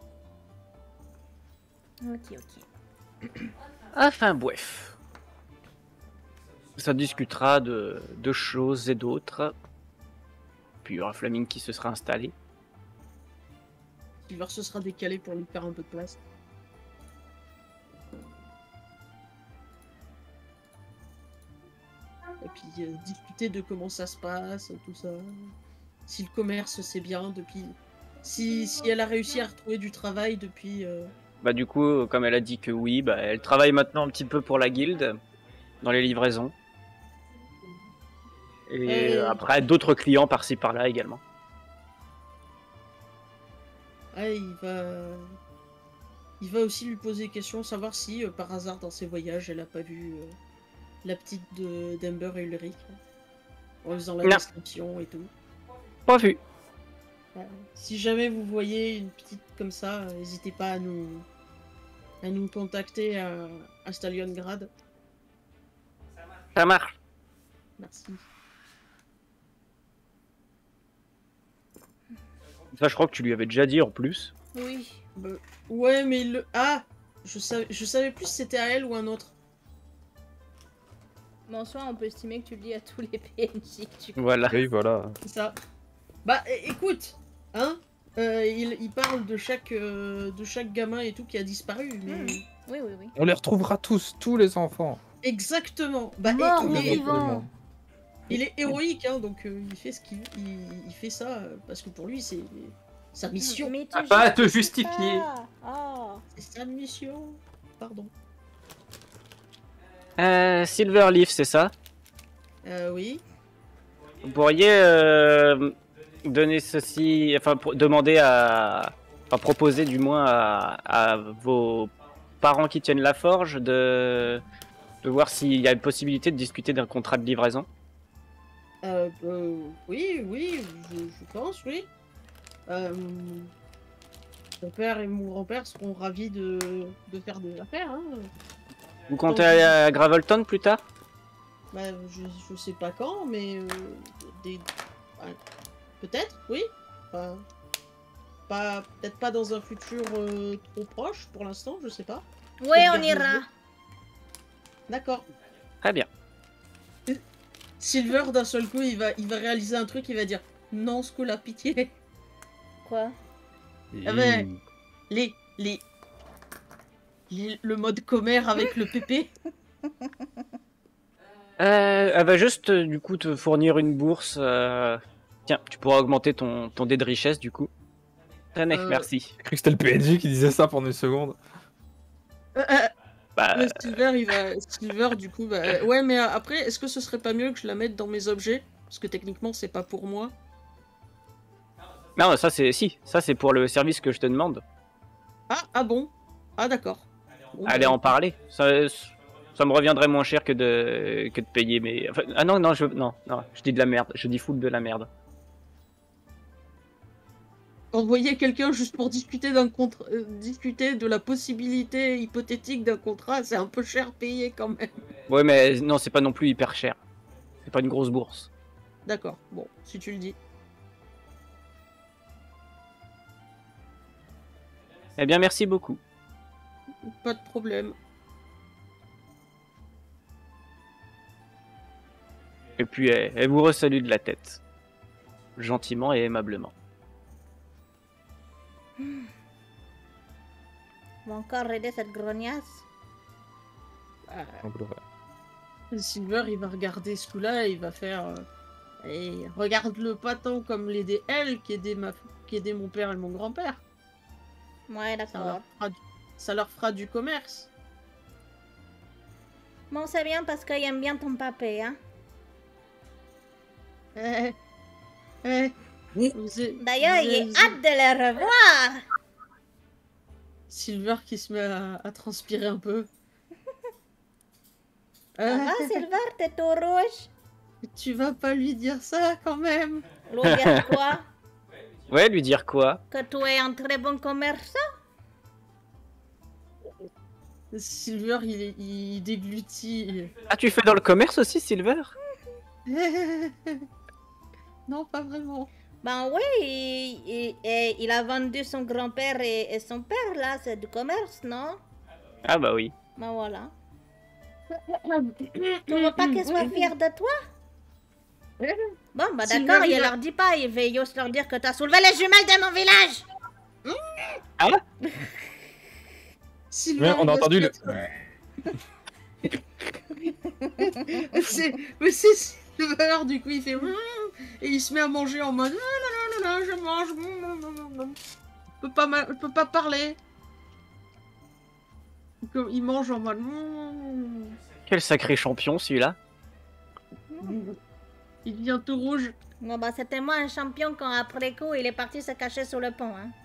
Ok. Enfin bref. Ça discutera de choses et d'autres. Puis il y aura Flaming qui se sera installé. Silver se sera décalé pour lui faire un peu de place. Et puis discuter de comment ça se passe, tout ça. Si le commerce c'est bien depuis... Si elle a réussi à retrouver du travail depuis... Bah du coup, comme elle a dit que oui, bah elle travaille maintenant un petit peu pour la guilde, dans les livraisons. Et après d'autres clients par-ci par-là également. Ah, il va aussi lui poser des questions, savoir si par hasard dans ses voyages elle a pas vu la petite d'Ember et Ulrich. En faisant la Non. description et tout. Pas vu. Si jamais vous voyez une petite comme ça, n'hésitez pas à nous contacter à Staliongrad. Ça marche. Merci. Ça, je crois que tu lui avais déjà dit en plus. Oui. Ouais, mais je savais plus si c'était à elle ou un autre. Mais en soi, on peut estimer que tu le dis à tous les PNJ que tu connais. Voilà. Oui, voilà. C'est ça. Bah, écoute, hein, il parle de chaque gamin et tout qui a disparu, mais... Oui. On les retrouvera tous les enfants. Exactement. Bah, Mort et- ou et- vivant. il est héroïque, hein, donc il fait il fait ça parce que pour lui c'est sa mission. Mais Ah, pas à te justifier. Oh. C'est sa mission. Pardon. Silverleaf, c'est ça? Oui. Vous pourriez donner ceci, enfin demander enfin proposer du moins à vos parents qui tiennent la forge de voir s'il y a une possibilité de discuter d'un contrat de livraison. Oui, je pense, oui. Mon père et mon grand-père seront ravis de faire des affaires. Hein. Vous comptez aller à Gravelton plus tard? Bah, je sais pas quand, mais peut-être, oui. Enfin, peut-être pas dans un futur trop proche pour l'instant, je sais pas. Ouais, on ira. D'accord. Très bien. Silver, d'un seul coup, il va réaliser un truc, il va dire non, Skull, a pitié. Quoi? Ah ben, le mode commère avec le PP. Elle va juste, du coup, te fournir une bourse. Tiens, tu pourras augmenter ton dé de richesse, du coup. Tenez, merci. J'ai cru que c'était le PNJ qui disait ça pendant une seconde. Bah, Silver, du coup, bah... Ouais, mais après, est-ce que ce serait pas mieux que je la mette dans mes objets? Parce que techniquement, c'est pas pour moi. non, ça c'est ça c'est pour le service que je te demande. Ah bon? Ah d'accord. Bon, Allez en parler. Ça me reviendrait moins cher que de payer mes... Enfin, ah non, je dis de la merde. Je dis full de la merde. Envoyer quelqu'un juste pour discuter d'un contrat, discuter de la possibilité hypothétique d'un contrat, c'est un peu cher payé quand même. Ouais, mais non, c'est pas non plus hyper cher. C'est pas une grosse bourse. D'accord, bon, si tu le dis. Eh bien, merci beaucoup. Pas de problème. Et puis, elle vous resalue de la tête. Gentiment et aimablement. On va encore aider cette grognasse. Silver, il va regarder ce coup-là et il va faire... Et regarde-le pas tant comme l'aider elle qu'aider mon père et mon grand-père. Ouais, d'accord. Ça leur fera du commerce. Bon, c'est bien parce qu'il aime bien ton papé, hein. D'ailleurs, il est hâte de le revoir. Silver qui se met à transpirer un peu. Ça va, Silver, t'es tout rouge. Tu vas pas lui dire ça quand même. Lui dire quoi? Ouais, lui dire quoi? Que tu es un très bon commerçant. Silver, il déglutit. Ah, tu fais dans le commerce aussi, Silver? Non, pas vraiment. Ben oui, il a vendu son grand-père et son père, là, c'est du commerce, non? Ah bah oui. Ben voilà. Tu veux pas qu'ils soient fiers de toi? Bon, bah d'accord, il leur dit pas, il va juste leur dire que t'as soulevé les jumelles de mon village! Ah? Silver, on a entendu le... Mais c'est Silver, du coup, il fait... Et il se met à manger en mode... je mange... Je peux pas parler. Il mange en mode... Quel sacré champion, celui-là. Il devient tout rouge. Bon, bah c'était moi un champion quand après coup, il est parti se cacher sous le pont, hein.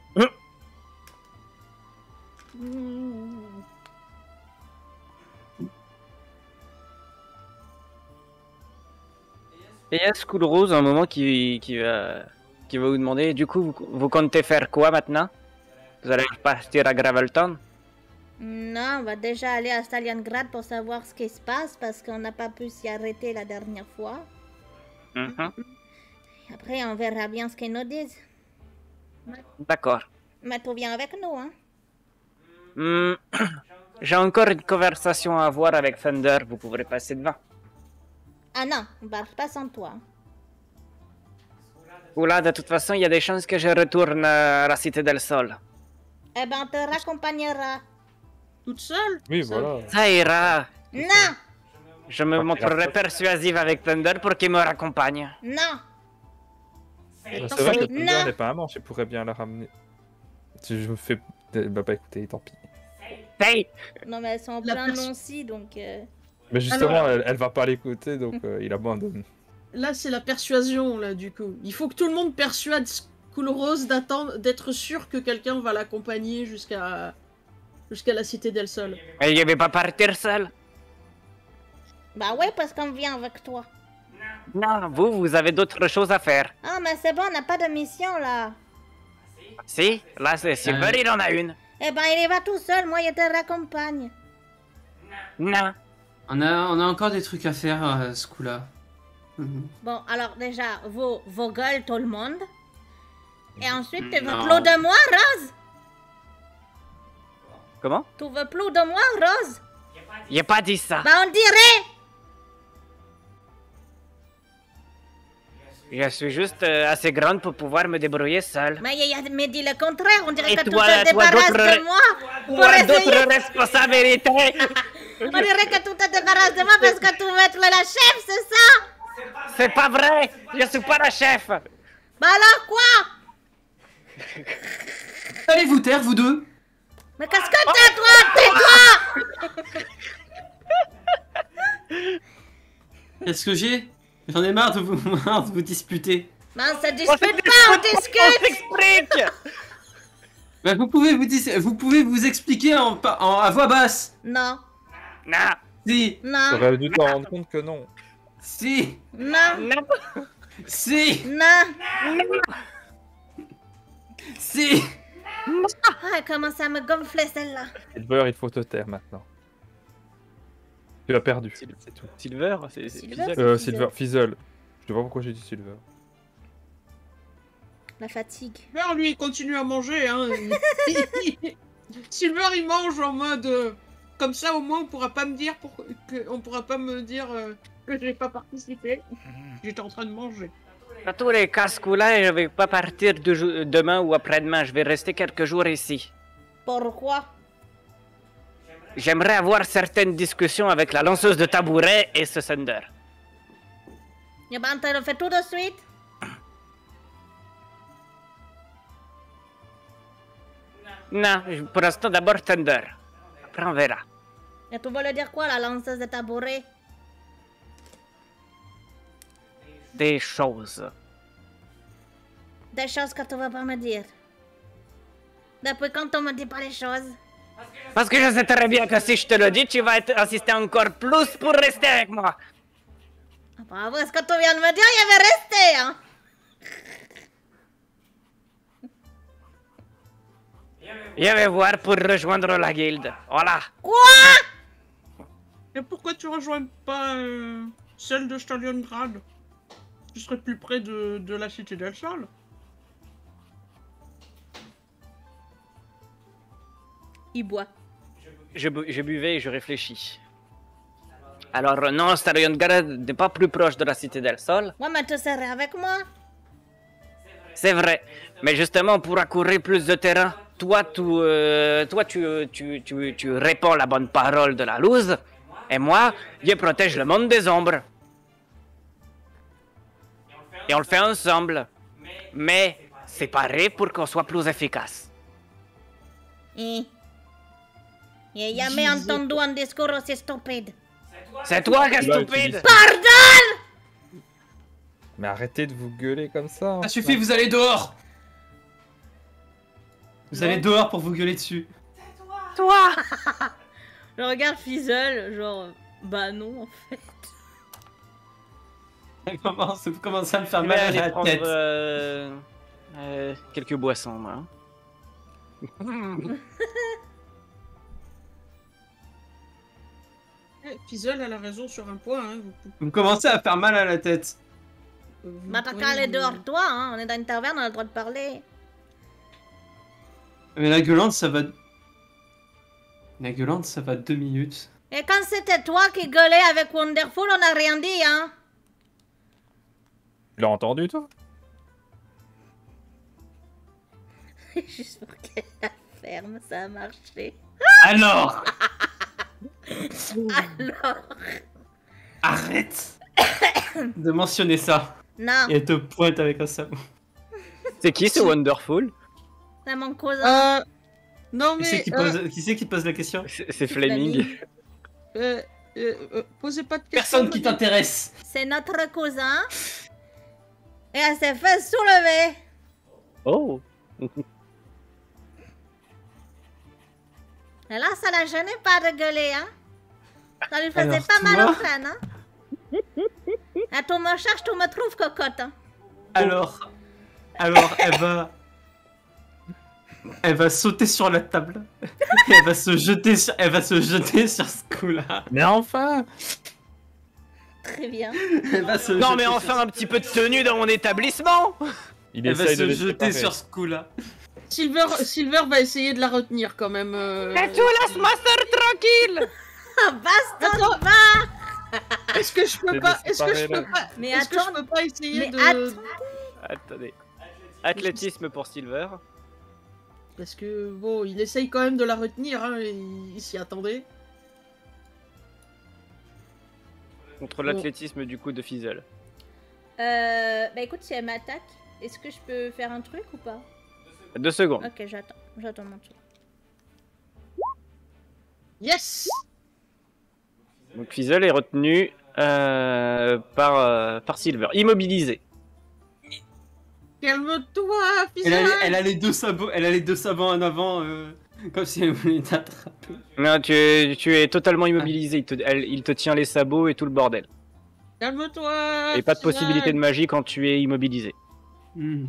Et il y a School Rose, un moment qui va vous demander, du coup, vous comptez faire quoi maintenant? Vous allez partir à Gravelton? Non, on va déjà aller à Stalingrad pour savoir ce qui se passe parce qu'on n'a pas pu s'y arrêter la dernière fois. Après, on verra bien ce qu'ils nous disent. D'accord. Mais tu viens avec nous, hein? J'ai encore une conversation à avoir avec Thunder, vous pourrez passer devant. Ah non, on parle pas sans toi. Oula, de toute façon, il y a des chances que je retourne à la Cité del Sol. Eh ben, on te raccompagnera. Toute seule? Oui, voilà. Ça ira. Non! Je me montrerai persuasive avec Thunder pour qu'il me raccompagne. Non! C'est vrai que Non. Thunder n'est pas un manche, je pourrais bien la ramener. Si je me fais... Bah pas écouter, tant pis. Hey! Non, mais elles sont en plein non-si, donc... Mais justement, Alors... elle va pas l'écouter, donc il abandonne. Là, c'est la persuasion, là, du coup. Il faut que tout le monde persuade School Rose d'être sûr que quelqu'un va l'accompagner jusqu'à la Cité del Sol. Mais je vais pas partir seul. Bah ouais, parce qu'on vient avec toi. Non, vous avez d'autres choses à faire. Ah, mais c'est bon, on n'a pas de mission, là. Si, là c'est Silver, il en a une. Eh ben, il y va tout seul, moi, je te raccompagne. Non. On a encore des trucs à faire à ce coup-là. Bon, alors déjà, vos gueules, tout le monde. Et ensuite, tu veux Non. plus de moi, Rose? Comment? Tu veux plus de moi, Rose? J'ai pas dit ça. Bah, on dirait! Je suis juste assez grande pour pouvoir me débrouiller seule. Mais il me dit le contraire, on dirait Et que tu toi, te débarrasses d'autres de moi pour Toi, essayer... d'autres responsabilités. On dirait que tout te débarrasse de moi parce que tu veux être la chef, c'est ça? C'est pas vrai. Je suis pas la chef. Bah alors quoi? Allez vous taire, vous deux. Mais qu'est-ce que t'as, toi? Tais-toi! Qu'est-ce que j'ai? J'en ai marre de vous disputer. Ben, on se dispute pas, on discute! On s'explique. Bah, vous pouvez vous expliquer à voix basse. Non, Non. Si, non, J'aurais dû t'en rendre compte que non. si, non, Non. si, non. si. Ah, elle commence à me gonfler celle-là. Silver, il faut te taire maintenant. Tu as perdu, c'est tout. Silver, c'est Silver, Fizzle. Silver, Fizzle. Je sais pas pourquoi j'ai dit Silver. La fatigue. Silver, lui, il continue à manger. Hein. Silver, il mange en mode. Comme ça, au moins, on pourra pas me dire on pourra pas me dire que j'ai pas participé. J'étais en train de manger. Dans tous les cas, ce coup-là, je vais pas partir demain ou après-demain. Je vais rester quelques jours ici. Pourquoi? J'aimerais avoir certaines discussions avec la lanceuse de tabouret et ce Thunder. Eh ben, on te le fait tout de suite. Non, pour l'instant, d'abord Thunder. Après, on verra. Et tu veux le dire quoi, la lanceuse de tabouret? Des choses. Des choses que tu veux pas me dire. Depuis quand on me dit pas les choses? Parce que je sais très bien que si je te le dis, tu vas insister encore plus pour rester avec moi. Bravo, ce que tu viens de me dire, il y avait resté, hein? Je vais voir pour rejoindre la guilde. Voilà. Quoi? Et pourquoi tu rejoins pas celle de Stalingrad? Tu serais plus près de la cité d'El Sol. Il boit. Je buvais et je réfléchis. Alors non, Stalingrad n'est pas plus proche de la cité d'El Sol. Ouais, mais tu serais avec moi? C'est vrai. Mais justement, pour accourir plus de terrain, toi, tu réponds la bonne parole de la loose. Et moi, je protège le monde des ombres. Et on le fait ensemble. Mais séparés pour qu'on soit plus efficace. J'ai jamais entendu un discours aussi stupide. C'est toi qui es Là, stupide. Pardon! Mais arrêtez de vous gueuler comme ça. Ça suffit, vous allez dehors. Vous allez dehors pour vous gueuler dessus. Toi. Je regarde Fizzle, genre, bah non, en fait. Vous commencez à me faire Je mal vais à aller la prendre tête. quelques boissons, moi. Fizzle, elle a raison sur un point. Hein. Vous commencez à faire mal à la tête. Bah t'as qu'à aller dehors, toi, hein. On est dans une taverne, on a le droit de parler. Mais la gueulante, ça va... La gueulante, ça va 2 minutes. Et quand c'était toi qui gueulais avec Wonderful, on n'a rien dit, hein. Tu l'as entendu, toi? Juste pour qu'elle la ferme, ça a marché. Alors Alors... Arrête de mentionner ça. Non, Et elle te pointe avec un sabot. C'est qui ce Wonderful? c'est mon cousin. Non Qui mais... c'est qui pose la question? C'est Fleming. posez pas de questions. Personne qui t'intéresse. C'est notre cousin. Et elle s'est fait soulever. Oh. Et là, ça la gênait pas de gueuler, hein. Ça lui faisait Alors, pas mal toi au crâne, hein. Et tout me cherche, tout me trouve cocotte, hein. Alors, elle va sauter sur la table. Et elle va se jeter sur ce coup-là. Mais enfin! Très bien. Elle va se Non jeter mais sur enfin un petit peu de tenue dans mon établissement. Il Elle va essaye se de les jeter séparer. sur ce coup-là. Silver va essayer de la retenir quand même. Et tu laisses ma soeur tranquille. Ah, baston Attends. pas. Est-ce que je peux C'est pas... de Est-ce que je séparer, peux pas... Mais Est-ce que je attends, peux pas essayer mais de... attends. Attendez. Athlétisme pour Silver. Parce que, bon, il essaye quand même de la retenir, hein, et il s'y attendait. contre l'athlétisme du coup de Fizzle. Bah écoute, si elle m'attaque, est-ce que je peux faire un truc ou pas? 2 secondes. Ok, j'attends mon tour. Yes. Donc Fizzle est retenu par Silver. Immobilisé. Calme-toi, Fizzle. Elle a les deux sabots en avant, comme si elle voulait t'attraper. Non, tu es totalement immobilisé. Il te tient les sabots et tout le bordel. Calme-toi. Et pas de Fizzle. possibilité de magie quand tu es immobilisé. Non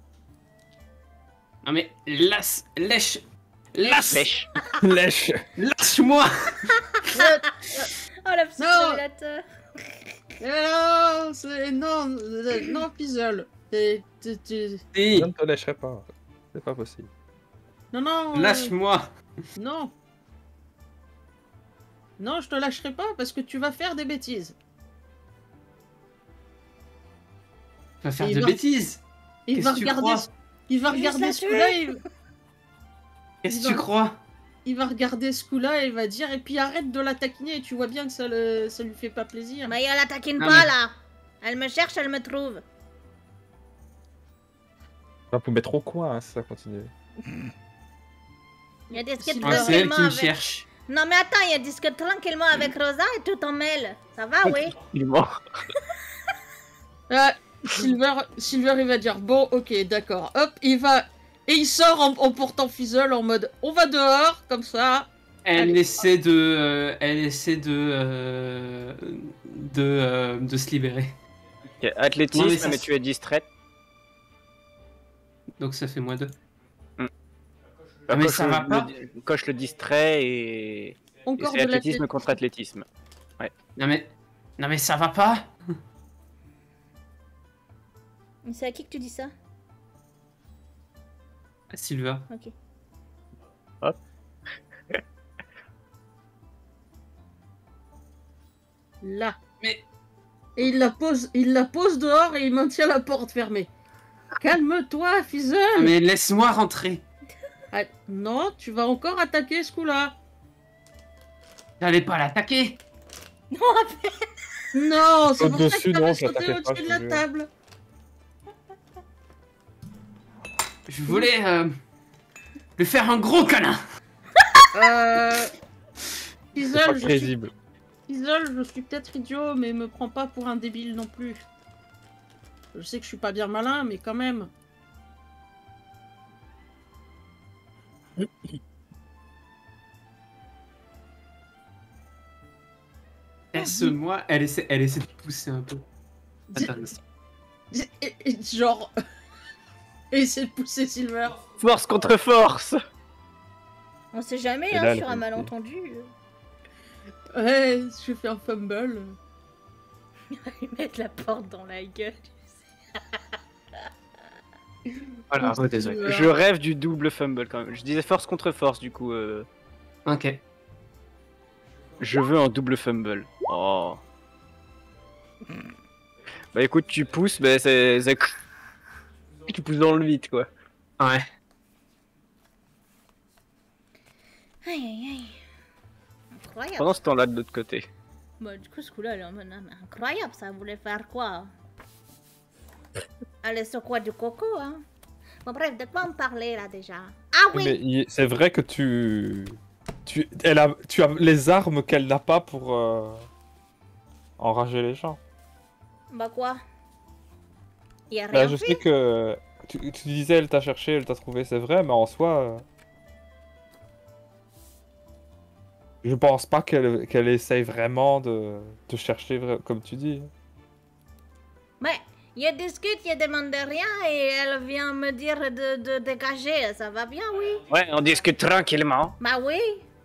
mais lâche. Lâche. Lâche-moi. Oh la petite Non. révélateur. Non, Fizzle. Si. Je ne te lâcherai pas. C'est pas possible. Non. Lâche-moi. Non. Non, je te lâcherai pas parce que tu vas faire des bêtises. Tu vas faire Il de va- bêtises. Il Qu'est-ce va que tu regarder. crois Il va Juste regarder la ce coup-là. Qu'est-ce que tu crois? Il va regarder ce coup-là et il va dire et puis arrête de la taquiner. Tu vois bien que ça lui fait pas plaisir. Mais elle la taquine Non, pas mais- là. Elle me cherche, elle me trouve. Va vous mettre au coin hein, si ça continue. Il y a des skits C'est Ah, c'est elle tranquillement qui me avec... cherche. Non mais attends, il y a des skits tranquillement avec Rosa et tout en mêle. Ça va, oui? Il est mort. Silver, il va dire bon, ok, d'accord. Hop, il va et il sort en portant Fizzle en mode on va dehors comme ça. Elle Allez. essaie de se libérer. Ok, athlétisme, Non, mais mais, ça, tu es distraite. Donc ça fait -2. Bah, mais coche ça va pas. Coche le distrait et Encore c'est de athlétisme l'athlétisme. contre athlétisme. Non mais ça va pas. C'est à qui que tu dis ça? Silver. Ok. Là. Mais- Et il la pose dehors et il maintient la porte fermée. Calme-toi, Fizzle. Ah, mais laisse-moi rentrer. Ah, non, tu vas encore attaquer ce coup-là. J'allais pas l'attaquer. Non, Non, c'est pour ça que Au-dessus, t'avais non, sauté j'attaquais pas, au-dessus de je la te jure. table. Je voulais lui faire un gros câlin. C'est Fizzle, pas je suis... crédible. Fizzle, je suis peut-être idiot, mais me prends pas pour un débile non plus. Je sais que je suis pas bien malin, mais quand même. Laisse-moi. Elle essaie de pousser un peu. Attends. Genre... Essaie de pousser Silver. Force contre force. on sait jamais, Et hein, là, sur un elle- malentendu. Ouais, je fais un fumble. Il va lui mettre la porte dans la gueule. Voilà, Oh, désolé. Silver. Je rêve du double fumble quand même. Je disais force contre force du coup. Ok. Je veux un double fumble. Oh. Bah écoute, tu pousses, bah c'est... Tu pousses dans le vide quoi. Ouais. Aïe aïe aïe. Incroyable. Pendant ce temps-là de l'autre côté. Bah, du coup, ce coup-là, elle est en mode, ah, mais incroyable, ça voulait faire quoi? Allez, sur quoi du coco, hein? Bon, bref, de quoi on parlait là déjà? Ah oui! Mais c'est vrai que tu as les armes qu'elle n'a pas pour enrager les gens. Bah quoi? Il y a Là, rien je fait. sais que tu disais elle t'a cherché, elle t'a trouvé, c'est vrai, mais en soi, je pense pas qu'elle essaye vraiment de te chercher comme tu dis. Mais, il discute, il demande rien et elle vient me dire de dégager. Ça va bien, oui? Ouais, on discute tranquillement. Bah oui!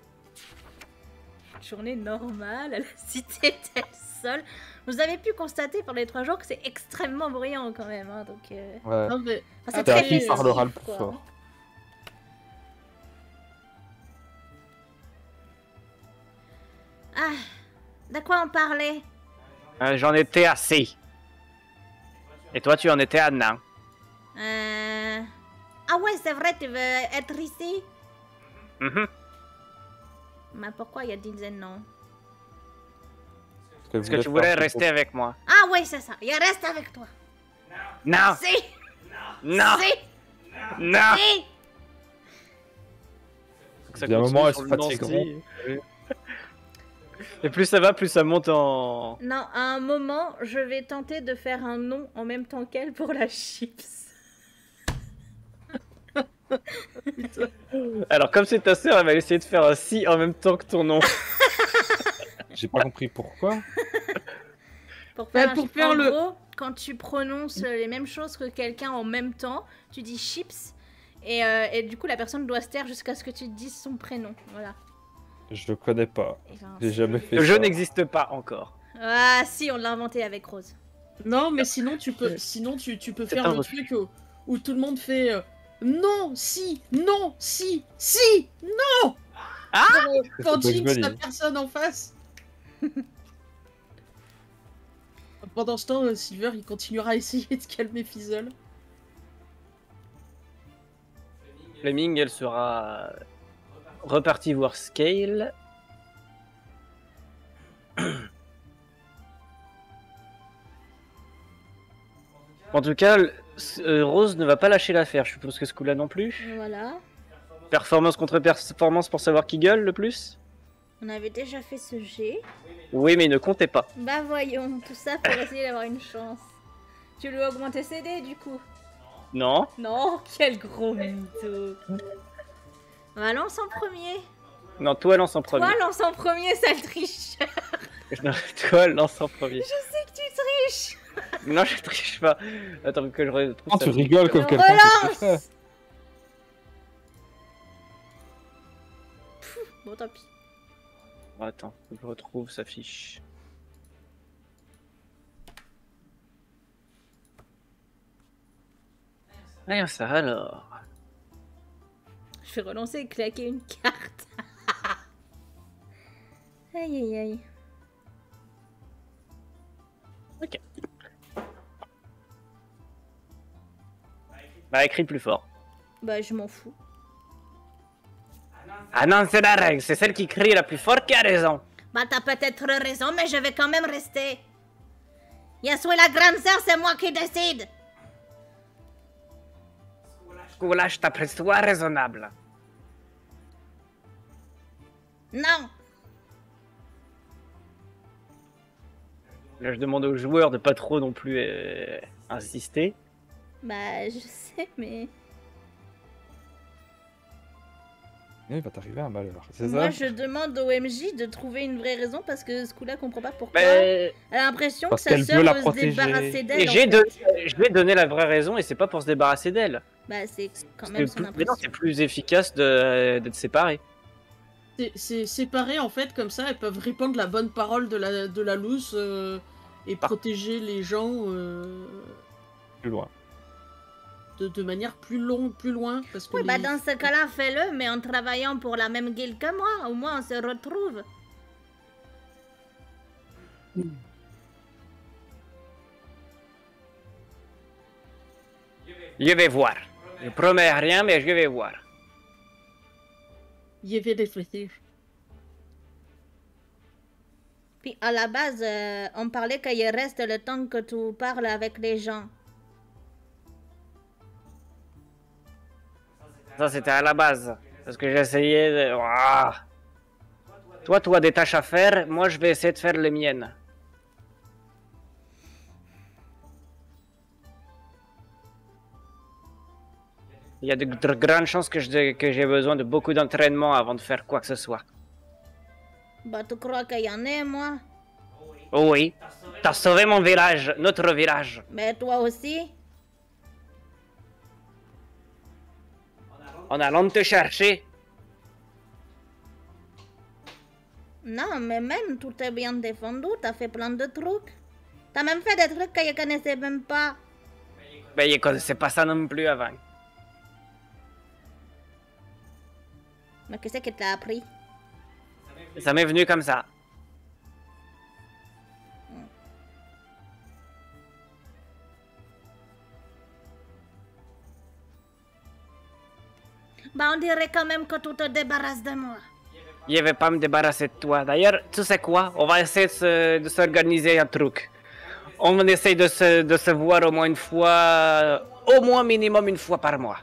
Journée normale à la cité del Sol. Vous avez pu constater pendant les 3 jours que c'est extrêmement bruyant quand même, hein, donc... Ouais. Non, mais... Enfin, c'est T'as très qui festif, parlera le plus quoi. fort. Ah, de quoi on parlait? J'en étais assez. Et toi, tu en étais à non. Ah ouais, c'est vrai, tu veux être ici? Mhm. Mais pourquoi il a dit non? Parce que tu voulais rester avec moi. Ah ouais, c'est ça. Il reste avec toi. Non. Si. Non. Si. Non. Si. Ça Il y a un continue moment, elles sur se le non, fatigueront. si. Et plus ça va, plus ça monte en... Non, à un moment, je vais tenter de faire un nom en même temps qu'elle pour la chips. Alors comme c'est ta sœur, elle va essayer de faire un si en même temps que ton nom. J'ai pas compris pourquoi. Pour faire, pour en faire le... gros, quand tu prononces les mêmes choses que quelqu'un en même temps, tu dis chips. Et du coup, la personne doit se taire jusqu'à ce que tu dises son prénom. Voilà. Je le connais pas. Et ben, J'ai jamais fait Le jeu ça. n'existe pas encore. Ah si, on l'a inventé avec Rose. Non, mais sinon tu peux, tu peux faire un le refus. truc où tout le monde fait non, si, non, si, si, non. Ah Quand C'est jinx la Bugs personne en face. Pendant ce temps, Silver il continuera à essayer de calmer Fizzle. Fleming, elle sera repartie voir Scale. En tout cas, Rose ne va pas lâcher l'affaire. Je suppose que ce coup-là non plus. Voilà. Performance contre performance pour savoir qui gueule le plus. On avait déjà fait ce jet. Oui, mais ne comptez pas. Bah voyons, tout ça pour essayer d'avoir une chance. Tu lui as augmenté ses dés du coup? Non. Non, quel gros mytho. Bah lance en premier. Non, toi lance en premier. Toi lance en premier, sale tricheur. Non, toi lance en premier. Je sais que tu triches. Non, je triche pas. Attends que je retrouve Oh, ça. tu rigoles comme On quelqu'un qui tricherait. relance. Pfff, bon tant pis. Attends, faut que je retrouve sa fiche. Rien ça alors. Je vais relancer et claquer une carte. Aïe aïe aïe. Ok. Bah écris plus fort. Bah je m'en fous. Ah non, c'est la règle, c'est celle qui crie la plus fort qui a raison. Bah t'as peut-être raison, mais je vais quand même rester. Yasui la grande sœur, c'est moi qui décide. Coulage t'appelle-toi raisonnable. Non. Là, je demande aux joueurs de pas trop non plus insister. Bah je sais, mais... Il va t'arriver un malheur, c'est Moi ça? je demande au MJ de trouver une vraie raison parce que ce coup-là comprend pas pourquoi. Mais... Elle a l'impression que Parce sa qu'elle sœur veut la veut se protéger. débarrasser d'elle. Et en j'ai fait. je vais donner la vraie raison et c'est pas pour se débarrasser d'elle. Bah c'est quand même son Mais non, impression. c'est plus efficace d'être séparés. C'est séparé en fait, comme ça elles peuvent répandre la bonne parole de la loose et protéger les gens Plus loin. de manière plus loin. Parce que Oui, bah les- dans ce cas-là, fais-le, mais en travaillant pour la même guilde que moi. Au moins, on se retrouve. Je vais voir. Je promets rien, mais je vais voir. Y avait des flétiges. Puis à la base, on parlait qu'il reste le temps que tu parles avec les gens. Ça, c'était à la base. Parce que j'essayais de... Ah. Toi, tu as des tâches à faire. Moi, je vais essayer de faire les miennes. Il y a de grandes chances que j'ai besoin de beaucoup d'entraînement avant de faire quoi que ce soit. Bah, tu crois qu'il y en a, moi? Oh oui, t'as sauvé mon village, notre village. Mais toi aussi? En allant te chercher. Non, mais même, tout est bien défendu. T'as fait plein de trucs. T'as même fait des trucs que je connaissais même pas. Ben, je connaissais pas ça non plus avant. Mais qu'est-ce que t'as appris? Ça m'est venu comme ça. Bah, on dirait quand même que tu te débarrasses de moi. Je vais pas me débarrasser de toi. D'ailleurs, tu sais quoi? On va essayer de s'organiser un truc. On essaye de se voir au moins une fois, au moins minimum une fois par mois.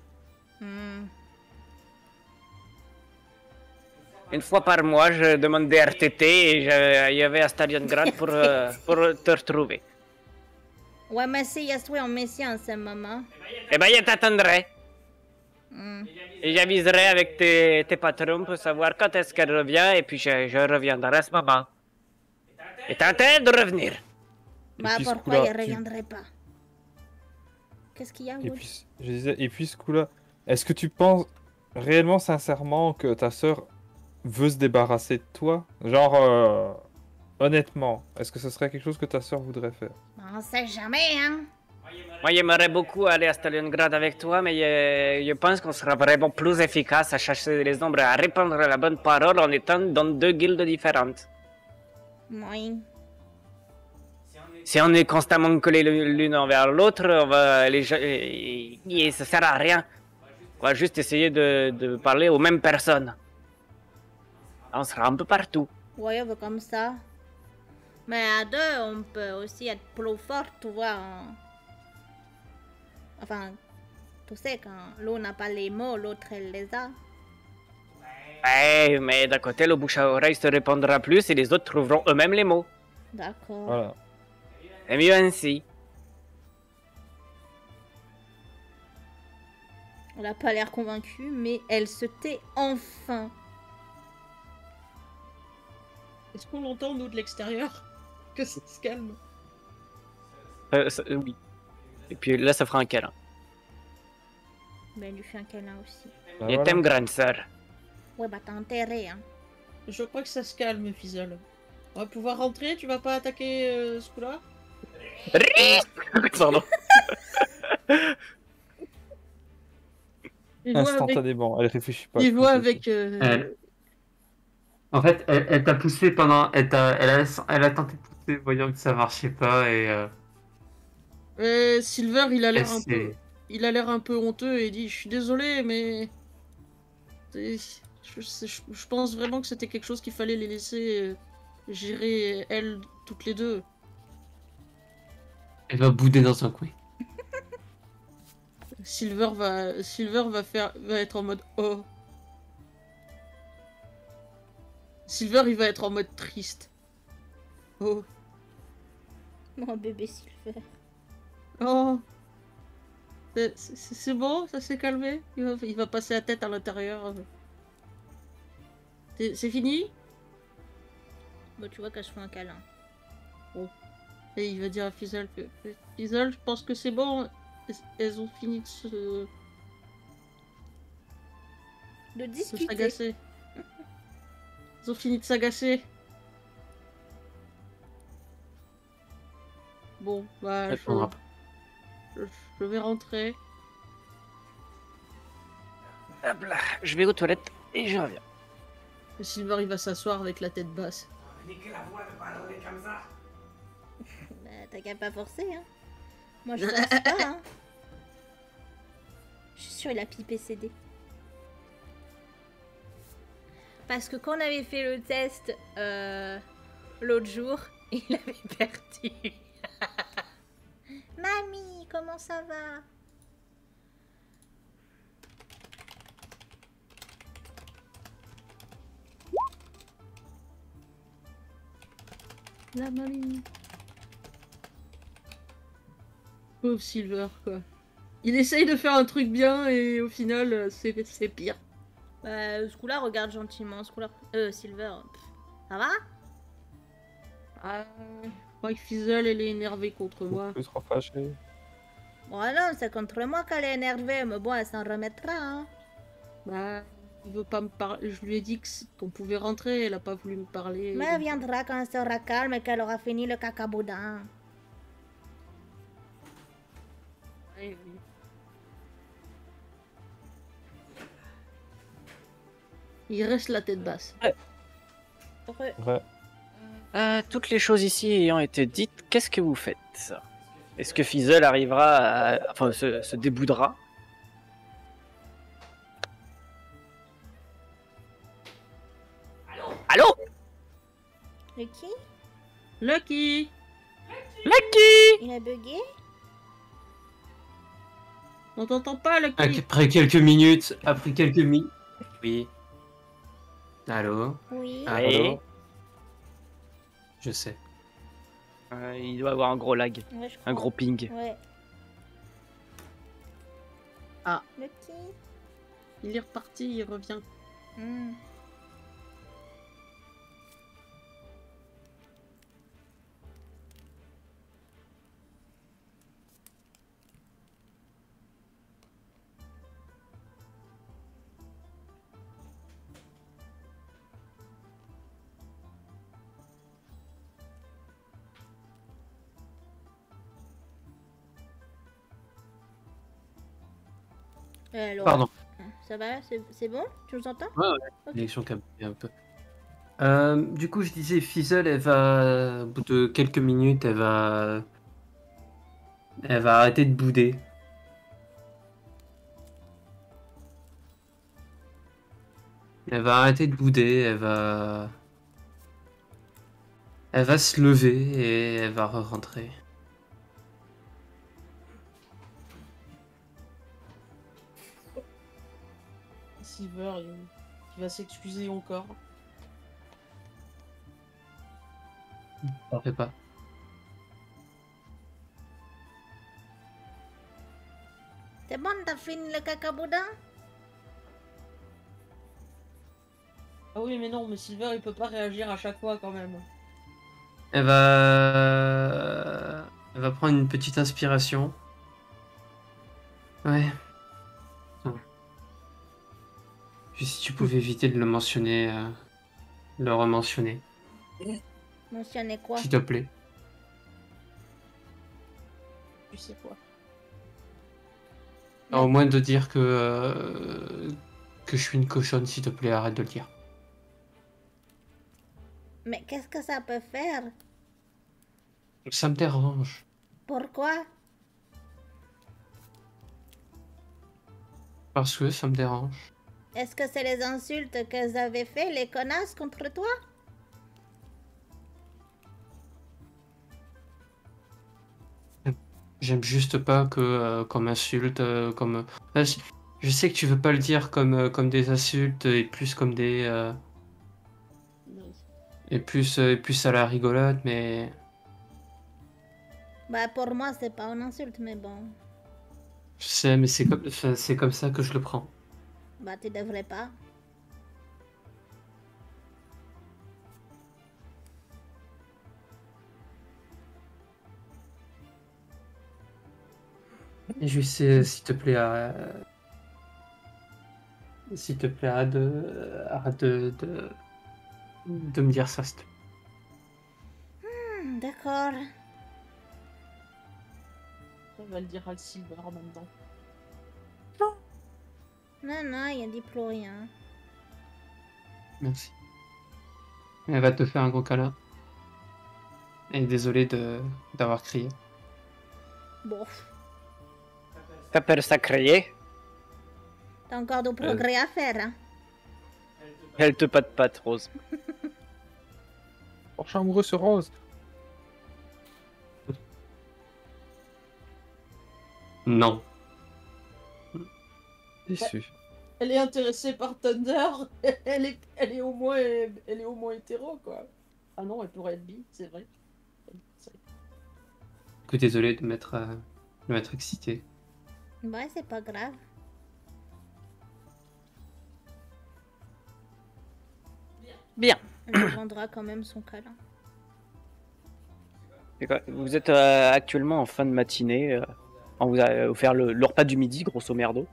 Une fois par mois, je demande des RTT et je vais à Stalingrad pour te retrouver. Ouais, merci, je suis en mission en ce moment. Eh ben, je t'attendrai. Et j'aviserai avec tes patrons pour savoir quand est-ce qu'elle revient et puis je reviendrai à ce moment. Et t'as intérêt de revenir. Bah puis, ce pourquoi coup-là, il reviendrait pas? Qu'est-ce qu'il y a, Et Wood? puis, je disais, et puis ce coup-là, est-ce que tu penses réellement, sincèrement, que ta sœur veut se débarrasser de toi? Genre, honnêtement, est-ce que ce serait quelque chose que ta sœur voudrait faire? On sait jamais, hein? Moi, j'aimerais beaucoup aller à Stalingrad avec toi, mais je pense qu'on sera vraiment plus efficace à chercher les ombres et à répandre la bonne parole en étant dans 2 guildes différentes. Oui. Si on est constamment collés l'une envers l'autre, on va et ça sert à rien. On va juste essayer de parler aux mêmes personnes. On sera un peu partout. Ouais, comme ça. Mais à deux, on peut aussi être plus fort, tu vois. Enfin, tu sais, quand l'un n'a pas les mots, l'autre, elle les a. Ouais, mais d'un côté, le bouche à oreille se répandra plus et les autres trouveront eux-mêmes les mots. D'accord. Voilà. C'est mieux ainsi. Elle n'a pas l'air convaincue, mais elle se tait enfin. Est-ce qu'on l'entend, nous, de l'extérieur? Que ça se calme. Oui. Et puis là, ça fera un câlin. Ben, elle lui fait un câlin aussi. Bah, Je voilà. t'aime, grande sœur. Ouais, bah t'as intérêt, hein. Je crois que ça se calme, Fizzle. On va pouvoir rentrer, tu vas pas attaquer ce coup-là? Pardon. Il voit avec... Instantanément, elle réfléchit pas. Il voit avec... En fait, elle t'a poussé pendant. Elle a tenté de pousser, voyant que ça marchait pas et. Silver, il a l'air un c'est- peu... Il a l'air un peu honteux et dit « Je suis désolé, mais... Je pense vraiment que c'était quelque chose qu'il fallait les laisser gérer, elles, toutes les deux. Elle va bouder dans un coin. Silver va être en mode oh. Silver, il va être en mode triste. Oh. Mon bébé Silver. Oh. C'est bon, ça s'est calmé. Il va passer la tête à l'intérieur. C'est fini? Bah, tu vois qu'elle se fait un câlin. Et il va dire à Fizzle que Fizzle, je pense que c'est bon. Elles ont fini de De se discuter. s'agacer. Elles ont fini de s'agacer. Bon, bah, Elle prendra pas. je vais rentrer. Hop là, je vais aux toilettes et je reviens. Et Silver, il va s'asseoir avec la tête basse. Bah, t'as qu'à pas forcer, hein. Moi, je force pas, hein. Je suis sûre, il a pipé CD. Parce que quand on avait fait le test l'autre jour, il avait perdu. Mamie, comment ça va? La mamie. Pauvre Silver, quoi. Il essaye de faire un truc bien et au final, c'est pire. Bah, ce coup-là, regarde gentiment. Ce coup-là, Silver. Pff, ça va? Ah, je crois que Fizzle, elle est énervée contre moi. Plus trop fâché. Bon, non, c'est contre moi qu'elle est énervée, mais bon, elle s'en remettra, hein. Bah, il veut pas me parler. Je lui ai dit qu'on pouvait rentrer, elle a pas voulu me parler. Mais elle viendra quand elle sera calme et qu'elle aura fini le cacaboudin. Ouais, oui. Il reste la tête basse. Heureux. Ouais. Toutes les choses ici ayant été dites, qu'est-ce que vous faites? Est-ce que Fizzle arrivera enfin, se déboudera? Lucky? Lucky. Lucky! Il a bugué? On t'entend pas, Lucky. Après quelques minutes, Oui. Allô? Oui. Allô? Je sais. Il doit avoir un gros lag, Ouais, je un crois. gros ping. Ouais. Ah. Lucky? Il est reparti, il revient. Hmm. Alors, Pardon. ça va? C'est bon? Tu nous entends? Ouais, Ok. l'élection qui a bugué un peu. Du coup, je disais, Fizzle, elle va, au bout de quelques minutes, elle va arrêter de bouder. Elle va arrêter de bouder, elle va se lever et elle va rentrer. Silver, il va s'excuser encore. T'en fais pas. C'est bon, t'as fini le caca boudin? Ah oui, mais non, mais Silver, il peut pas réagir à chaque fois quand même. Elle va prendre une petite inspiration. Ouais. Puis si tu pouvais éviter de le mentionner, le rementionner, Mentionner quoi? s'il te plaît. Tu sais quoi. Au moins de dire que je suis une cochonne, s'il te plaît, arrête de le dire. Mais qu'est-ce que ça peut faire? Ça me dérange. Pourquoi? Parce que ça me dérange. Est-ce que c'est les insultes qu'elles avaient fait, les connasses, contre toi? J'aime juste pas que qu'on m'insulte comme. Je sais que tu veux pas le dire comme des insultes et plus comme des et plus à la rigolade, mais Bah pour moi c'est pas une insulte, mais bon. je sais, mais c'est comme ça que je le prends. Bah tu devrais pas. Et je sais, s'il te plaît, s'il te plaît, arrête de me dire ça, s'il te plaît. D'accord. On va le dire à Silver maintenant. Non, non, il dit plus rien. Merci. Elle va te faire un gros câlin. Et désolé d'avoir crié. Bon, T'appelles ça crier? t'as encore du progrès à faire, hein. Elle te patte Rose. Porche amoureux sur Rose. Non. Déçu. Elle est intéressée par Thunder. Elle est au moins hétéro, quoi. Ah non, elle pourrait être bi, c'est vrai. Écoute, désolé de m'être excité. Ouais, c'est pas grave. Bien. Elle lui rendra quand même son câlin. Vous êtes actuellement en fin de matinée. On vous a offert le repas du midi, grosso merdo.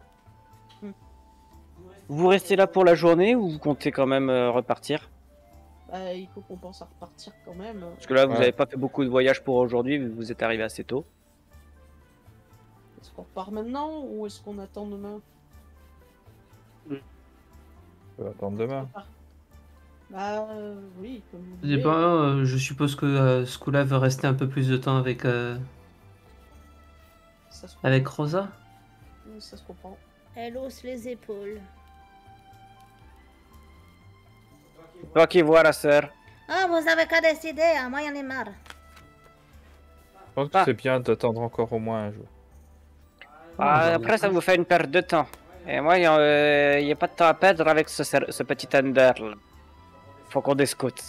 Vous restez là pour la journée ou vous comptez quand même repartir? Bah, il faut qu'on pense à repartir quand même. Parce que là, vous Ouais. n'avez pas fait beaucoup de voyages pour aujourd'hui, vu que vous êtes arrivé assez tôt. Est-ce qu'on repart maintenant ou est-ce qu'on attend demain? On peut attendre demain. Bah oui, comme vous Je sais voulez. pas, je suppose que Skula veut rester un peu plus de temps avec Ça se avec Rosa. comprend. Ça se comprend. Elle hausse les épaules. Toi qui vois la sœur. Ah, vous avez qu'à décider, hein. Moi, y'en ai marre. Je pense que c'est bien d'attendre encore au moins un jour. Après, ça vous fait une perte de temps. Et moi, il n'y a pas de temps à perdre avec ce petit Thunder. Faut qu'on discute.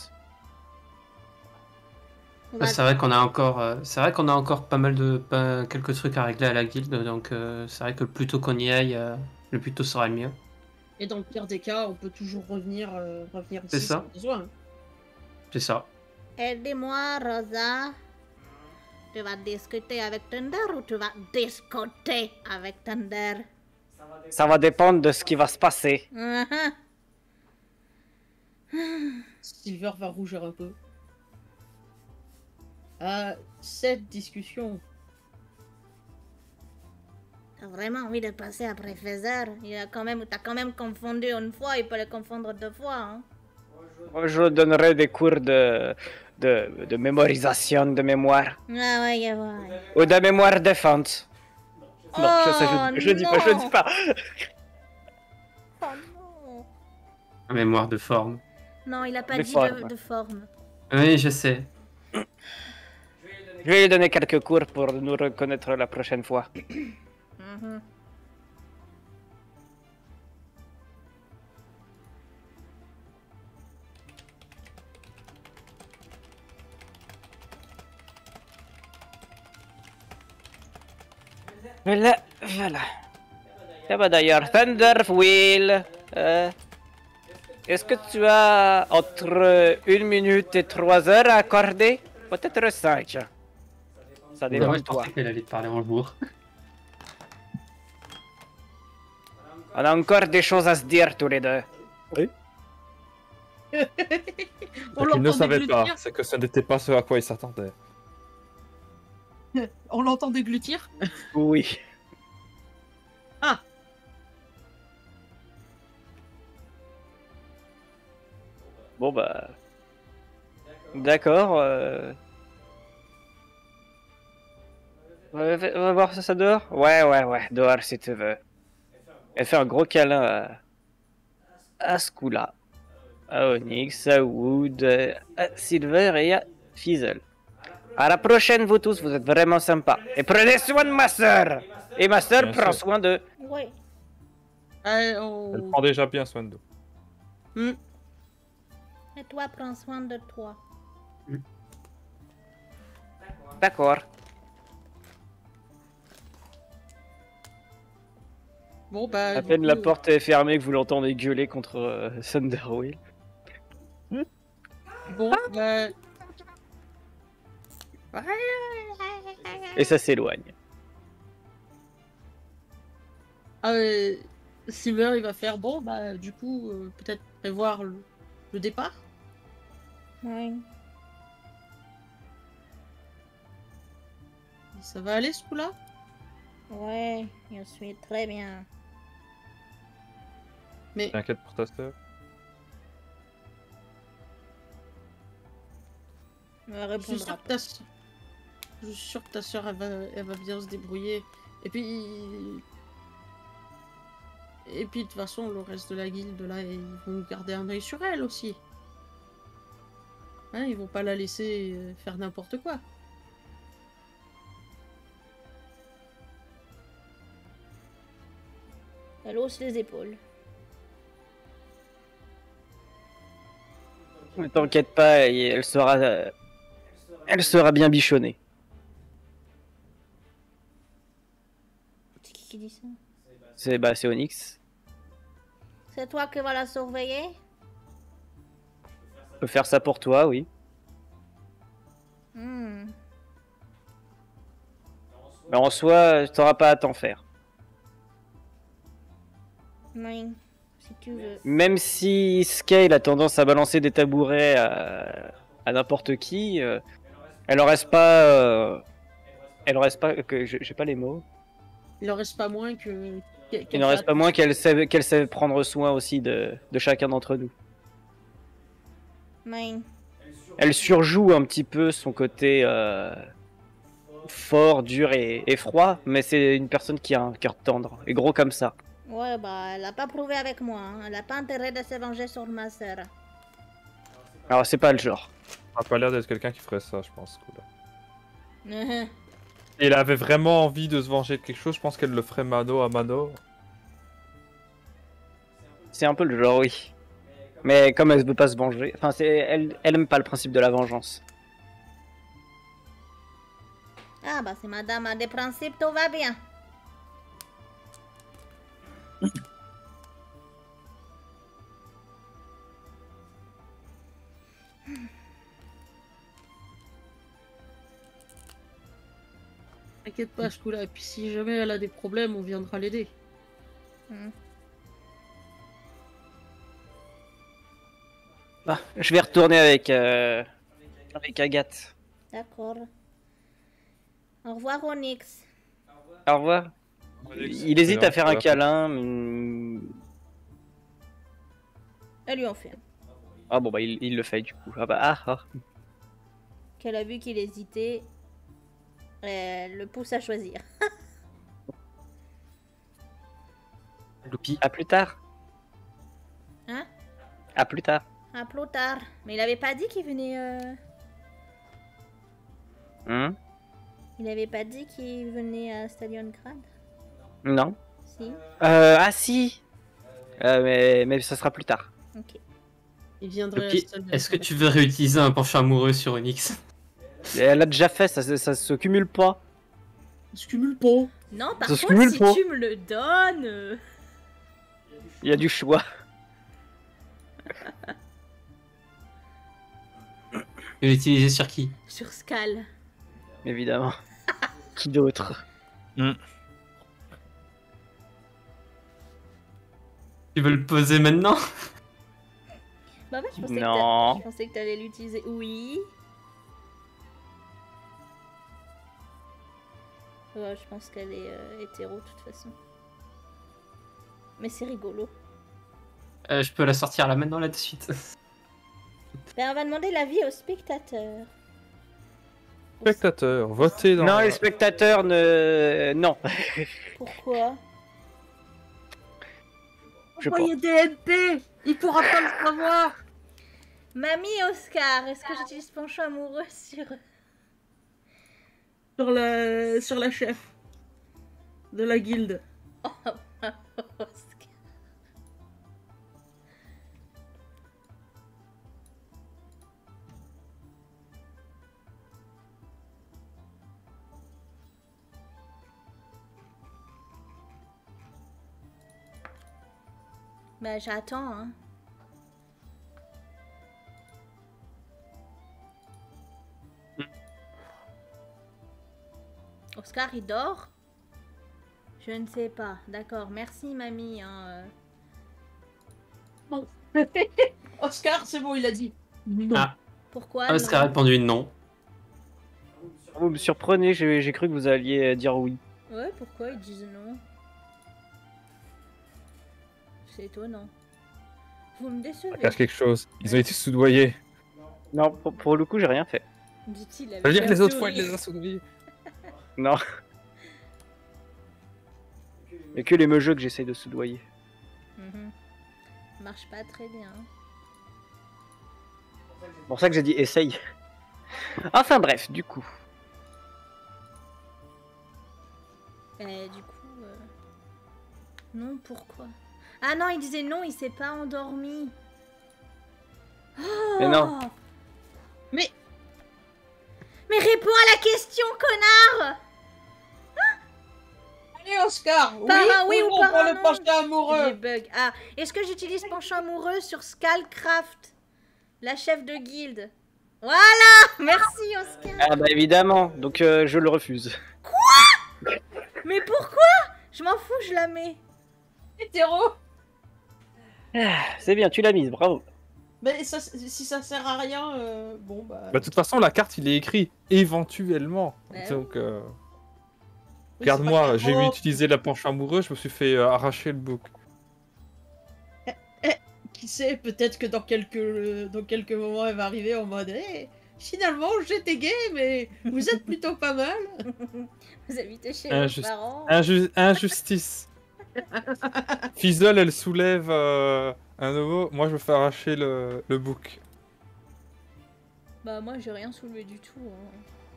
C'est vrai qu'on a encore pas mal de quelques trucs à régler à la guilde, donc c'est vrai que le plus tôt qu'on y aille, le plus tôt sera le mieux. Et dans le pire des cas, on peut toujours revenir ici C'est ça. si besoin. C'est ça. Et dis-moi, Rosa, tu vas discuter avec Thunder ou tu vas discuter avec Thunder? Ça va dépendre de ce qui va se passer. Silver va rougir un peu. Cette discussion. T'as vraiment envie de passer après Feather? T'as quand même confondu une fois, il peut le confondre deux fois. Hein? Je donnerai des cours de mémorisation de mémoire. Ah ouais, ouais. Ou de mémoire défense. Oh, Non, je dis pas. Oh non. Mémoire de forme. Non, il a pas De dit forme. de forme. Oui, je sais. Je vais lui donner quelques cours pour nous reconnaître la prochaine fois. Mhm. Voilà. Et bah d'ailleurs, Thunderwheel, est-ce que tu as entre 1 minute et 3 heures à accorder? Peut-être 5. Ça dépend Moi, de je toi. pensais qu'elle allait te parler en jour. On a encore des choses à se dire tous les deux. On Ce qu'il ne l'entend savait pas, déglutir. c'est que ça n'était pas ce à quoi il s'attendait. On l'entend déglutir. Oui. Ah. Bon bah... D'accord. On va voir ça dehors? Ouais, dehors si tu veux. Elle fait un gros câlin à ce coup-là. À Onyx, à Wood, à Silver et à Fizzle. À la prochaine, vous tous, vous êtes vraiment sympas. Et prenez soin de ma sœur. Et ma sœur Bien prend sûr. soin de... Oui. Elle prend déjà bien soin de nous. Et toi, prends soin de toi. D'accord. Bon bah. À du peine coup, la porte est fermée que vous l'entendez gueuler contre Thunderwheel. Bon bah. Et ça s'éloigne. Silver il va faire bon bah du coup peut-être prévoir le départ. Oui. Ça va aller ce coup-là? Ouais, je suis très bien. Mais T'inquiète pour ta sœur. Elle je suis répondra sûr pas. que ta sœur elle va bien se débrouiller. Et puis de toute façon le reste de la guilde là ils vont garder un œil sur elle aussi. Hein, ils vont pas la laisser faire n'importe quoi. Elle hausse les épaules. Ne t'inquiète pas, elle sera bien bichonnée. C'est qui dit ça? C'est Onyx. C'est toi qui vas la surveiller? Je peux faire ça pour toi, oui. Hmm. Mais en soi, t'auras pas à t'en faire. Oui, si tu veux. Même si Scale a tendance à balancer des tabourets à n'importe qui, elle en reste pas. Elle en reste pas. J'ai pas les mots. Il en reste pas moins que. Il n'en reste pas moins qu'elle sait prendre soin aussi de chacun d'entre nous. Oui. Elle surjoue un petit peu son côté fort, dur et froid, mais c'est une personne qui a un cœur tendre et gros comme ça. Ouais, bah, elle a pas prouvé avec moi. Hein. Elle a pas intérêt de se venger sur ma sœur. Alors, c'est pas le genre. Ça a pas l'air d'être quelqu'un qui ferait ça, je pense. Cool. Mhm. Et elle avait vraiment envie de se venger de quelque chose, je pense qu'elle le ferait mano à mano. C'est un peu le genre, oui. Mais comme elle veut pas se venger, enfin, elle aime pas le principe de la vengeance. Ah bah c'est madame a des principes, tout va bien. T'inquiète pas, ce coup-là. Et puis si jamais elle a des problèmes, on viendra l'aider. Hmm. Ah, je vais retourner avec Agathe. D'accord. Au revoir Onyx. Au revoir. Il hésite à faire un câlin. Mais... Elle lui en fait. Ah bon, bah il le fait du coup. Ah bah ah. Qu'elle a vu qu'il hésitait. Elle le pousse à choisir. Loupi. À plus tard. Hein? À plus tard. À plus tard. Mais il avait pas dit qu'il venait. Hum? Il avait pas dit qu'il venait à Stadion Grad. Non. Si. Ah si. Mais ça sera plus tard. Ok. Il viendrait Loupi, à Stadion. est-ce que tu veux réutiliser un penchant amoureux sur Onyx? Et elle l'a déjà fait, ça se cumule pas. Je cumule pas. Non, par Ça se contre, cumule si pas. tu me le donnes. Il y a du choix. Tu veux l'utiliser sur qui? Sur Scal. Évidemment. Qui d'autre? Tu veux le poser maintenant? Bah ouais, je pensais Non. je pensais que t'allais l'utiliser. Oui. Ouais, je pense qu'elle est hétéro de toute façon. Mais c'est rigolo. Je peux la sortir là maintenant, là de suite. Ben, on va demander l'avis aux spectateurs. Spectateurs, votez dans... Non, les spectateurs ne... Non. Pourquoi? Je sais pas. Envoyez des MP. Il pourra pas le savoir. Mamie et Oscar, est-ce que j'utilise penchant amoureux sur... Sur la chef de la guilde. Oscar. Bah j'attends hein. Oscar il dort? Je ne sais pas. D'accord, merci mamie. Hein. Bon. Oscar, c'est bon, il a dit. Non. Ah, Pourquoi Oscar a non? répondu non. Vous me surprenez, j'ai cru que vous alliez dire oui. Ouais, pourquoi ils disent non? C'est étonnant. Vous me décevez. Ça cache quelque chose. Ils ont été soudoyés. Non, pour le coup, j'ai rien fait. Dit-il avec Ça veut dire que les un autres fois, il sourire. les a soudoyés. Non. Il n'y a que les meugeux que j'essaie de soudoyer. Mhm. Marche pas très bien. C'est pour ça que j'ai dit essaye. Enfin bref, du coup. Du coup... Non, pourquoi? Ah non, il disait non, il s'est pas endormi. Oh Mais non. Mais Mais réponds à la question, connard! allez, Oscar. Par un oui ou non par pour un le non? penchant J'ai amoureux. bug. Ah, est-ce que j'utilise penchant amoureux sur Skullcraft, la chef de guilde? Voilà! Merci, Oscar. Ah bah évidemment, donc je le refuse. Mais pourquoi? Je m'en fous, je la mets. Hétéro. C'est bien, tu l'as mise, bravo. Mais ça, si ça sert à rien, bon bah. Bah, de toute façon, la carte, il est écrit éventuellement. Bah Donc, oui, c'est regarde-moi, pas j'ai grave. utilisé la penchant amoureux, je me suis fait arracher le book. Qui sait, peut-être que dans quelques moments, elle va arriver en mode hey, finalement, j'étais gay, mais vous êtes plutôt pas mal. Vous habitez chez Injuste. vos parents. Injustice. Fizzle, elle soulève un homo, moi je me fais arracher le book. Bah moi j'ai rien soulevé du tout. Hein.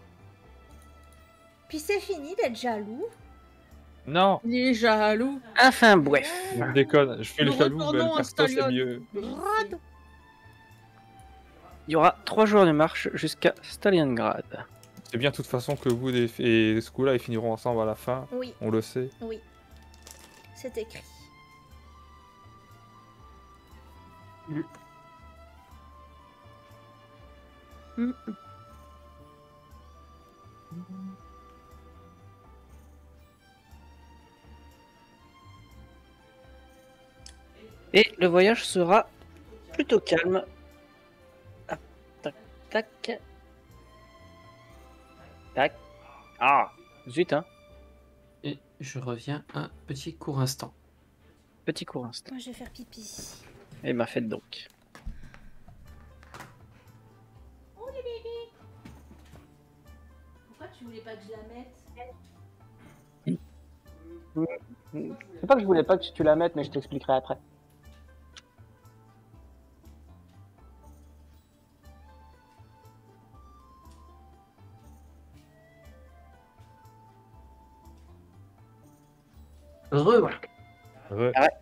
Puis c'est fini d'être jaloux. Non, Il est jaloux. Enfin bref. je déconne, je fais le Nous jaloux, mais retournons le à carton c'est Stallion. mieux. Grade. Il y aura 3 jours de marche jusqu'à Stalingrad. C'est bien de toute façon que vous et Skula ils finiront ensemble à la fin, Oui, on le sait. oui. C'est écrit. Et le voyage sera plutôt calme. Ah, tac, tac. Tac. Ah, zut, hein. Et je reviens un petit court instant. Petit court instant. Moi je vais faire pipi. Et ma fête donc. Oh les bébés. Pourquoi tu voulais pas que je la mette? C'est pas que je voulais pas que tu la mettes, mais je t'expliquerai après. Heureux. Ouais. Ah ouais.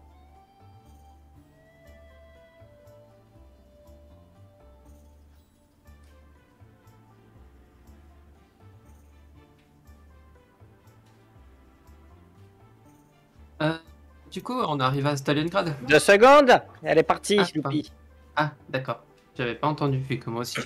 Du coup, on arrive à Stalingrad. 2 secondes. Elle est partie, Ah, Loupi. Ah, d'accord. J'avais pas entendu, vu que moi aussi.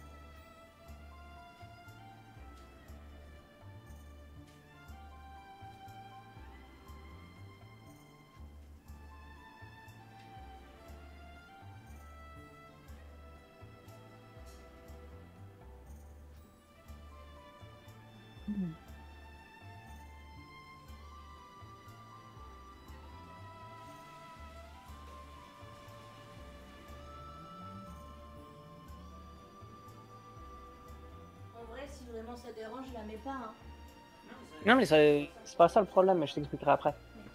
En vrai, si vraiment ça dérange, je la mets pas. Hein. Non, mais c'est pas ça le problème, mais je t'expliquerai après.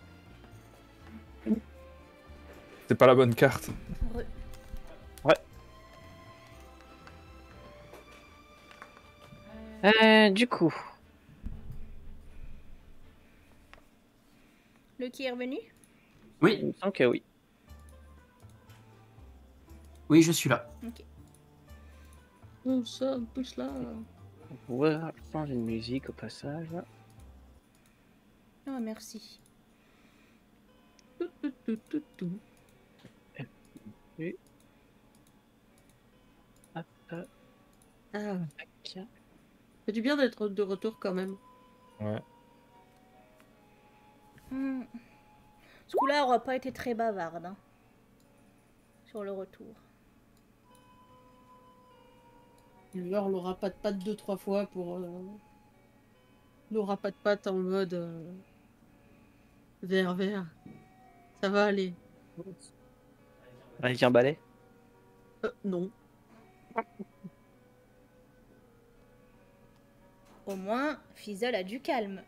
C'est pas la bonne carte. Heureux. Du coup. Le qui est revenu? Oui, Il me semble que oui. oui, je suis là. Ok. Où ça, pousse là. Ouais, je change une musique au passage. Oh merci. Tout. Et... Hop, Ah, tac. c'est du bien d'être de retour quand même. Ouais. Ce coup-là aura pas été très bavarde. Hein, sur le retour. D'ailleurs, on l'aura pas de patte 2-3 fois pour. L'aura pas de patte en mode. Vert. Ça va aller. Avec un balai. Non. Au moins, Fizzle a du calme.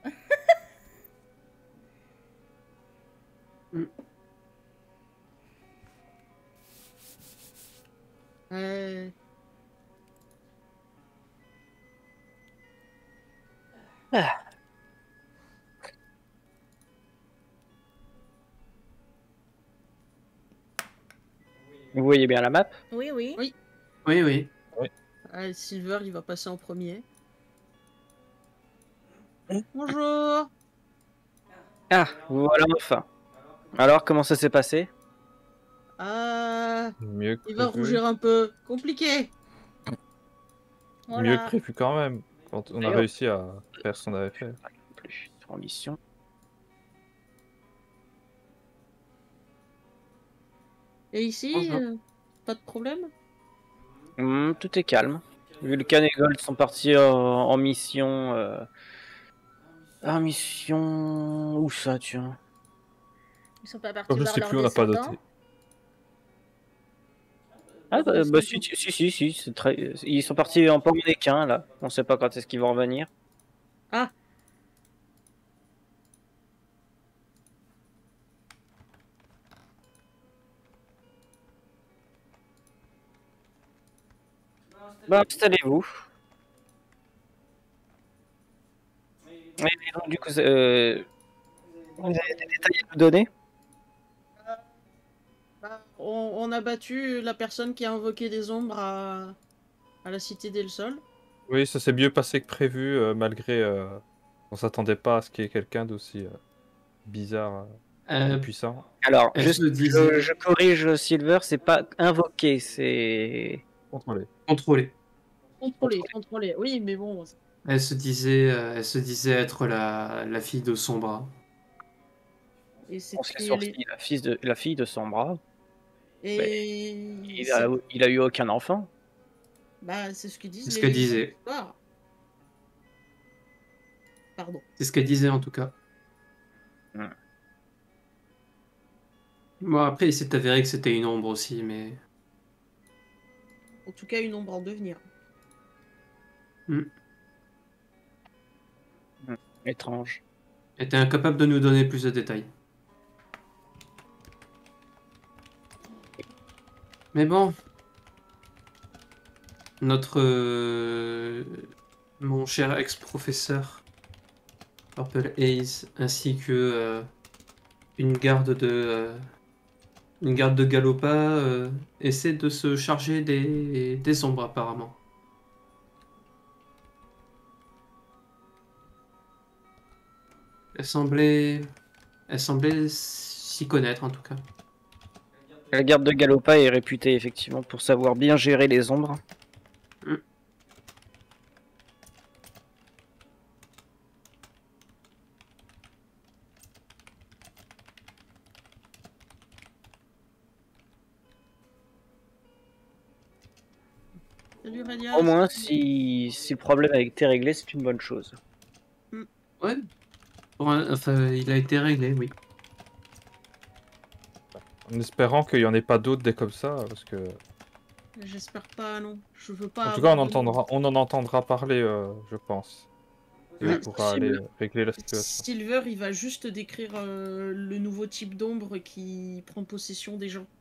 Ah. Vous voyez bien la map? Oui, oui. Oui. Oui, oui. Silver, il va passer en premier. Bonjour. Ah, voilà enfin. Alors, comment ça s'est passé? Mieux que Il va prévu. rougir un peu. Compliqué. Voilà. Mieux que prévu quand même. Quand on a D'ailleurs- réussi à faire ce qu'on avait fait. Plus en mission. Et ici, Bonjour. pas de problème? Tout est calme. Vulcan et Gold sont partis en mission. En mission. Où ça, tiens? Ils sont pas partis Comme je voir sais leurs plus, on n'a pas descendants. doté. Ah, bah si, c'est très... Ils sont partis en Pangnéquin, là. On sait pas quand est-ce qu'ils vont revenir. Ah. Bah, installez-vous. Et donc, du coup, vous avez des détails à nous donner? On a battu la personne qui a invoqué des ombres à la cité d'El Sol. Oui, ça s'est mieux passé que prévu, malgré... on s'attendait pas à ce qu'il y ait quelqu'un d'aussi bizarre et Euh, puissant. Alors, Elle juste, se disait je corrige Silver, c'est pas invoqué, c'est... Contrôlé. contrôler. Contrôler. Oui, mais bon. Elle se disait être la fille de Sombra. Et c'est On se les sourcils, la fille de Sombra. Et Il a eu aucun enfant. bah, c'est ce qu'ils disent C'est ce les qu'elle légendes disait. d'histoire. Pardon. C'est ce qu'elle disait en tout cas. Hmm. Bon, après, il s'est avéré que c'était une ombre aussi, mais. En tout cas, une ombre en devenir. Étrange. Elle était incapable de nous donner plus de détails. Mais bon. Notre. Mon cher ex-professeur, Purple Haze, ainsi que une garde de. Une garde de Galopa essaie de se charger des ombres apparemment. Elle semblait s'y connaître en tout cas. La garde de Galopa est réputée effectivement pour savoir bien gérer les ombres. Salut Radia. Au moins, si le problème a été réglé, c'est une bonne chose. Ouais. Enfin, il a été réglé, oui. En espérant qu'il n'y en ait pas d'autres des comme ça, parce que... J'espère pas, non. Je veux pas. En tout cas, avoir on en entendra parler, je pense. Et Ouais, on pourra aller régler la situation. Silver, il va juste décrire le nouveau type d'ombre qui prend possession des gens.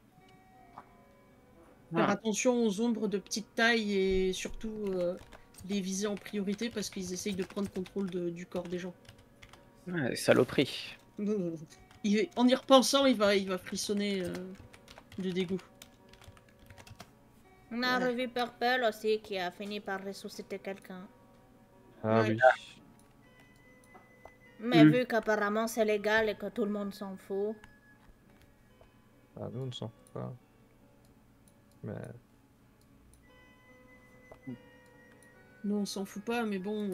Faire attention aux ombres de petite taille et surtout les viser en priorité parce qu'ils essayent de prendre contrôle du corps des gens. Ouais, saloperie. En y repensant, il va frissonner de dégoût. On a revu Purple aussi qui a fini par ressusciter quelqu'un. Ah Ouais. oui. Mais vu qu'apparemment c'est légal et que tout le monde s'en fout. Ah, nous, on ne s'en fout pas. Mais... Nous, on s'en fout pas, mais bon...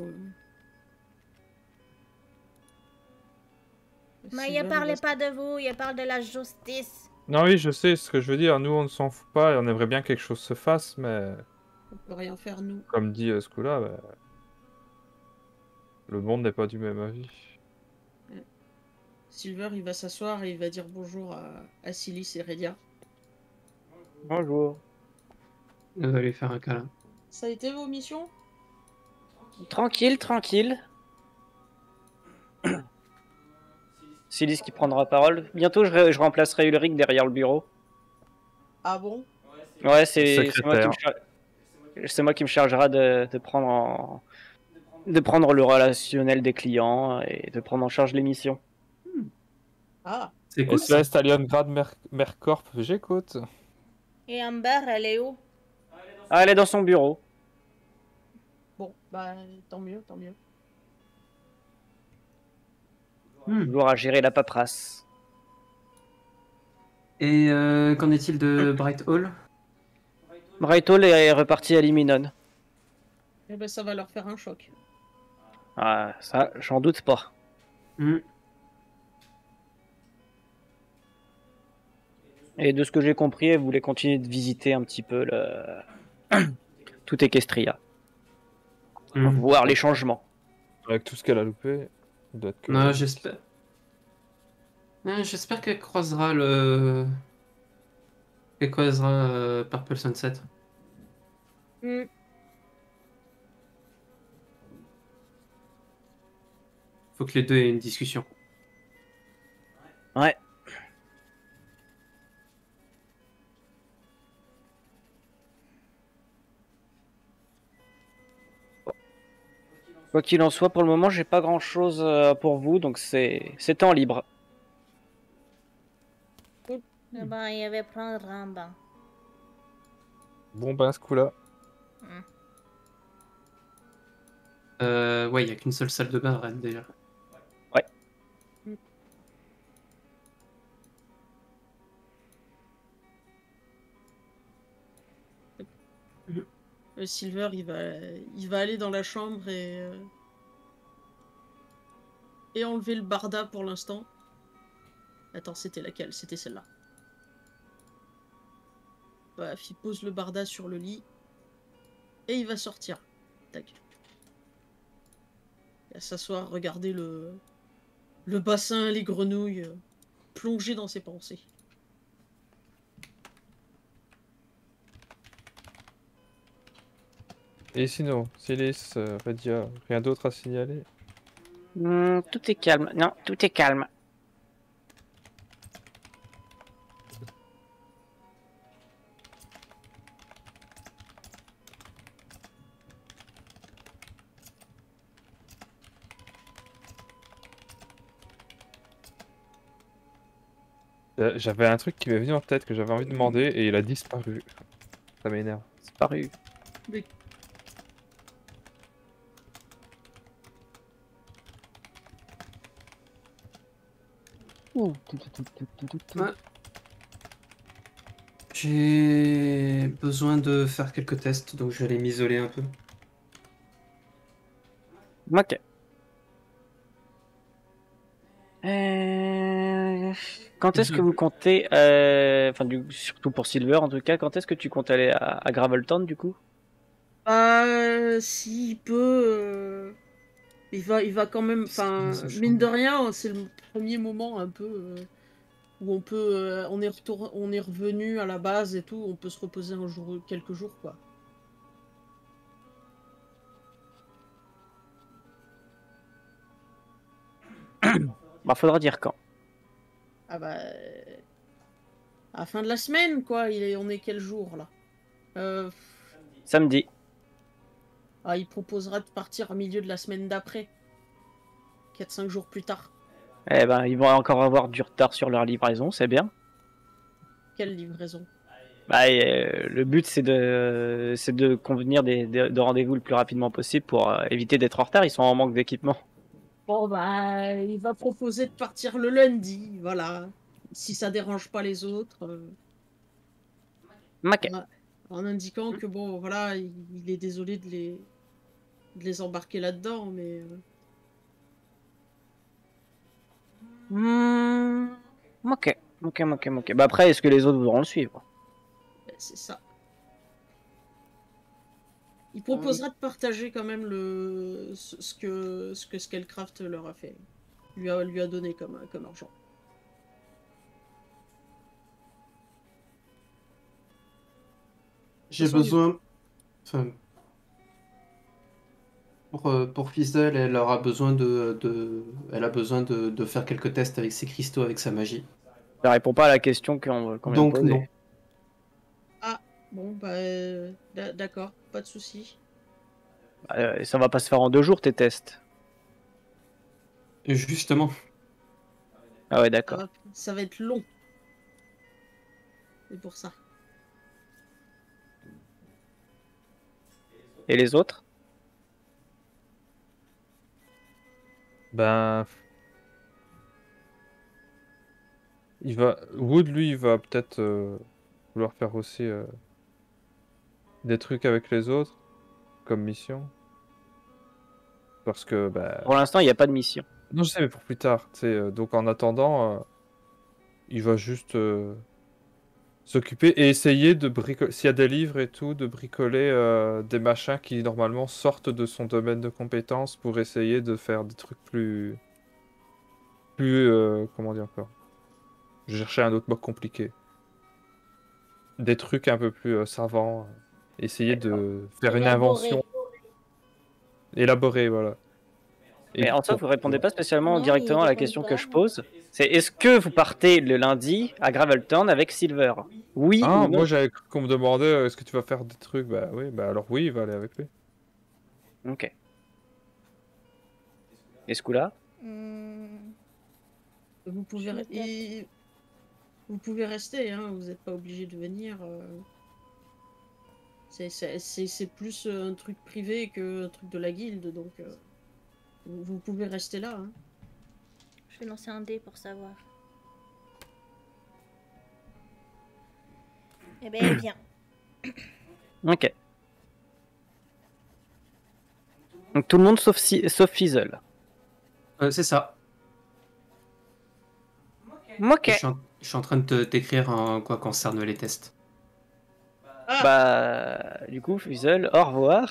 Mais il parle pas de vous, il parle de la justice. Non, oui, je sais ce que je veux dire. Nous, on ne s'en fout pas et on aimerait bien que quelque chose se fasse, mais... On peut rien faire, nous. Comme dit ce coup-là, bah, le monde n'est pas du même avis. Silver, il va s'asseoir et il va dire bonjour à Silis et Redia. Bonjour. Elle va lui faire un câlin. Ça a été vos missions? Tranquille, tranquille. Silis qui prendra parole. Bientôt, je remplacerai Ulrich derrière le bureau. Ah bon? Ouais, c'est moi qui me chargera de prendre le relationnel des clients et de prendre en charge les missions. Ah, C'est cool. SOS Stalingrad Mercorp, j'écoute. Et Amber, elle est où? Ah, elle est dans son bureau. bon, bah tant mieux, tant mieux. Toujours à gérer la paperasse. Et qu'en est-il de Bright Hall? Bright Hall est reparti à Liminon. Eh ben ça va leur faire un choc. Ah, ça, j'en doute pas. Et de ce que j'ai compris, elle voulait continuer de visiter un petit peu tout Equestria. Voir les changements. Avec tout ce qu'elle a loupé, il doit être que... Non, j'espère. J'espère qu'elle croisera Purple Sunset. Faut que les deux aient une discussion. Ouais. Quoi qu'il en soit, pour le moment, j'ai pas grand chose pour vous, donc c'est temps libre. Eh ben, il y avait plein de bain. Bon, ben, ce coup-là. Ouais, il n'y a qu'une seule salle de bain à Rennes déjà. Ouais. Silver, il va aller dans la chambre et enlever le barda pour l'instant. Attends, c'était laquelle? C'était celle-là. Bref, il pose le barda sur le lit et il va sortir. Tac. Il va s'asseoir, regarder le bassin, les grenouilles, plonger dans ses pensées. Et sinon, Silis, Redia, rien d'autre à signaler? Tout est calme. Non, tout est calme. J'avais un truc qui m'est venu en tête que j'avais envie de demander et il a disparu. Ça m'énerve. Disparu. Mais... Ouais. J'ai besoin de faire quelques tests, donc je vais aller m'isoler un peu. Ok. Quand est-ce que vous comptez, enfin surtout pour Silver en tout cas, quand est-ce que tu comptes aller à Graveltown du coup? S'il peut, il va quand même, enfin, mine de rien, c'est le premier moment un peu où on peut, on est revenu à la base et tout, on peut se reposer un jour, quelques jours quoi. Bah faudra dire quand. Ah bah, à la fin de la semaine quoi. On est quel jour là? Samedi. Ah, il proposera de partir au milieu de la semaine d'après. 4-5 jours plus tard. Eh ben ils vont encore avoir du retard sur leur livraison, c'est bien. Quelle livraison? Bah, le but c'est de convenir de rendez-vous le plus rapidement possible pour éviter d'être en retard. Ils sont en manque d'équipement. Bon bah, il va proposer de partir le lundi, voilà. Si ça dérange pas les autres. Ok. En indiquant que bon, voilà, il est désolé de les embarquer là-dedans, mais... Ok. Bah après, est-ce que les autres voudront le suivre? C'est ça. Il proposera de partager quand même ce que Skullcraft leur a fait. Lui a donné comme argent. J'ai besoin... Enfin... Pour Fizzle, elle aura besoin elle a besoin de faire quelques tests avec ses cristaux, avec sa magie. Ça répond pas à la question qu'on vient de Donc poser. non. Ah, bon, bah... d'accord, pas de souci. Ça va pas se faire en 2 jours tes tests. Justement. Ah ouais, d'accord. Ça va être long. C'est pour ça. Et les autres? Ben... Wood, lui, il va peut-être vouloir faire aussi des trucs avec les autres, comme mission. Parce que, bah... Pour l'instant, il n'y a pas de mission. Non, je sais, mais pour plus tard. Donc en attendant, il va juste s'occuper et essayer de bricoler, s'il y a des livres et tout, de bricoler des machins qui normalement sortent de son domaine de compétences pour essayer de faire des trucs plus... comment dire encore? Je cherchais un autre mot compliqué. Des trucs un peu plus savants. Essayer de faire une invention. Élaborée, voilà. Mais en soi, vous répondez pas spécialement directement à la question que je pose. C'est est-ce que vous partez le lundi à Graveltown avec Silver? Oui ou non? Moi j'avais cru qu'on me demandait est-ce que tu vas faire des trucs? Bah oui, bah alors oui, il va aller avec lui. Ok. Et ce coup-là? Vous pouvez, vous pouvez rester, hein, vous n'êtes pas obligé de venir. C'est plus un truc privé que un truc de la guilde, donc vous pouvez rester là. Hein. Je vais lancer un dé pour savoir. Eh ben, elle vient. Ok. Donc tout le monde sauf Fizzle. C'est ça. Ok. Je suis en train de t'écrire en quoi concerne les tests. Bah, du coup, Fizzle, au revoir.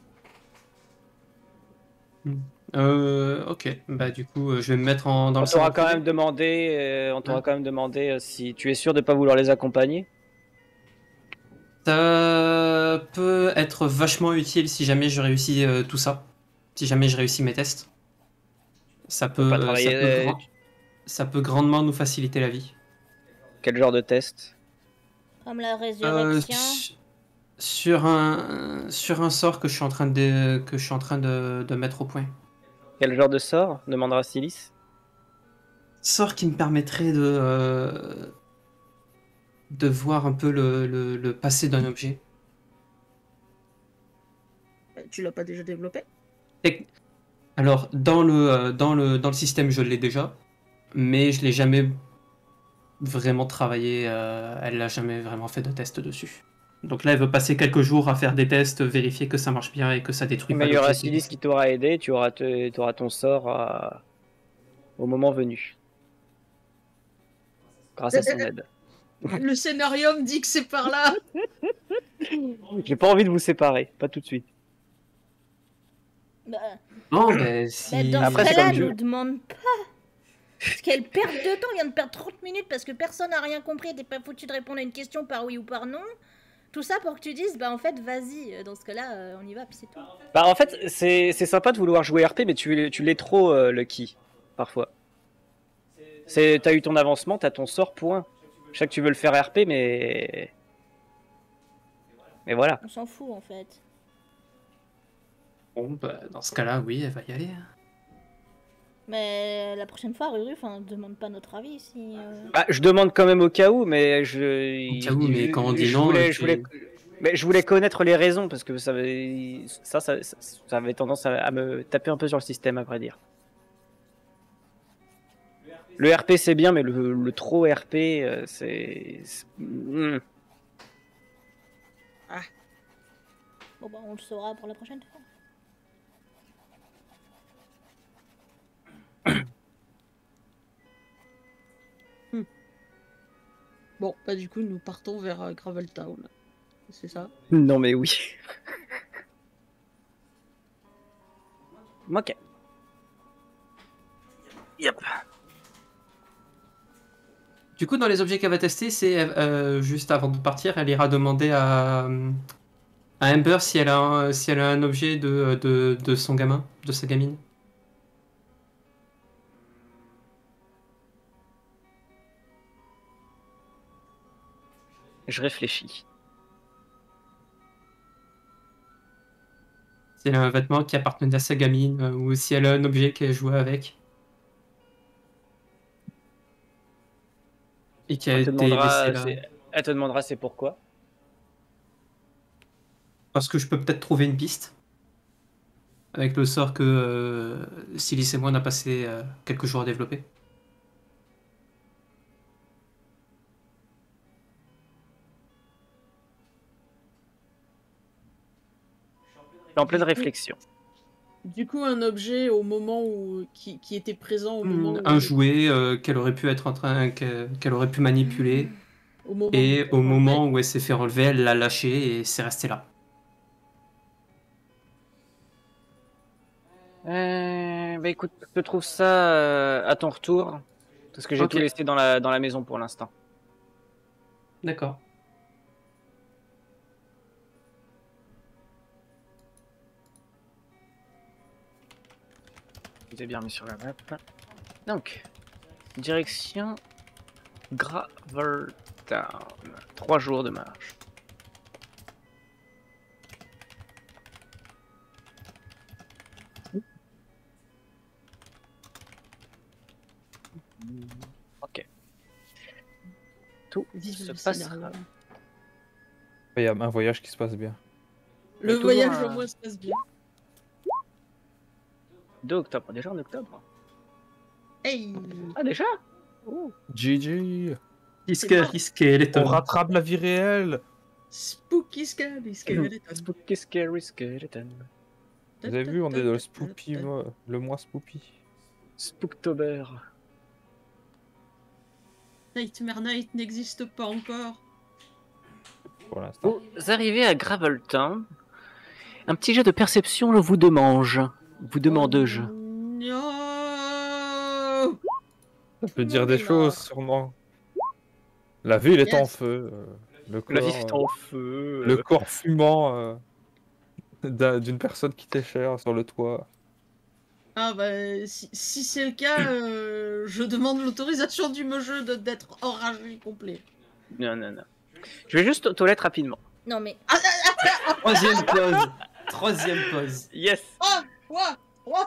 Ok, bah du coup, je vais me mettre dans le On salon t'aura quand privé. même demandé, si tu es sûr de pas vouloir les accompagner. Ça peut être vachement utile si jamais je réussis tout ça. Si jamais je réussis mes tests. Ça peut, Pas travailler. ça peut grandement nous faciliter la vie. Quel genre de test? Comme la résurrection. Sur un sort que je suis en train de mettre au point. Quel genre de sort? Demandera Silis. Sort qui me permettrait de voir un peu le passé d'un objet. Tu l'as pas déjà développé? Alors, dans le système, je l'ai déjà, mais je l'ai jamais vraiment travaillé. Elle n'a jamais vraiment fait de test dessus. Donc là, elle veut passer quelques jours à faire des tests, vérifier que ça marche bien et que ça détruit pas Mais il y aura l'objet. Silis qui t'aura aidé, tu auras ton sort au moment venu. Grâce à son aide. Le scénario me dit que c'est par là. J'ai pas envie de vous séparer, pas tout de suite. Bah, Non, mais si... dans Après, ce c'est cas-là, comme nous je- demande pas. Parce qu'elle perd de temps, on vient de perdre 30 minutes parce que personne n'a rien compris, t'es pas foutu de répondre à une question par oui ou par non. Tout ça pour que tu dises, bah en fait, vas-y, dans ce cas-là, on y va, puis c'est tout. Bah en fait, c'est sympa de vouloir jouer RP, mais tu l'es trop Lucky, parfois. T'as eu ton avancement, t'as ton sort, point. Je sais que tu veux le faire RP, mais... Mais voilà. On s'en fout en fait. Bon, bah, dans ce cas-là, oui, elle va y aller. Mais la prochaine fois, Ruru, enfin, demande pas notre avis si. Bah, je demande quand même au cas où, mais Au cas où, mais quand on dit non, mais je voulais connaître les raisons, parce que ça avait tendance à me taper un peu sur le système, à vrai dire. Le RP c'est bien, mais le trop RP, c'est... Bon bah on le saura pour la prochaine fois. Bon, bah du coup, nous partons vers Graveltown. C'est ça? Non mais oui. Ok. Yep. Du coup, dans les objets qu'elle va tester, c'est juste avant de partir, elle ira demander à Amber si elle a un objet de son gamin, de sa gamine. Je réfléchis. Si elle a un vêtement qui appartenait à sa gamine, ou si elle a un objet qu'elle jouait avec. Et qui a été laissé là. Elle te demandera c'est pourquoi. Parce que je peux peut-être trouver une piste. Avec le sort que Silis et moi on a passé quelques jours à développer. En pleine réflexion. Du coup, un objet au moment où qui était présent au moment où... Un jouet qu'elle aurait pu être en train, qu'elle aurait pu manipuler. au moment Et au moment où elle s'est fait relever, elle l'a lâché et c'est resté là. Bah écoute, je te trouve ça à ton retour. Parce que j'ai Ok. tout laissé dans la maison pour l'instant. D'accord. Je vous ai bien mis sur la map. Donc, direction Graveltown. 3 jours de marche. Ok. Tout Vive se le passera. scénario. Il y a un voyage qui se passe bien. Le toujours voyage un- au moins se passe bien. 2 octobre, déjà en octobre. Hey. Ah, déjà GG. Scary Skeleton. On rattrape la vie réelle. Spooky Scary Skeleton. Spooky Scary Skeleton. Vous avez vu, on est dans le Spoopy, le mois Spoopy. Spooktober. Nightmare Night n'existe pas encore. Pour l'instant. Vous arrivez à Graveltown. Un petit jet de perception, je vous demande. Vous demande-je. Non. Ça peut dire des choses, sûrement. La ville est en Yes. feu. Le corps, La vie est en feu. le corps fumant d'une personne qui t'est chère sur le toit. Ah bah si c'est le cas, je demande l'autorisation du jeu d'être enragé complet. Non. Je vais juste aux toilettes rapidement. Non, mais. Troisième pause. Troisième pause. Yes. Quoi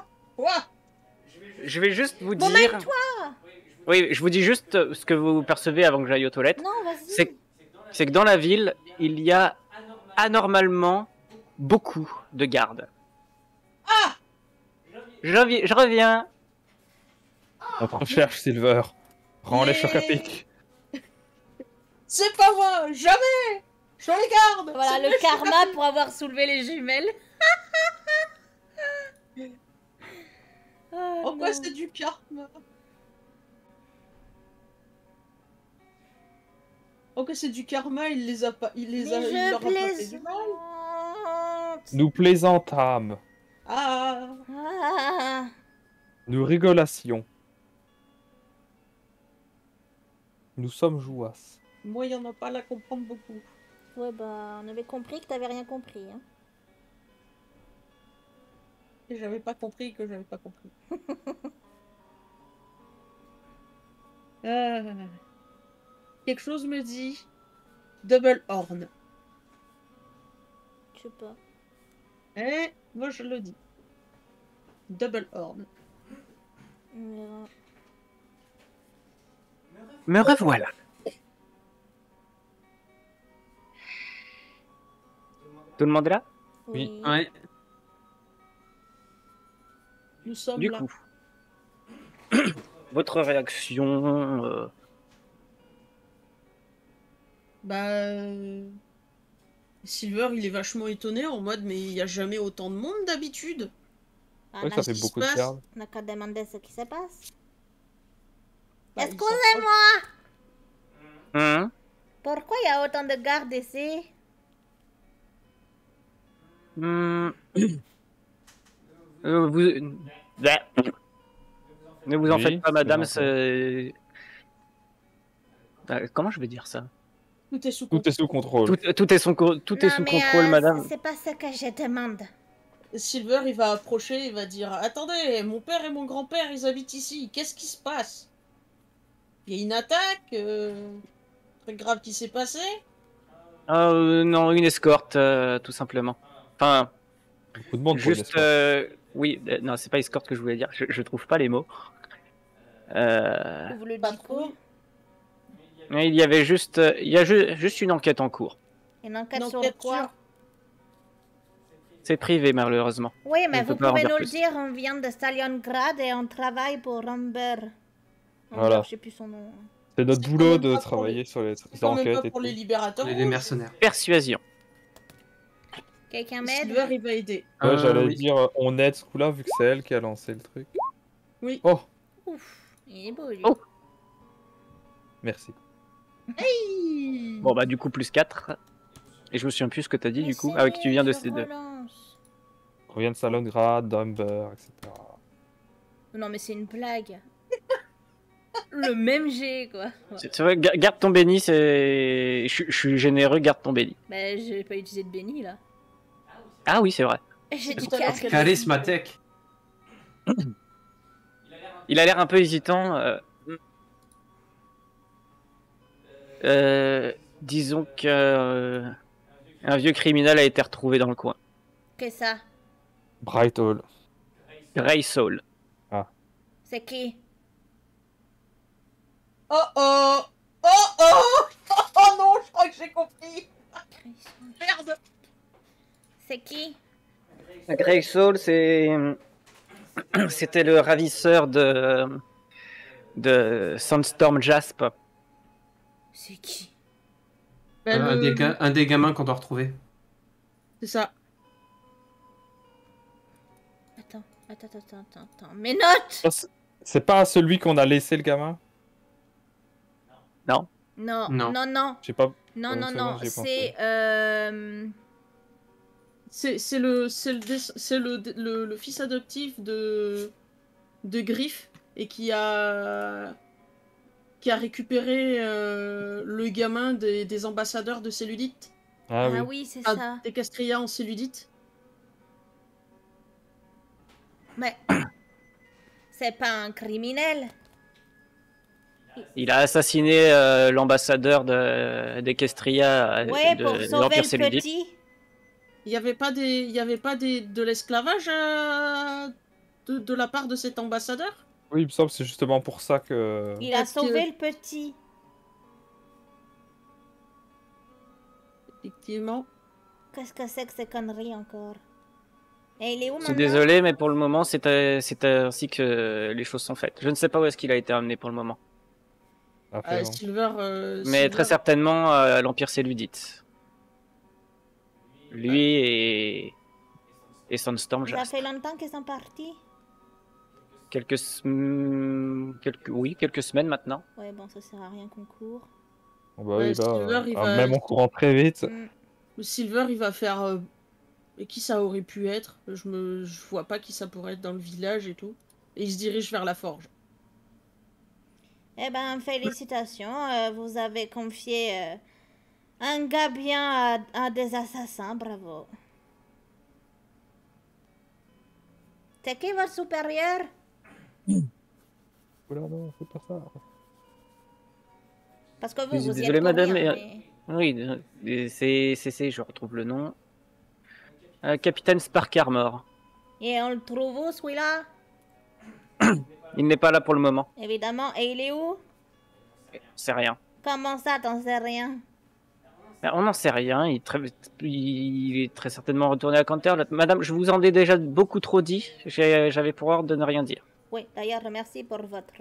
Je vais juste vous Bon, dire. toi. Oui, je vous dis juste ce que vous percevez avant que j'aille aux toilettes. Non, vas-y. C'est que dans la ville, il y a anormalement beaucoup de gardes. Ah. Je reviens. On te recherche, Silver. Rends les Mais- chocs à pic. C'est pas moi, jamais. Je les garde. Voilà, C'est le mes karma pour avoir soulevé les jumelles. Ah, En quoi non. c'est du karma? En quoi c'est du karma? Il les a pas, il les Mais a, il leur a je pas fait du mal. plaisante. Nous plaisantâmes. Ah. Ah. Nous rigolassions. Nous sommes jouasses. Moi, il y en a pas à la comprendre beaucoup. Ouais, bah, on avait compris que t'avais rien compris. Hein. Et j'avais pas compris que j'avais pas compris. Ah. Quelque chose me dit Double Horn. Je sais pas. Eh, moi je le dis. Double Horn. On verra. Me revoilà. Tout le monde est là? Oui. Ouais. Nous sommes Du là. coup, votre réaction Silver, il est vachement étonné en mode mais il y a jamais autant de monde d'habitude. Ah, Ouais, on a- ça fait qui se beaucoup de passe gardes. on a qu'à demander ce qui se passe. Bah, Excusez-moi, hein? pourquoi il y a autant de gardes ici? Hmm. Bah. Ne vous en Oui, faites pas, madame. c'est Comment je vais dire ça? Tout est sous Tout contrôle. est sous contrôle. Tout est, tout est Non, sous mais, contrôle, madame. C'est pas ce que je demande. Silver, il va approcher, il va dire attendez, mon père et mon grand-père, ils habitent ici. Qu'est-ce qui se passe? Il y a une attaque très grave qui s'est passée? Non, une escorte, tout simplement. Enfin, Beaucoup de monde pour une juste, escorte. oui, non, c'est pas escorte que je voulais dire. Je trouve pas les mots. Vous le Pas dites trop. quoi? Il y avait juste, juste une enquête en cours. Une enquête Une sur enquête quoi? sur- C'est privé, malheureusement. Oui, mais On peut vous pas en pouvez dire nous le plus. dire, on vient de Stalingrad et on travaille pour Amber. Voilà. Je sais plus son nom. C'est notre c'est boulot quand même de pas pour travailler sur les C'est quand même enquêtes pas et pour tout. les libérateurs. On est des mercenaires. Persuasion. Quelqu'un m'aide? Silver, il va aider. Ouais, j'allais oui. dire, on aide ce coup-là vu que c'est elle qui a lancé le truc. Oui. Oh, Ouf, il est beau lui. Oh. merci. Hey. Bon, bah, du coup, plus 4. Et je me souviens plus ce que t'as dit, Mais du coup. c'est Ah, oui, que tu viens de je ces deux. relance. On vient de Stalingrad, d'Amber, etc. Non, mais c'est une blague. Le même G, quoi. Ouais. C'est vrai, garde ton béni, c'est. Je suis généreux, garde ton béni. Bah, j'ai pas utilisé de béni là. Ah oui, c'est vrai. J'ai dit tout à l'heure charisme. Charismatek. Il a l'air un peu hésitant. Disons que un vieux criminel a été retrouvé dans le coin. Qu'est-ce ça? Bright Hall. Grey Soul. C'est qui? Oh oh. Oh oh. Oh non, je crois que j'ai compris. Merde. C'est qui? Grey Soul, c'était le ravisseur de Sandstorm Jasp. C'est qui? Ben, Un des gamins qu'on doit retrouver. C'est ça. Attends. Mes notes! C'est pas celui qu'on a laissé le gamin? Non. Non. J'ai pas. Non, Une non, seconde, non. j'ai C'est. C'est le fils adoptif de Griff et qui a récupéré le gamin des ambassadeurs de Cellulite. Ah oui. Oui, c'est ça. Des Castria en Cellulite. Mais. C'est pas un criminel. Il a assassiné l'ambassadeur d'Equestria Ouais, de pour sauver l'Empire le Cellulite. petit. Il y avait pas de l'esclavage de la part de cet ambassadeur? Oui, il me semble que c'est justement pour ça que. Il a Parce que- sauvé le petit. Effectivement. Qu'est-ce que c'est que ces conneries encore? Et il est où Je maintenant? suis désolé, mais pour le moment, c'est ainsi que les choses sont faites. Je ne sais pas où est-ce qu'il a été amené pour le moment. Après, non. Silver. Mais Silver- très certainement à l'Empire Cellulite. Lui et Sandstorm Ça Jasp. fait longtemps qu'ils sont partis? Quelques semaines maintenant. Ouais, bon, ça sert à rien qu'on court. Bah oui, Ouais, là, Silver, il va- même en courant très vite. Silver, il va faire. Et qui ça aurait pu être? Je vois pas qui ça pourrait être dans le village et tout. Et il se dirige vers la forge. Eh ben, félicitations, vous avez confié un gars bien à des assassins, bravo. C'est qui votre supérieur? Oula, non, c'est pas ça. Parce que Je suis vous y désolé, êtes pour madame, rien, mais- Oui, je retrouve le nom. Capitaine Spark Armor. Et on le trouve où, celui-là? Il n'est pas là pour le moment. Évidemment, et il est où? C'est rien. Comment ça, t'en sais rien? On n'en sait rien. Il est très certainement retourné à Canterlot. Madame, je vous en ai déjà beaucoup trop dit. J'avais pour ordre de ne rien dire. Oui, d'ailleurs, merci pour votre...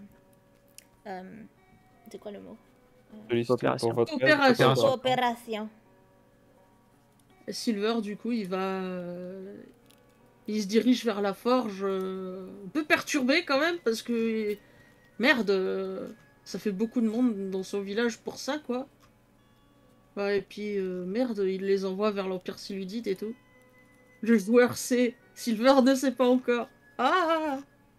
c'est quoi le mot? Coopération. Pour votre aide. Coopération. Coopération. Silver, du coup, il va. Il se dirige vers la forge. Un peu perturbé quand même, parce que. Merde, ça fait beaucoup de monde dans son village pour ça, quoi. Ouais, et puis, merde, il les envoie vers l'Empire Cellulite et tout. Le joueur sait. Silver ne sait pas encore. Ah!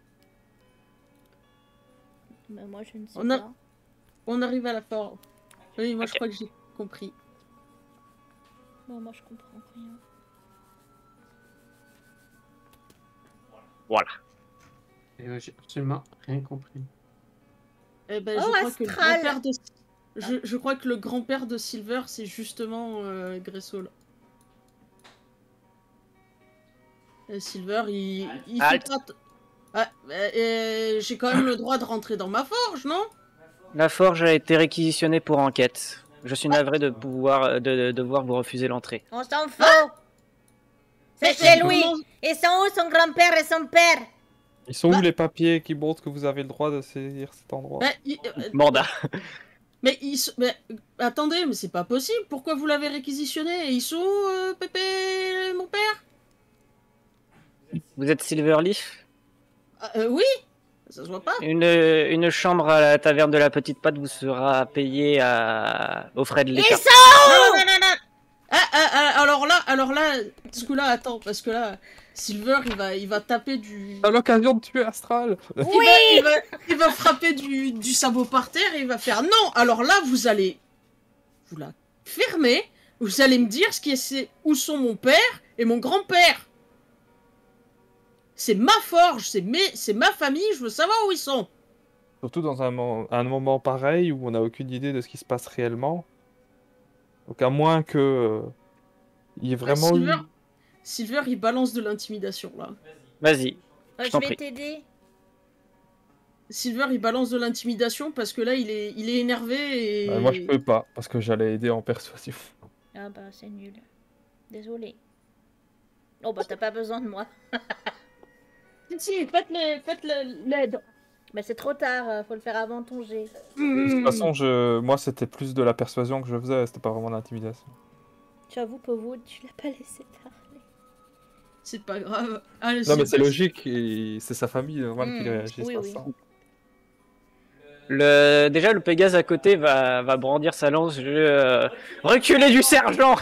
Mais moi, je ne sais On a- pas. On arrive à la forge. Oui, moi, je Ok. crois que j'ai compris. Non, moi, je comprends rien. Voilà. Et j'ai absolument rien compris. Eh ben, Oh, je crois que le Astral. grand-père de... Je crois que le grand-père de Silver, c'est justement Gressol. Et Silver, il fait Halt. pas... Ah, j'ai quand même le droit de rentrer dans ma forge, non? La forge a été réquisitionnée pour enquête. Je suis navré de devoir vous refuser l'entrée. On s'en fout! C'est chez lui! comment- Ils sont où son grand-père et son père? Ils sont où les papiers qui montrent que vous avez le droit de saisir cet endroit? Ben, Mandat. mais attendez, mais c'est pas possible. Pourquoi vous l'avez réquisitionné? Ils sont où, Pépé, mon père? Vous êtes Silverleaf? Oui, ça se voit pas. Une chambre à la taverne de la Petite Patte vous sera payée aux frais de Ils l'État. sont Non. Alors là, ce coup-là, attends, parce que là, Silver, il va taper du... T'as l'occasion de tuer Astral! Oui! Il va frapper du sabot par terre et il va faire non. Alors là, vous la fermer. Vous allez me dire où sont mon père et mon grand-père. C'est ma forge, c'est ma famille. Je veux savoir où ils sont. Surtout dans un moment pareil où on n'a aucune idée de ce qui se passe réellement. Donc à moins que il y ait vraiment eu... Silver, il balance de l'intimidation là. Vas-y. Je t'en vais prie. t'aider. Silver, il balance de l'intimidation parce que là, il est énervé et... Moi, je peux pas, parce que j'allais aider en persuasion. Ah bah, c'est nul. Désolé. Oh bah, t'as pas besoin de moi. Si, faites l'aide. Bah, c'est trop tard, faut le faire avant ton jet. De toute façon, moi, c'était plus de la persuasion que je faisais, c'était pas vraiment l'intimidation. J'avoue, pauvre, tu l'as pas laissé parler. C'est pas grave. Allez, Non, mais c'est logique, et c'est sa famille, normal qu'il réagisse oui, à oui. ça. Déjà, le Pégase à côté va brandir sa lance. Reculez du sergent.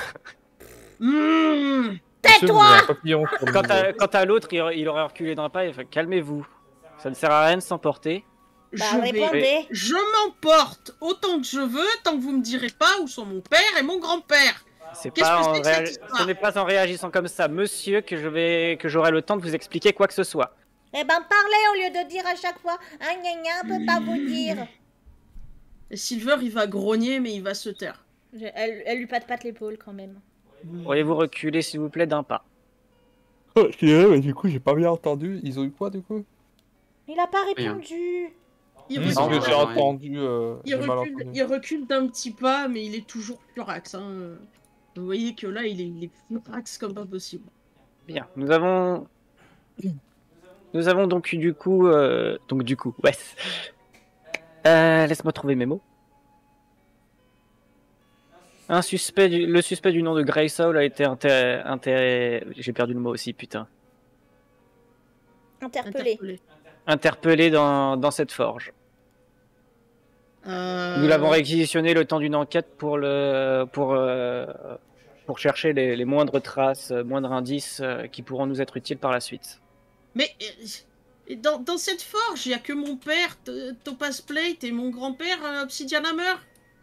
Tais-toi! Quant à l'autre, il aurait reculé d'un pas. Enfin, calmez-vous. Ça ne sert à rien de s'emporter. Bah, répondez. Je m'emporte autant que je veux, tant que vous me direz pas où sont mon père et mon grand-père. Ce n'est pas en réagissant comme ça, monsieur, que j'aurai le temps de vous expliquer quoi que ce soit. Eh ben, parlez au lieu de dire à chaque fois « Ah, gna gna, on peut pas vous dire !» Et Silver, il va grogner, mais il va se taire. Elle lui patte l'épaule, quand même. Pourriez-vous reculer, s'il vous plaît, d'un pas? Oh, je dirais, mais du coup, j'ai pas bien entendu. Ils ont eu quoi, du coup? Il a pas répondu. Il J'ai entendu. il recule d'un petit pas, mais il est toujours furax. Hein. Vous voyez que là, il est furax comme pas possible. Bien, nous avons donc du coup, ouais. Laisse-moi trouver mes mots. Le suspect du nom de Grey Soul a été j'ai perdu le mot aussi, putain. Interpellé dans cette forge. Nous l'avons réquisitionné le temps d'une enquête pour chercher les moindres traces, moindres indices qui pourront nous être utiles par la suite. Mais dans cette forge, il n'y a que mon père, Topaz Plate, et mon grand-père, Obsidian Hammer.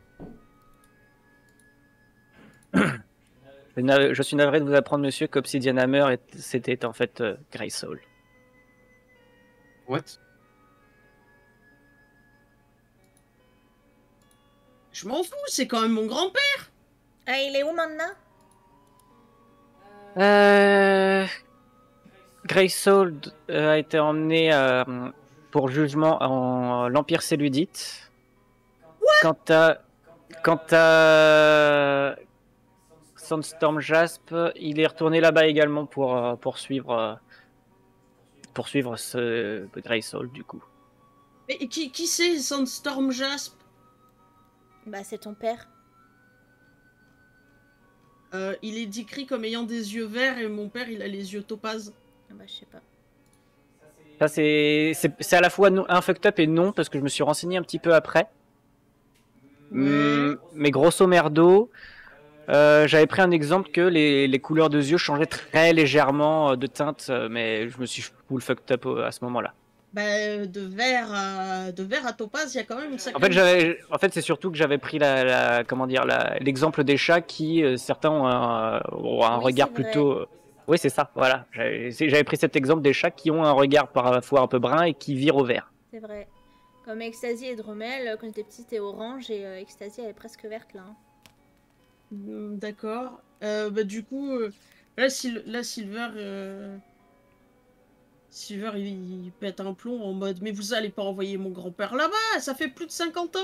Je suis navré de vous apprendre, monsieur, qu'Obsidian Hammer c'était en fait Grey Soul. What? Je m'en fous, c'est quand même mon grand-père. Ah, il est où maintenant? Grey Soul a été emmené pour jugement en l'Empire Séludite. Quant à Sandstorm Jasp, il est retourné là-bas également pour poursuivre ce Grey Soul du coup. Mais qui c'est Sandstorm Jasp? Bah, c'est ton père. Il est décrit comme ayant des yeux verts et mon père il a les yeux topaz. Ah bah, je sais pas. Ça c'est à la fois un fucked up et non, parce que je me suis renseigné un petit peu après. Mais grosso merdo, j'avais pris un exemple que les couleurs de yeux changeaient très légèrement de teinte, mais je me suis full fucked up à ce moment-là. Bah, de vert à topaz, il y a quand même une sacrée... En fait, c'est surtout que j'avais pris l'exemple des chats qui, certains ont un regard plutôt... Oui, c'est ça, voilà. J'avais pris cet exemple des chats qui ont un regard parfois un peu brun et qui virent au vert. C'est vrai. Comme Ecstasy et Dromel, quand j'étais petite, c'était orange et Ecstasy, elle est presque verte là. D'accord. Bah, du coup, là, Silver... Silver, il pète un plomb en mode « Mais vous allez pas envoyer mon grand-père là-bas, ça fait plus de 50 ans !»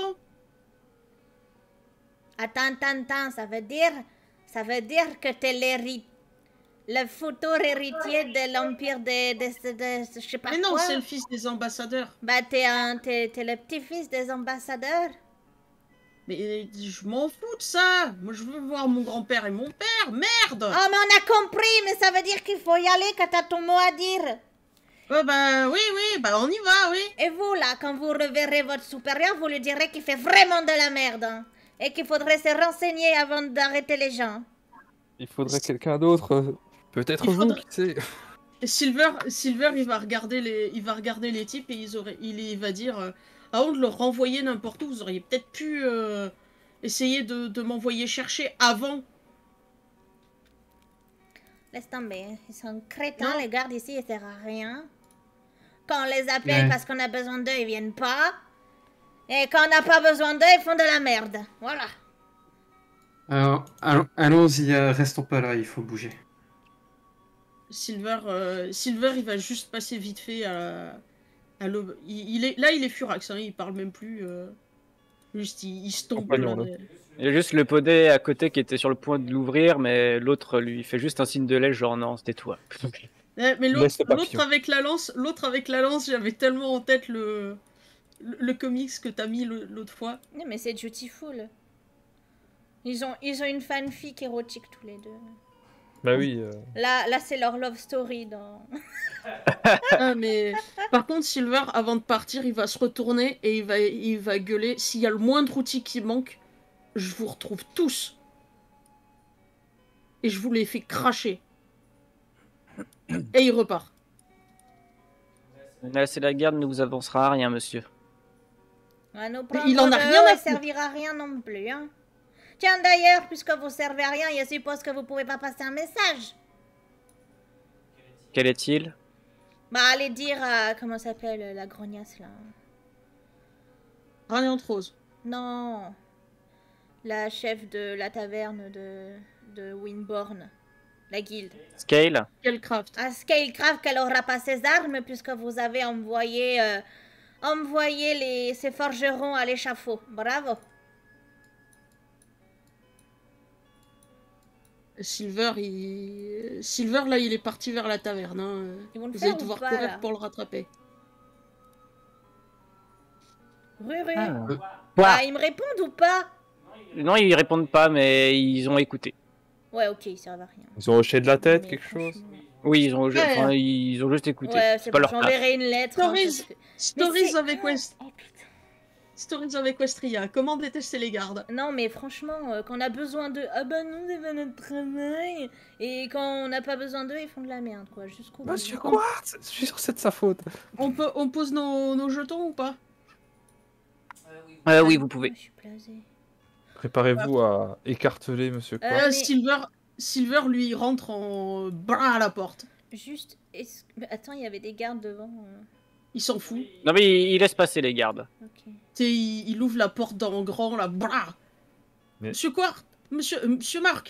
Attends, ça veut dire que t'es le futur héritier de l'Empire de je sais pas quoi. Mais non, c'est le fils des ambassadeurs. Bah, t'es le petit-fils des ambassadeurs. Mais je m'en fous de ça. Moi, je veux voir mon grand-père et mon père, merde. Oh, mais on a compris, mais ça veut dire qu'il faut y aller quand t'as ton mot à dire. Bah oui, bah on y va, oui. Et vous, là, quand vous reverrez votre supérieur, vous lui direz qu'il fait vraiment de la merde. Hein, et qu'il faudrait se renseigner avant d'arrêter les gens. Il faudrait quelqu'un d'autre. Peut-être vous, qui sait. Silver, il va regarder les types et il va dire avant de le renvoyer n'importe où, vous auriez peut-être pu essayer de m'envoyer chercher avant. Laisse tomber, ils sont crétins, les gardes ici, ils servent à rien. Quand on les appelle parce qu'on a besoin d'eux, ils viennent pas. Et quand on n'a pas besoin d'eux, ils font de la merde. Voilà. Alors, allons-y, restons pas là, il faut bouger. Silver, il va juste passer vite fait Il est furax, hein, il parle même plus. Juste, il se tombe. Il y a juste le poney à côté qui était sur le point de l'ouvrir, mais l'autre lui fait juste un signe de lait, genre non, c'était toi. Mais l'autre avec la lance, j'avais tellement en tête le comics que t'as mis l'autre fois. Non, mais c'est Dutiful. Ils ont une fanfic érotique tous les deux. Bah oui. Là c'est leur love story dans. Ah, mais par contre, Silver, avant de partir, il va se retourner et il va gueuler. S'il y a le moindre outil qui manque, je vous retrouve tous. Et je vous les fais cracher. Et il repart. C'est la garde, ne vous avancera à rien, monsieur. Il en a rien à foutre. Ça servira à rien non plus, hein. Tiens, d'ailleurs, puisque vous servez à rien, je suppose que vous pouvez pas passer un message. Quel est-il? Bah, allez dire à... Comment s'appelle la grognasse, là? Radiante Rose. Non. La chef de la taverne de Winborn. La guilde. Scale? Scalecraft. À Scalecraft qu'elle aura pas ses armes puisque vous avez envoyé ces forgerons à l'échafaud. Bravo. Silver, là, il est parti vers la taverne. Hein. Vous allez devoir courir pour le rattraper. Ruru. Bah, ils me répondent ou pas? Non, ils répondent pas, mais ils ont écouté. Ouais, ok, ils servent à rien. Ils ont hoché de la tête, Mais quelque chose? Oui, ils ont juste écouté. Ouais, c'est pas bon, leur taf. j'enverrai une lettre. Stories avec West. Stories avec Westria. Comment détester les gardes? Non, mais franchement, quand on a besoin d'eux, ah bah non, c'est pas notre travail. Et quand on n'a pas besoin d'eux, ils font de la merde, quoi. Jusqu'au bout. Monsieur Quartz, je suis sûr que c'est de sa faute. On pose nos jetons ou pas? Oui, vous pouvez. Je suis blasée. Préparez-vous à écarteler Monsieur Quartz. Mais- Silver, lui, il rentre en bras à la porte. Juste, mais attends, il y avait des gardes devant. Il s'en fout. Non, mais il laisse passer les gardes. Ok. Il ouvre la porte en grand, là. Blah. Mais- Monsieur Quart, Monsieur Marc.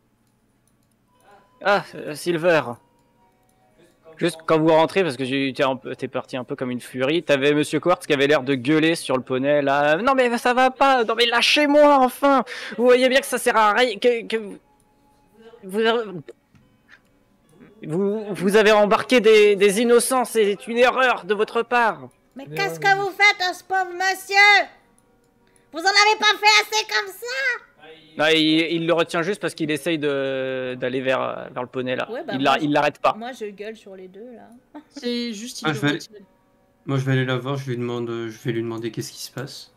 Ah, Silver. Juste quand vous rentrez, parce que t'es parti un peu comme une furie, t'avais Monsieur Quartz qui avait l'air de gueuler sur le poney, là. Non mais ça va pas, non mais lâchez-moi enfin. Vous voyez bien que ça sert à rien, vous avez embarqué des innocents, c'est une erreur de votre part. Mais qu'est-ce que vous faites à ce pauvre monsieur? Vous en avez pas fait assez comme ça? Non, il le retient juste parce qu'il essaye d'aller vers le poney là. Ouais, bah, il l'arrête pas. Moi je gueule sur les deux là. C'est juste... Moi, je vais aller la voir, je vais lui demander qu'est-ce qui se passe.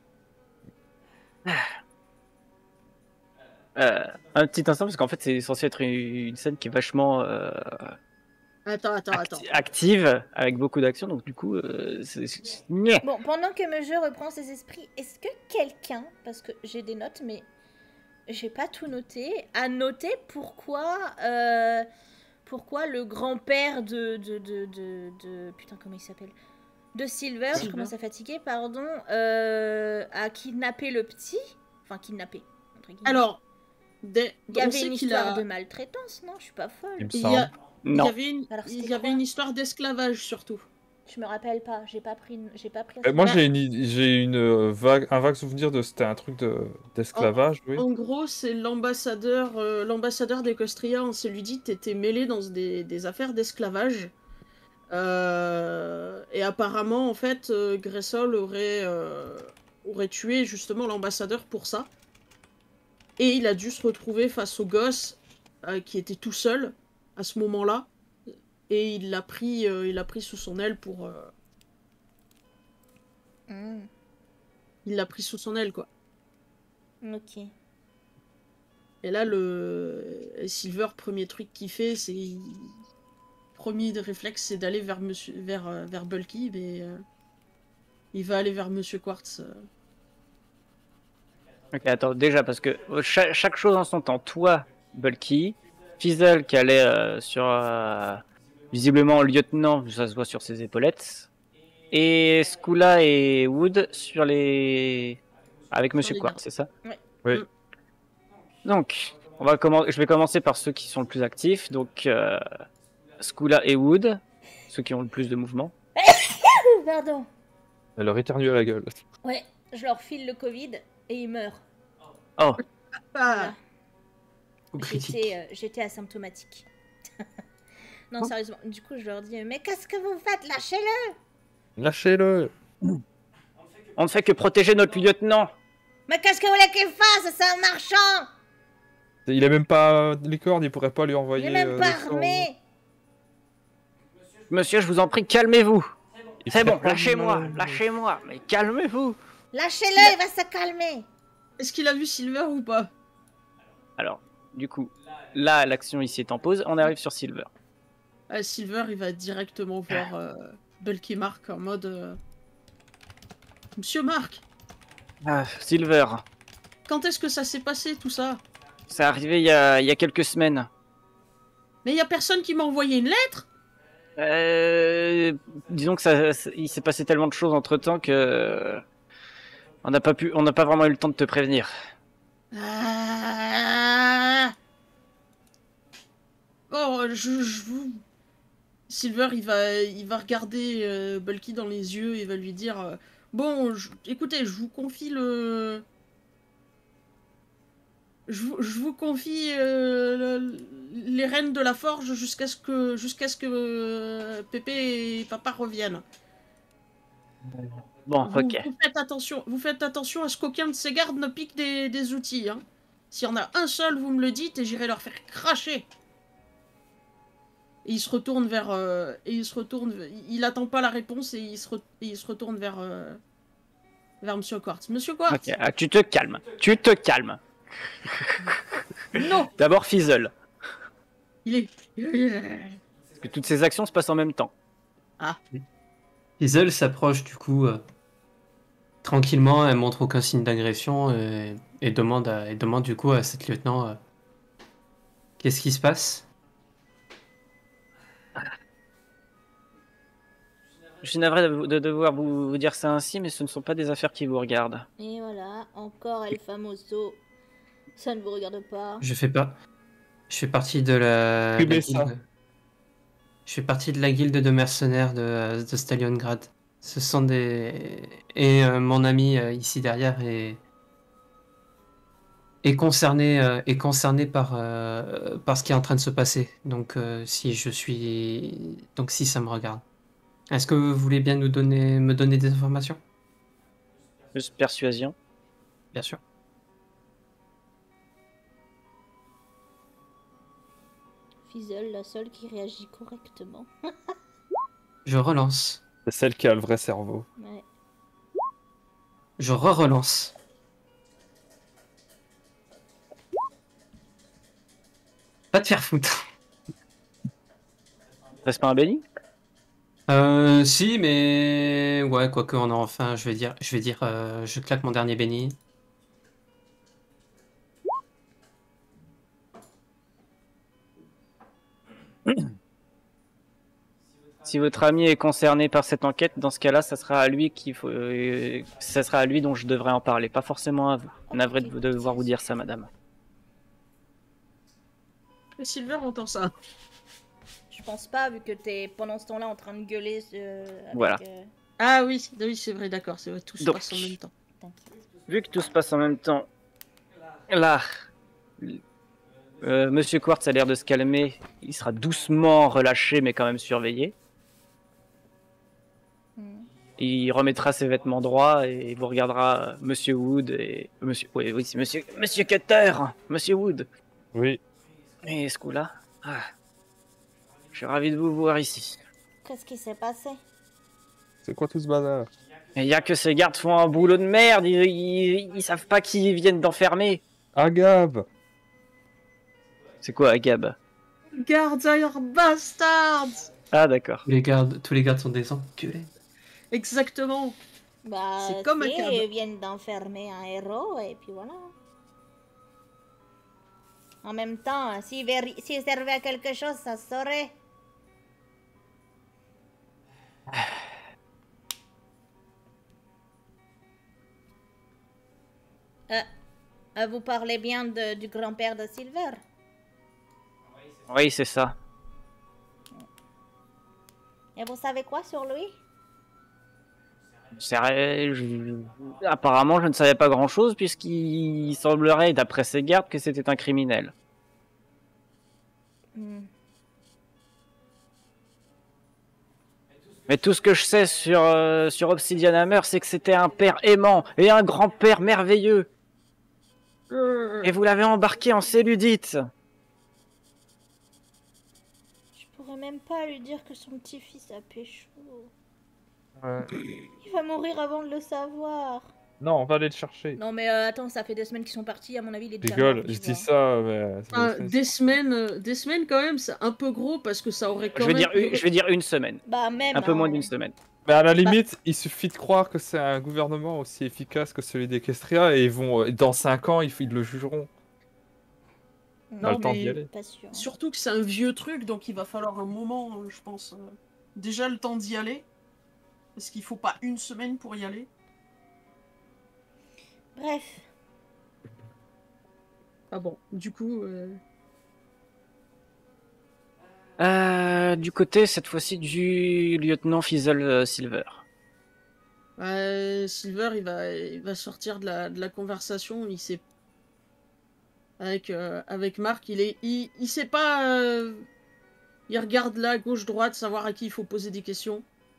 Un petit instant, parce qu'en fait c'est censé être une scène qui est vachement Attends. active, avec beaucoup d'action, donc du coup Nyeh. Bon, pendant que le jeu reprend ses esprits, est-ce que quelqu'un, parce que j'ai des notes mais j'ai pas tout noté, a noté pourquoi le grand-père de putain comment il s'appelle, de Silver, je commence à fatiguer, pardon, a kidnappé le petit, enfin kidnappé entre guillemets. Alors, il y avait une histoire de maltraitance, non? Je suis pas folle. Il me Il y semble. a- Il Non. y avait une, Alors, il c'était y avait quoi une histoire d'esclavage surtout. Je me rappelle pas, j'ai pas pris. Moi, Bah- j'ai un vague souvenir de c'était un truc d'esclavage, oui. En gros, c'est l'ambassadeur d'Equestria, on s'est lui dit t'étais mêlé dans des affaires d'esclavage. Et apparemment, en fait, Gressol aurait tué justement l'ambassadeur pour ça. Et il a dû se retrouver face au gosse qui était tout seul à ce moment-là. Et il l'a pris sous son aile pour... Il l'a pris sous son aile, quoi. Ok. Et là, Silver, premier truc qu'il fait, c'est... Premier réflexe, c'est d'aller vers Bulky, mais... il va aller vers Monsieur Quartz. Ok, attends, déjà, parce que chaque chose en son temps. Toi, Bulky, Fizzle qui allait sur... visiblement, lieutenant, ça se voit sur ses épaulettes. Et Skula et Wood sur les... avec Monsieur les Quartz, c'est ça? Ouais. Oui. Donc, je vais commencer par ceux qui sont le plus actifs. Donc, Skula et Wood, ceux qui ont le plus de mouvement. pardon. Elle leur éternue à la gueule. Ouais, je leur file le Covid et ils meurent. Oh, Ah, Au critique. J'étais asymptomatique. Non, sérieusement. Du coup, je leur dis, mais qu'est-ce que vous faites? Lâchez-le! Lâchez-le! on ne fait que protéger notre lieutenant. Mais qu'est-ce que vous voulez qu'il fasse? C'est un marchand! Il a même pas les cordes, il pourrait pas lui Il envoyer. est même pas des cordes. armé! Monsieur, je vous en prie, calmez-vous. Il C'est fait bon, pas lâchez-moi, mal. lâchez-moi, mais calmez-vous. Lâchez-le, il va se calmer! est-ce qu'il a vu Silver ou pas? Alors, du coup, là, l'action ici est en pause, on arrive sur Silver. Silver, il va directement voir Bulky Mark en mode... Monsieur Mark, Ah, Silver, quand est-ce que ça s'est passé tout ça? c'est arrivé il y a quelques semaines. Mais il y a personne qui m'a envoyé une lettre? Disons que il s'est passé tellement de choses entre temps que on n'a pas vraiment eu le temps de te prévenir. Ah. Bon, je vous... Silver, il va regarder Bulky dans les yeux et va lui dire bon, écoutez, je vous confie le... Je vous confie les rênes de la forge jusqu'à ce que Pépé et Papa reviennent. Bon, ok. Vous faites attention à ce qu'aucun de ces gardes ne pique des outils. Hein. S'il y en a un seul, vous me le dites et j'irai leur faire cracher. Et il se retourne vers... il attend pas la réponse et il se retourne vers Monsieur Quartz. Monsieur Quartz. Ok, ah, tu te calmes. Tu te calmes. Non. D'abord Fizzle. Il est... Parce que toutes ces actions se passent en même temps. Ah. Hazel s'approche du coup tranquillement, elle montre aucun signe d'agression et demande du coup à cette lieutenant qu'est-ce qui se passe. Je suis navré de devoir vous dire ça ainsi, mais ce ne sont pas des affaires qui vous regardent. Et voilà, encore El Famoso. Ça ne vous regarde pas. Je fais partie de la guilde. Je fais partie de la guilde de mercenaires de Staliongrad. Ce sont des... Et mon ami ici derrière est concerné par ce qui est en train de se passer. Donc si ça me regarde. Est-ce que vous voulez bien me donner des informations? Juste persuasion. Bien sûr. Fizzle, la seule qui réagit correctement. Je relance. C'est celle qui a le vrai cerveau. Ouais. Je relance. Pas te faire foutre. Reste pas un béni? Si, mais ouais, quoique on a enfin, je claque mon dernier béni. Si votre ami est concerné par cette enquête, dans ce cas-là, ça sera à lui ça sera à lui dont je devrais en parler, pas forcément à vous. Navré de devoir vous dire ça, madame. Et Silver entend ça. Je pense pas, vu que t'es pendant ce temps-là en train de gueuler. Voilà. Ah oui, c'est vrai, d'accord, c'est vrai, tout se Donc, passe en même temps. Vu que tout se passe en même temps, là, Monsieur Quartz a l'air de se calmer. Il sera doucement relâché, mais quand même surveillé. Il remettra ses vêtements droits et vous regardera Monsieur Wood et Monsieur. Oui, c'est Monsieur Cutter, Monsieur Wood. Oui. Et ce coup-là, je suis ravi de vous voir ici. Qu'est-ce qui s'est passé? C'est quoi tout ce bazar? Il y a que ces gardes font un boulot de merde. Ils savent pas qui viennent d'enfermer. Agab! C'est quoi, Agab? Guards are bastards! Ah, d'accord. Tous les gardes sont des enculés. Exactement. Bah, C'est comme un câble. ils viennent d'enfermer un héros et puis voilà. En même temps, s'il servait à quelque chose, ça se saurait. Vous parlez bien du grand-père de Silver? Oui, c'est ça. Et vous savez quoi sur lui? Apparemment, je ne savais pas grand-chose puisqu'il semblerait, d'après ses gardes, que c'était un criminel. Mais tout ce que je sais sur Obsidian Hammer, c'est que c'était un père aimant et un grand-père merveilleux. Et vous l'avez embarqué en cellulite. Je pourrais même pas lui dire que son petit-fils a pécho. Ouais. Il va mourir avant de le savoir. Non, on va aller le chercher. Non mais attends, ça fait des semaines qu'ils sont partis, à mon avis il est déjà Rigole, mort, je tu dis vois. ça, mais... Des semaines quand même, c'est un peu gros parce que ça aurait quand Je vais dire une semaine. Bah même. Un peu moins hein. d'une semaine. Mais à la limite, il suffit de croire que c'est un gouvernement aussi efficace que celui d'Equestria et ils vont, dans 5 ans, ils le jugeront. On a Non, le temps mais- d'y aller. Pas sûr. Surtout que c'est un vieux truc, donc il va falloir un moment, je pense. Déjà le temps d'y aller. Parce qu'il faut pas une semaine pour y aller. Bref. Ah bon, du coup... Du côté, cette fois-ci, du lieutenant Fizzle Silver. Silver, il va sortir de la conversation. Il sait... Avec Marc, il sait pas... Il regarde là, gauche, droite, savoir à qui il faut poser des questions.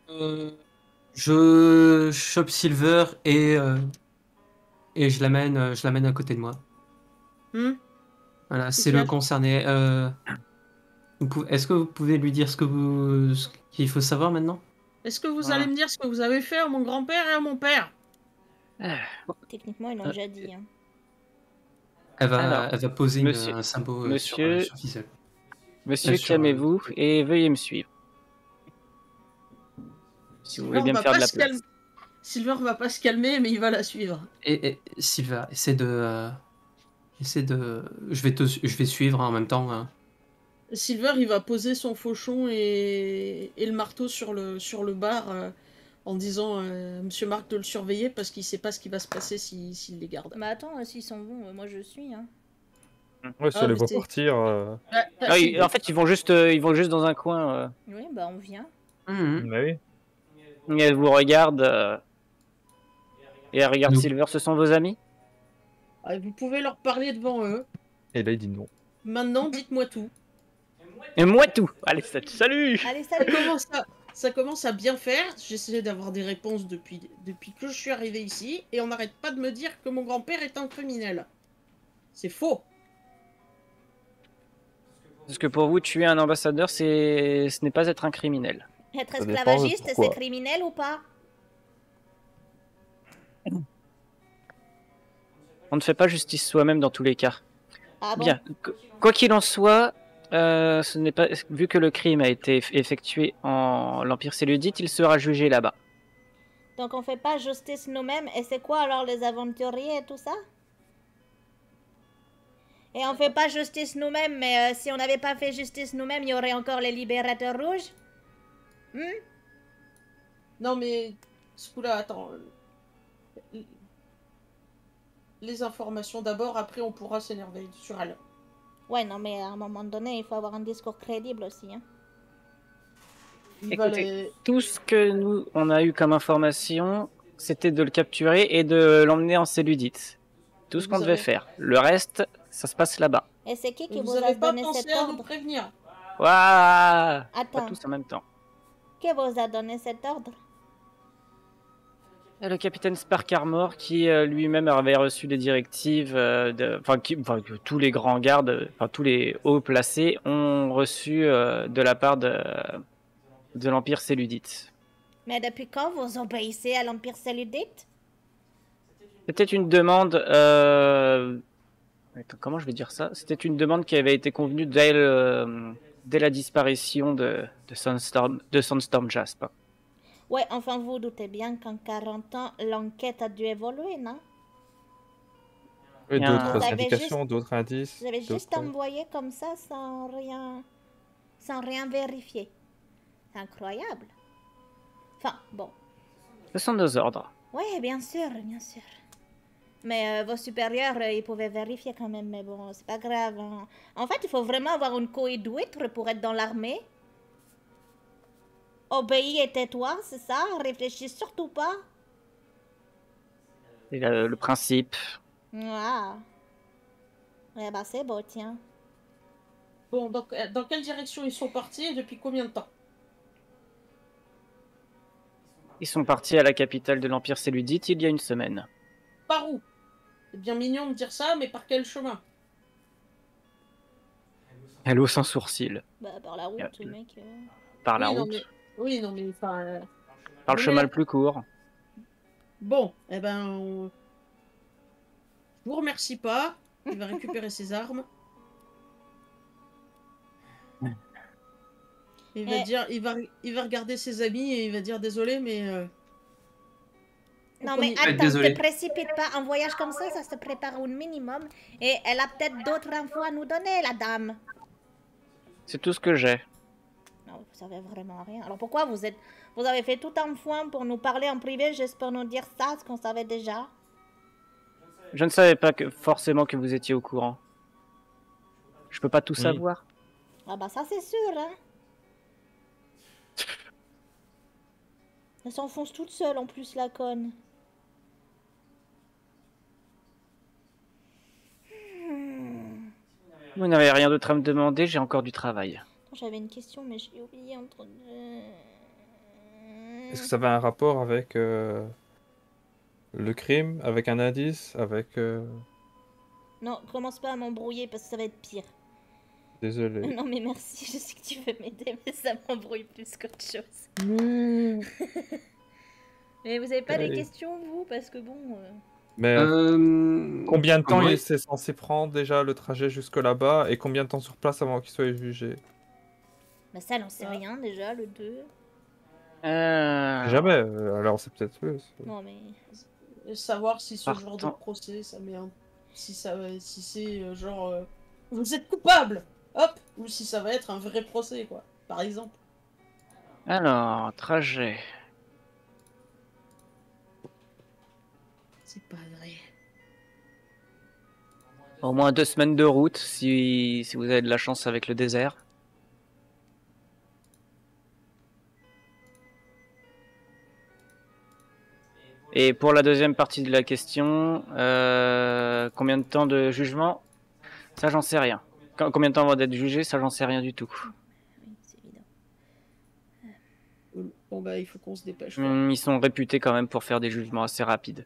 Je chope Silver et je l'amène à côté de moi. Voilà, c'est le clair. concerné. Est-ce que vous pouvez lui dire ce qu'il faut savoir maintenant? Est-ce que vous allez me dire ce que vous avez fait à mon grand-père et à mon père? Techniquement ils l'ont déjà dit. Hein. Elle Alors, va poser monsieur- un symbole monsieur- sur Fizzle. Monsieur, sur, calmez-vous et veuillez me suivre. Si vous voulez bien me faire de la place. Silver va pas se calmer, mais il va la suivre. Et Silver, essaie de... Je vais suivre en même temps. Hein. Silver, il va poser son fauchon et le marteau sur le bar en disant Monsieur Marc de le surveiller parce qu'il sait pas ce qui va se passer s'il les garde. Bah attends, s'ils sont bons, moi je suis. Hein. Ouais, si on Ah, les mais voit c'est- partir... En fait, ils vont juste dans un coin. Oui, bah on vient. Bah oui. Et elle vous regarde. Et elle regarde Nous. Silver, ce sont vos amis? Vous pouvez leur parler devant eux. Et là, il dit non. Maintenant, dites-moi tout. Et moi tout. Allez, salut. Allez, Ça salut. ça commence à bien faire. J'essaie d'avoir des réponses depuis que je suis arrivé ici. Et on n'arrête pas de me dire que mon grand-père est un criminel. C'est faux. Parce que pour vous, tuer un ambassadeur, ce n'est pas être un criminel. Être Ça dépend de esclavagiste, c'est pourquoi. criminel ou pas? On ne fait pas justice soi-même dans tous les cas. Ah bon? Bien. Quoi qu'il en soit, ce n'est pas vu que le crime a été effectué en l'Empire Céludite, il sera jugé là-bas. Donc on fait pas justice nous-mêmes. Et c'est quoi alors les aventuriers et tout ça? Et on fait pas justice nous-mêmes, mais si on n'avait pas fait justice nous-mêmes, il y aurait encore les libérateurs rouges? Non mais... Skoula, attends. Les informations d'abord, après on pourra s'énerver sur elle. Ouais, non, mais à un moment donné, il faut avoir un discours crédible aussi. Hein. Il va Écoutez, les- tout ce que nous on a eu comme information, c'était de le capturer et de l'emmener en Celludite. Tout ce Vous qu'on devait avez- faire. Le reste, ça se passe là-bas. Et c'est qui Vous vous a avez pas donné pensé cet à nous ordre? prévenir. Waouh! Pas Attends, tous en même temps. qui vous a donné cet ordre? Et le capitaine Spark Armor qui lui-même avait reçu des directives, que tous les grands gardes, tous les hauts placés ont reçu de la part de l'Empire Celludite. Mais depuis quand vous obéissez à l'Empire Celludite? C'était une demande. Attends, comment je vais dire ça? C'était une demande qui avait été convenue dès la disparition de Sunstorm Jasp. Ouais, enfin vous doutez bien qu'en 40 ans, l'enquête a dû évoluer, non? Et Bien. d'autres Vous avez indications, juste- d'autres indices. Vous avez juste d'autres- envoyé comme ça sans rien vérifier. C'est incroyable. Enfin, bon. Ce sont nos ordres. Ouais, bien sûr, bien sûr. Mais vos supérieurs, ils pouvaient vérifier quand même, mais bon, c'est pas grave. Hein. En fait, il faut vraiment avoir une couille d'huître pour être dans l'armée. Obéis et tais-toi, c'est ça? Réfléchis surtout pas. Et le principe. Ah. Ouais, bah c'est beau, tiens. Bon, donc, dans quelle direction ils sont partis et depuis combien de temps? Ils sont partis à la capitale de l'Empire Séludite il y a une semaine. Par où? C'est bien mignon de dire ça, mais par quel chemin? Hello sans sourcil. Bah, par la route, mec. Par la Oui, non, route. mais... Oui, non, mais enfin... Par le chemin le plus court. Bon, eh ben... Je vous remercie pas. Il va récupérer ses armes. Il va dire... Il va regarder ses amis et il va dire désolé, mais... Non mais attends, désolé. te précipite pas. Un voyage comme ça se prépare au minimum. Et elle a peut-être d'autres infos à nous donner, la dame. C'est tout ce que j'ai. Non, vous savez vraiment rien. Alors pourquoi vous avez fait tout un foin pour nous parler en privé juste pour nous dire ça, ce qu'on savait déjà? Je ne savais pas forcément que vous étiez au courant. Je peux pas tout savoir. Ah bah ça c'est sûr, hein. Elle s'enfonce toute seule en plus, la conne. Vous n'avez rien d'autre à me demander, j'ai encore du travail. J'avais une question, mais j'ai oublié entre deux. Est-ce que ça avait un rapport avec le crime, avec un indice, avec... Non, commence pas à m'embrouiller parce que ça va être pire. Désolé. Non mais merci, je sais que tu veux m'aider, mais ça m'embrouille plus qu'autre chose. Mais vous avez pas des questions, vous? Parce que bon... Mais combien de temps il s'est censé prendre déjà le trajet jusque là-bas et combien de temps sur place avant qu'il soit jugé? Bah ça, on sait rien déjà, le 2. Jamais, alors c'est peut-être plus. Non mais... Savoir si ce genre de procès, ça met un... Si c'est genre... vous êtes coupable! Hop! Ou si ça va être un vrai procès, quoi. Par exemple. Alors, trajet. C'est pas vrai. Au moins 2 semaines de route, si vous avez de la chance avec le désert. Et pour la deuxième partie de la question, combien de temps de jugement? Ça, j'en sais rien. Combien de temps va d'être jugé? Ça, j'en sais rien du tout. Oui, c'est évident. Bon bah, il faut qu'on se dépêche. Ils sont réputés quand même pour faire des jugements assez rapides.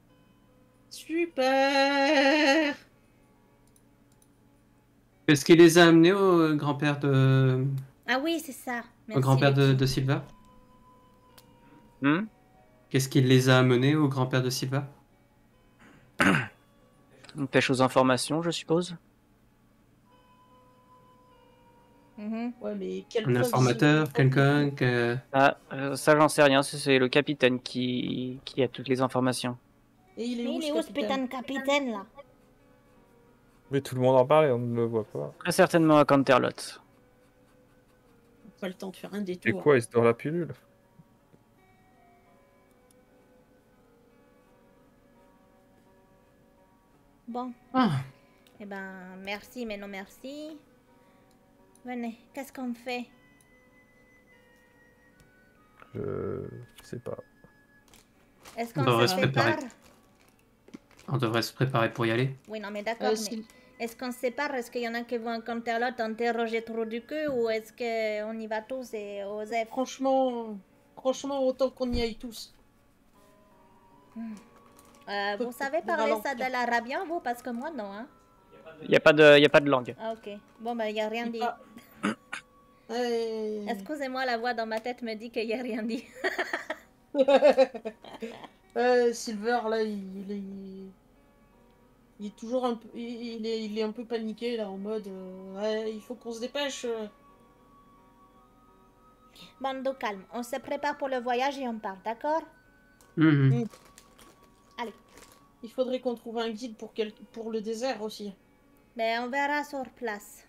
Super! Est-ce qu'il les a amenés au grand-père de... Ah oui, c'est ça. Merci, au grand-père de Silva? Qu'est-ce qu'il les a amenés au grand-père de Silva? Une pêche aux informations, je suppose. Ouais, mais quel Un informateur, quelqu'un que... Ah, ça j'en sais rien, c'est le capitaine qui a toutes les informations. Et il est mais où, il est où ce putain de capitaine là? Mais tout le monde en parle et on ne le voit pas. Très certainement à Canterlot. Pas le temps de faire un Et détour. quoi, il se dort la pilule? Bon. Ah. Eh ben, merci, mais non merci. Venez, qu'est-ce qu'on fait? Je sais pas. Est-ce qu'on se prépare? On devrait se préparer pour y aller. Oui, non, mais d'accord, mais est-ce qu'on se sépare? Est-ce qu'il y en a qui vont à Canterlot interroger trop du cul ou est-ce qu'on y va tous et Osef? Franchement, autant qu'on y aille tous. Vous savez parler ça de l'arabien, vous? Parce que moi, non, hein? Il n'y a pas de langue. Ah, ok. Bon, ben, il n'y a rien dit. Excusez-moi, la voix dans ma tête me dit qu'il n'y a rien dit. Silver, là, il est toujours un peu... Il est un peu paniqué, là, en mode... ouais, il faut qu'on se dépêche. Bando calme. On se prépare pour le voyage et on part, d'accord? Allez. Il faudrait qu'on trouve un guide pour le désert aussi. Mais on verra sur place.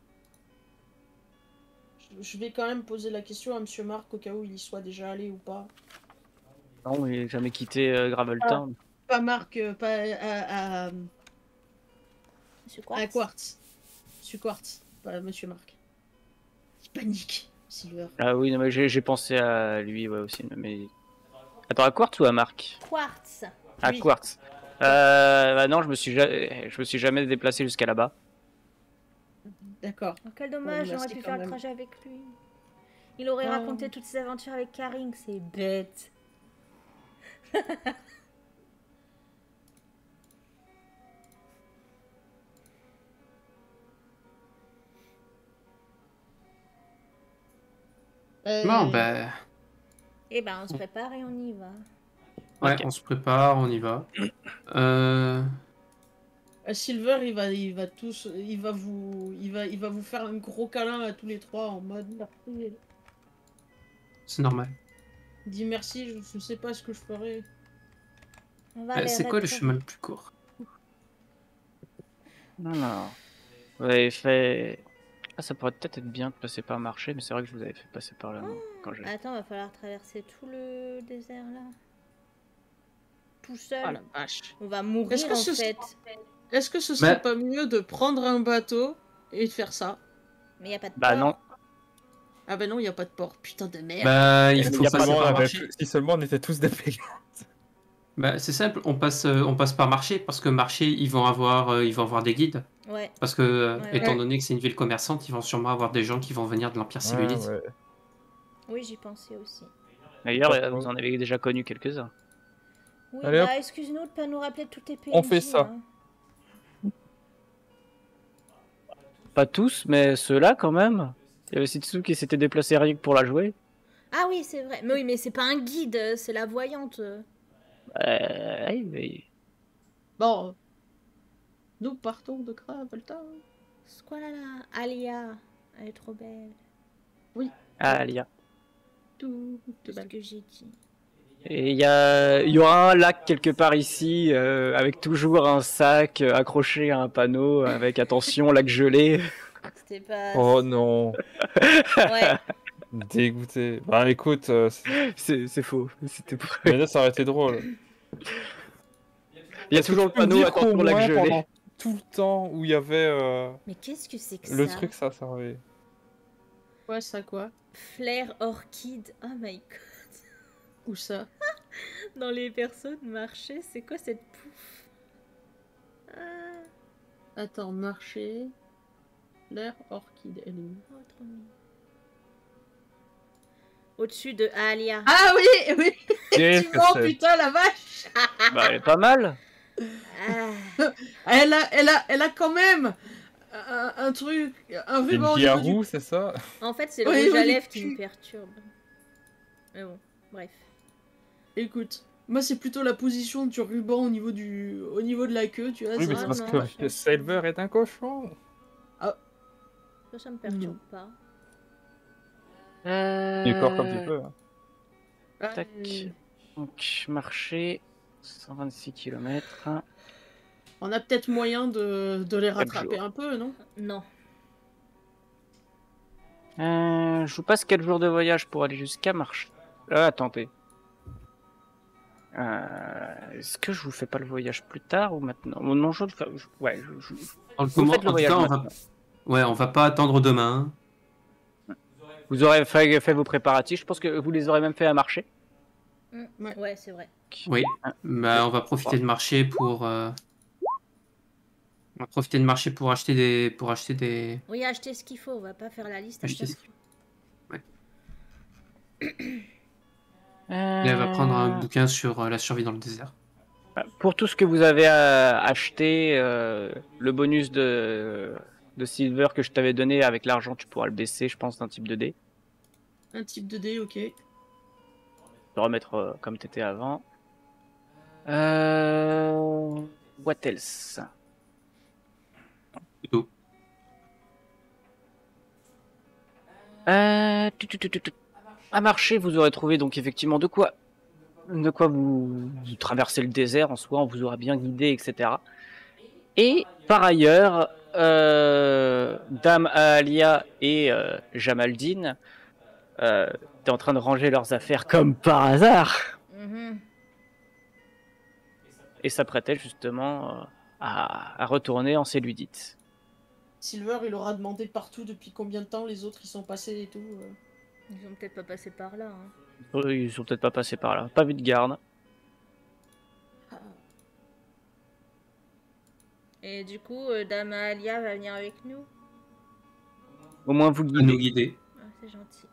Je vais quand même poser la question à Monsieur Marc au cas où il y soit déjà allé ou pas. Non, il n'a jamais quitté Graveltown. Pas Marc, pas à Monsieur Quartz. À Quartz. Monsieur Quartz, pas Monsieur Marc. Il panique, Silver. Ah oui, non, mais j'ai pensé à lui ouais, aussi. Mais... Attends, à Quartz ou à Marc? Quartz. À Quartz. Bah non, je me suis jamais déplacé jusqu'à là-bas. D'accord. Oh, quel dommage, Ouais, j'aurais merci pu quand faire le même. trajet avec lui. Il aurait raconté toutes ses aventures avec Karing, c'est bête. Bon, ben... Eh ben, on se prépare et on y va. Ouais, Ok. on se prépare, on y va. Silver, il va vous faire un gros câlin à tous les trois en mode merci. C'est normal. Dis merci, je sais pas ce que je ferais. On va les C'est quoi le retrouver. chemin le plus court? Non. Vous avez fait... Ah, ça pourrait peut-être être bien de passer par marché, mais c'est vrai que je vous avais fait passer par là moi, quand j'ai... Attends, va falloir traverser tout le désert là. Tout seul. Ah la vache. On va mourir Est-ce que en ce fait. Est-ce que ce serait pas mieux de prendre un bateau et de faire ça? Mais y a pas de Bah port. non. Ah bah non, y a pas de port. Putain de merde. Bah, il Si faut passer seulement par on avait marché. plus- si seulement on était tous des pégans. Bah, c'est simple, on passe par marché, parce que marché, ils vont avoir des guides. Ouais. Parce que, Ouais, étant ouais. donné que c'est une ville commerçante, ils vont sûrement avoir des gens qui vont venir de l'Empire Cellulite. Ouais. Oui, j'y pensais aussi. D'ailleurs, Pas vous en avez déjà connu quelques-uns. Oui, Allez, hop. bah excuse-nous de pas nous rappeler tous tes PNJ. On fait ça. hein. Pas tous, mais ceux-là quand même. Il y avait Sitsu qui s'était déplacé rien que pour la jouer. Ah oui, c'est vrai. Mais oui, mais c'est pas un guide, c'est la voyante. Oui. Bon. Nous partons de Gravelta. Squalala. Alia. Elle est trop belle. Ah, Alia. Tout C'est ce belle. que j'ai dit. Et il y aura un lac quelque part ici, avec toujours un sac accroché à un panneau, avec attention, lac gelé. C'était pas... Oh non. Ouais. Dégoûté. Bah écoute, C'est faux. C'était pour... mais là ça aurait été drôle. Il y a Est-ce que toujours tu le peux me panneau dire qu'au attention, lac moins, gelé. pendant tout le temps où il y avait Mais qu'est-ce que c'est que le ça? truc, ça servait. Ouais, ça quoi? Flair orchide. Oh my god. Où ça? Dans les personnes marché, c'est quoi cette pouffe? Ah, Attends, marché. L'air orchide, elle est où? oh, trop mignon. Au-dessus de Alia. Ah oui, oui! Qu'est-ce que Oh c'est? putain, la vache! Bah, elle est pas mal. Ah. Elle a quand même un truc, un Une ruban au bille à niveau du... roue, c'est ça? En fait, c'est le Oui, rouge oui, à du lèvres qui cul. me perturbe. Mais bon, bref. Écoute, moi c'est plutôt la position du ruban au niveau de la queue, tu vois. Oui, mais ça- c'est parce non, que Silver est un cochon. Ça me perturbe pas. Il est corps comme tu peux. Hein. Tac. Donc, marché, 126 km. On a peut-être moyen de les rattraper jours. un peu, non? Non. Je vous passe 4 jours de voyage pour aller jusqu'à marché. Attendez. Est-ce que je vous fais pas le voyage plus tard ou maintenant? Non, ouais, En vous faites le tout voyage cas, maintenant. on va pas attendre demain. Vous aurez fait vos préparatifs. Je pense que vous les aurez même fait à marché. Ouais, c'est vrai. Oui, bah, on va profiter de marché pour acheter des. Oui, acheter ce qu'il faut, on va pas faire la liste. Acheter après. ce qu'il Et elle va prendre un bouquin sur la survie dans le désert. Pour tout ce que vous avez acheté, le bonus de Silver que je t'avais donné avec l'argent, tu pourras le baisser, je pense, d'un type de dé. Un type de dé, ok. Le remettre comme t'étais avant. What else? Plutôt. À marché, vous aurez trouvé donc effectivement de quoi vous traverser le désert en soi, on vous aura bien guidé, etc. Et par ailleurs, Dame Alia et Jamaldine étaient en train de ranger leurs affaires comme par hasard Mhm. et s'apprêtaient justement à retourner en Celludite. Silver, il aura demandé partout depuis combien de temps les autres y sont passés et tout. Ils ont peut-être pas passé par là. Hein. Ils sont peut-être pas passés par là, pas vu de garde. Et du coup, Dame Alia va venir avec nous. Au moins vous À nous guidez. guider. Ah, c'est gentil.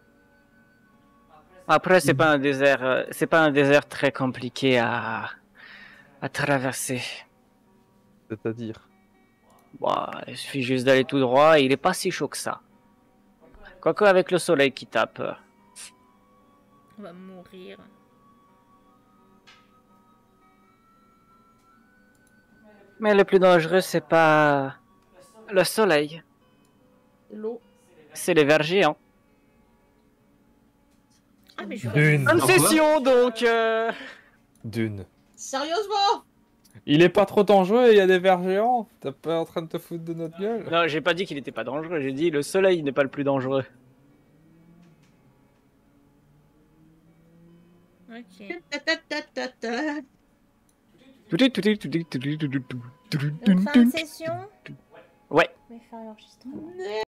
Après, c'est pas un désert très compliqué à traverser. C'est-à-dire. Bon, il suffit juste d'aller tout droit et il est pas si chaud que ça. Quoique avec le soleil qui tape. On va mourir. Mais le plus dangereux, c'est pas le soleil, L'eau. c'est les vers géants. Ah, mais je Dune. Bonne Pourquoi session donc. Dune. Sérieusement? Il est pas trop dangereux et il y a des vers géants. T'es pas en train de te foutre de notre gueule? Non, j'ai pas dit qu'il était pas dangereux, j'ai dit le soleil n'est pas le plus dangereux. Ok. Ta, ta, ta, ta, ta. Donc, fin de session. Ouais. Je vais faire l'enregistrement.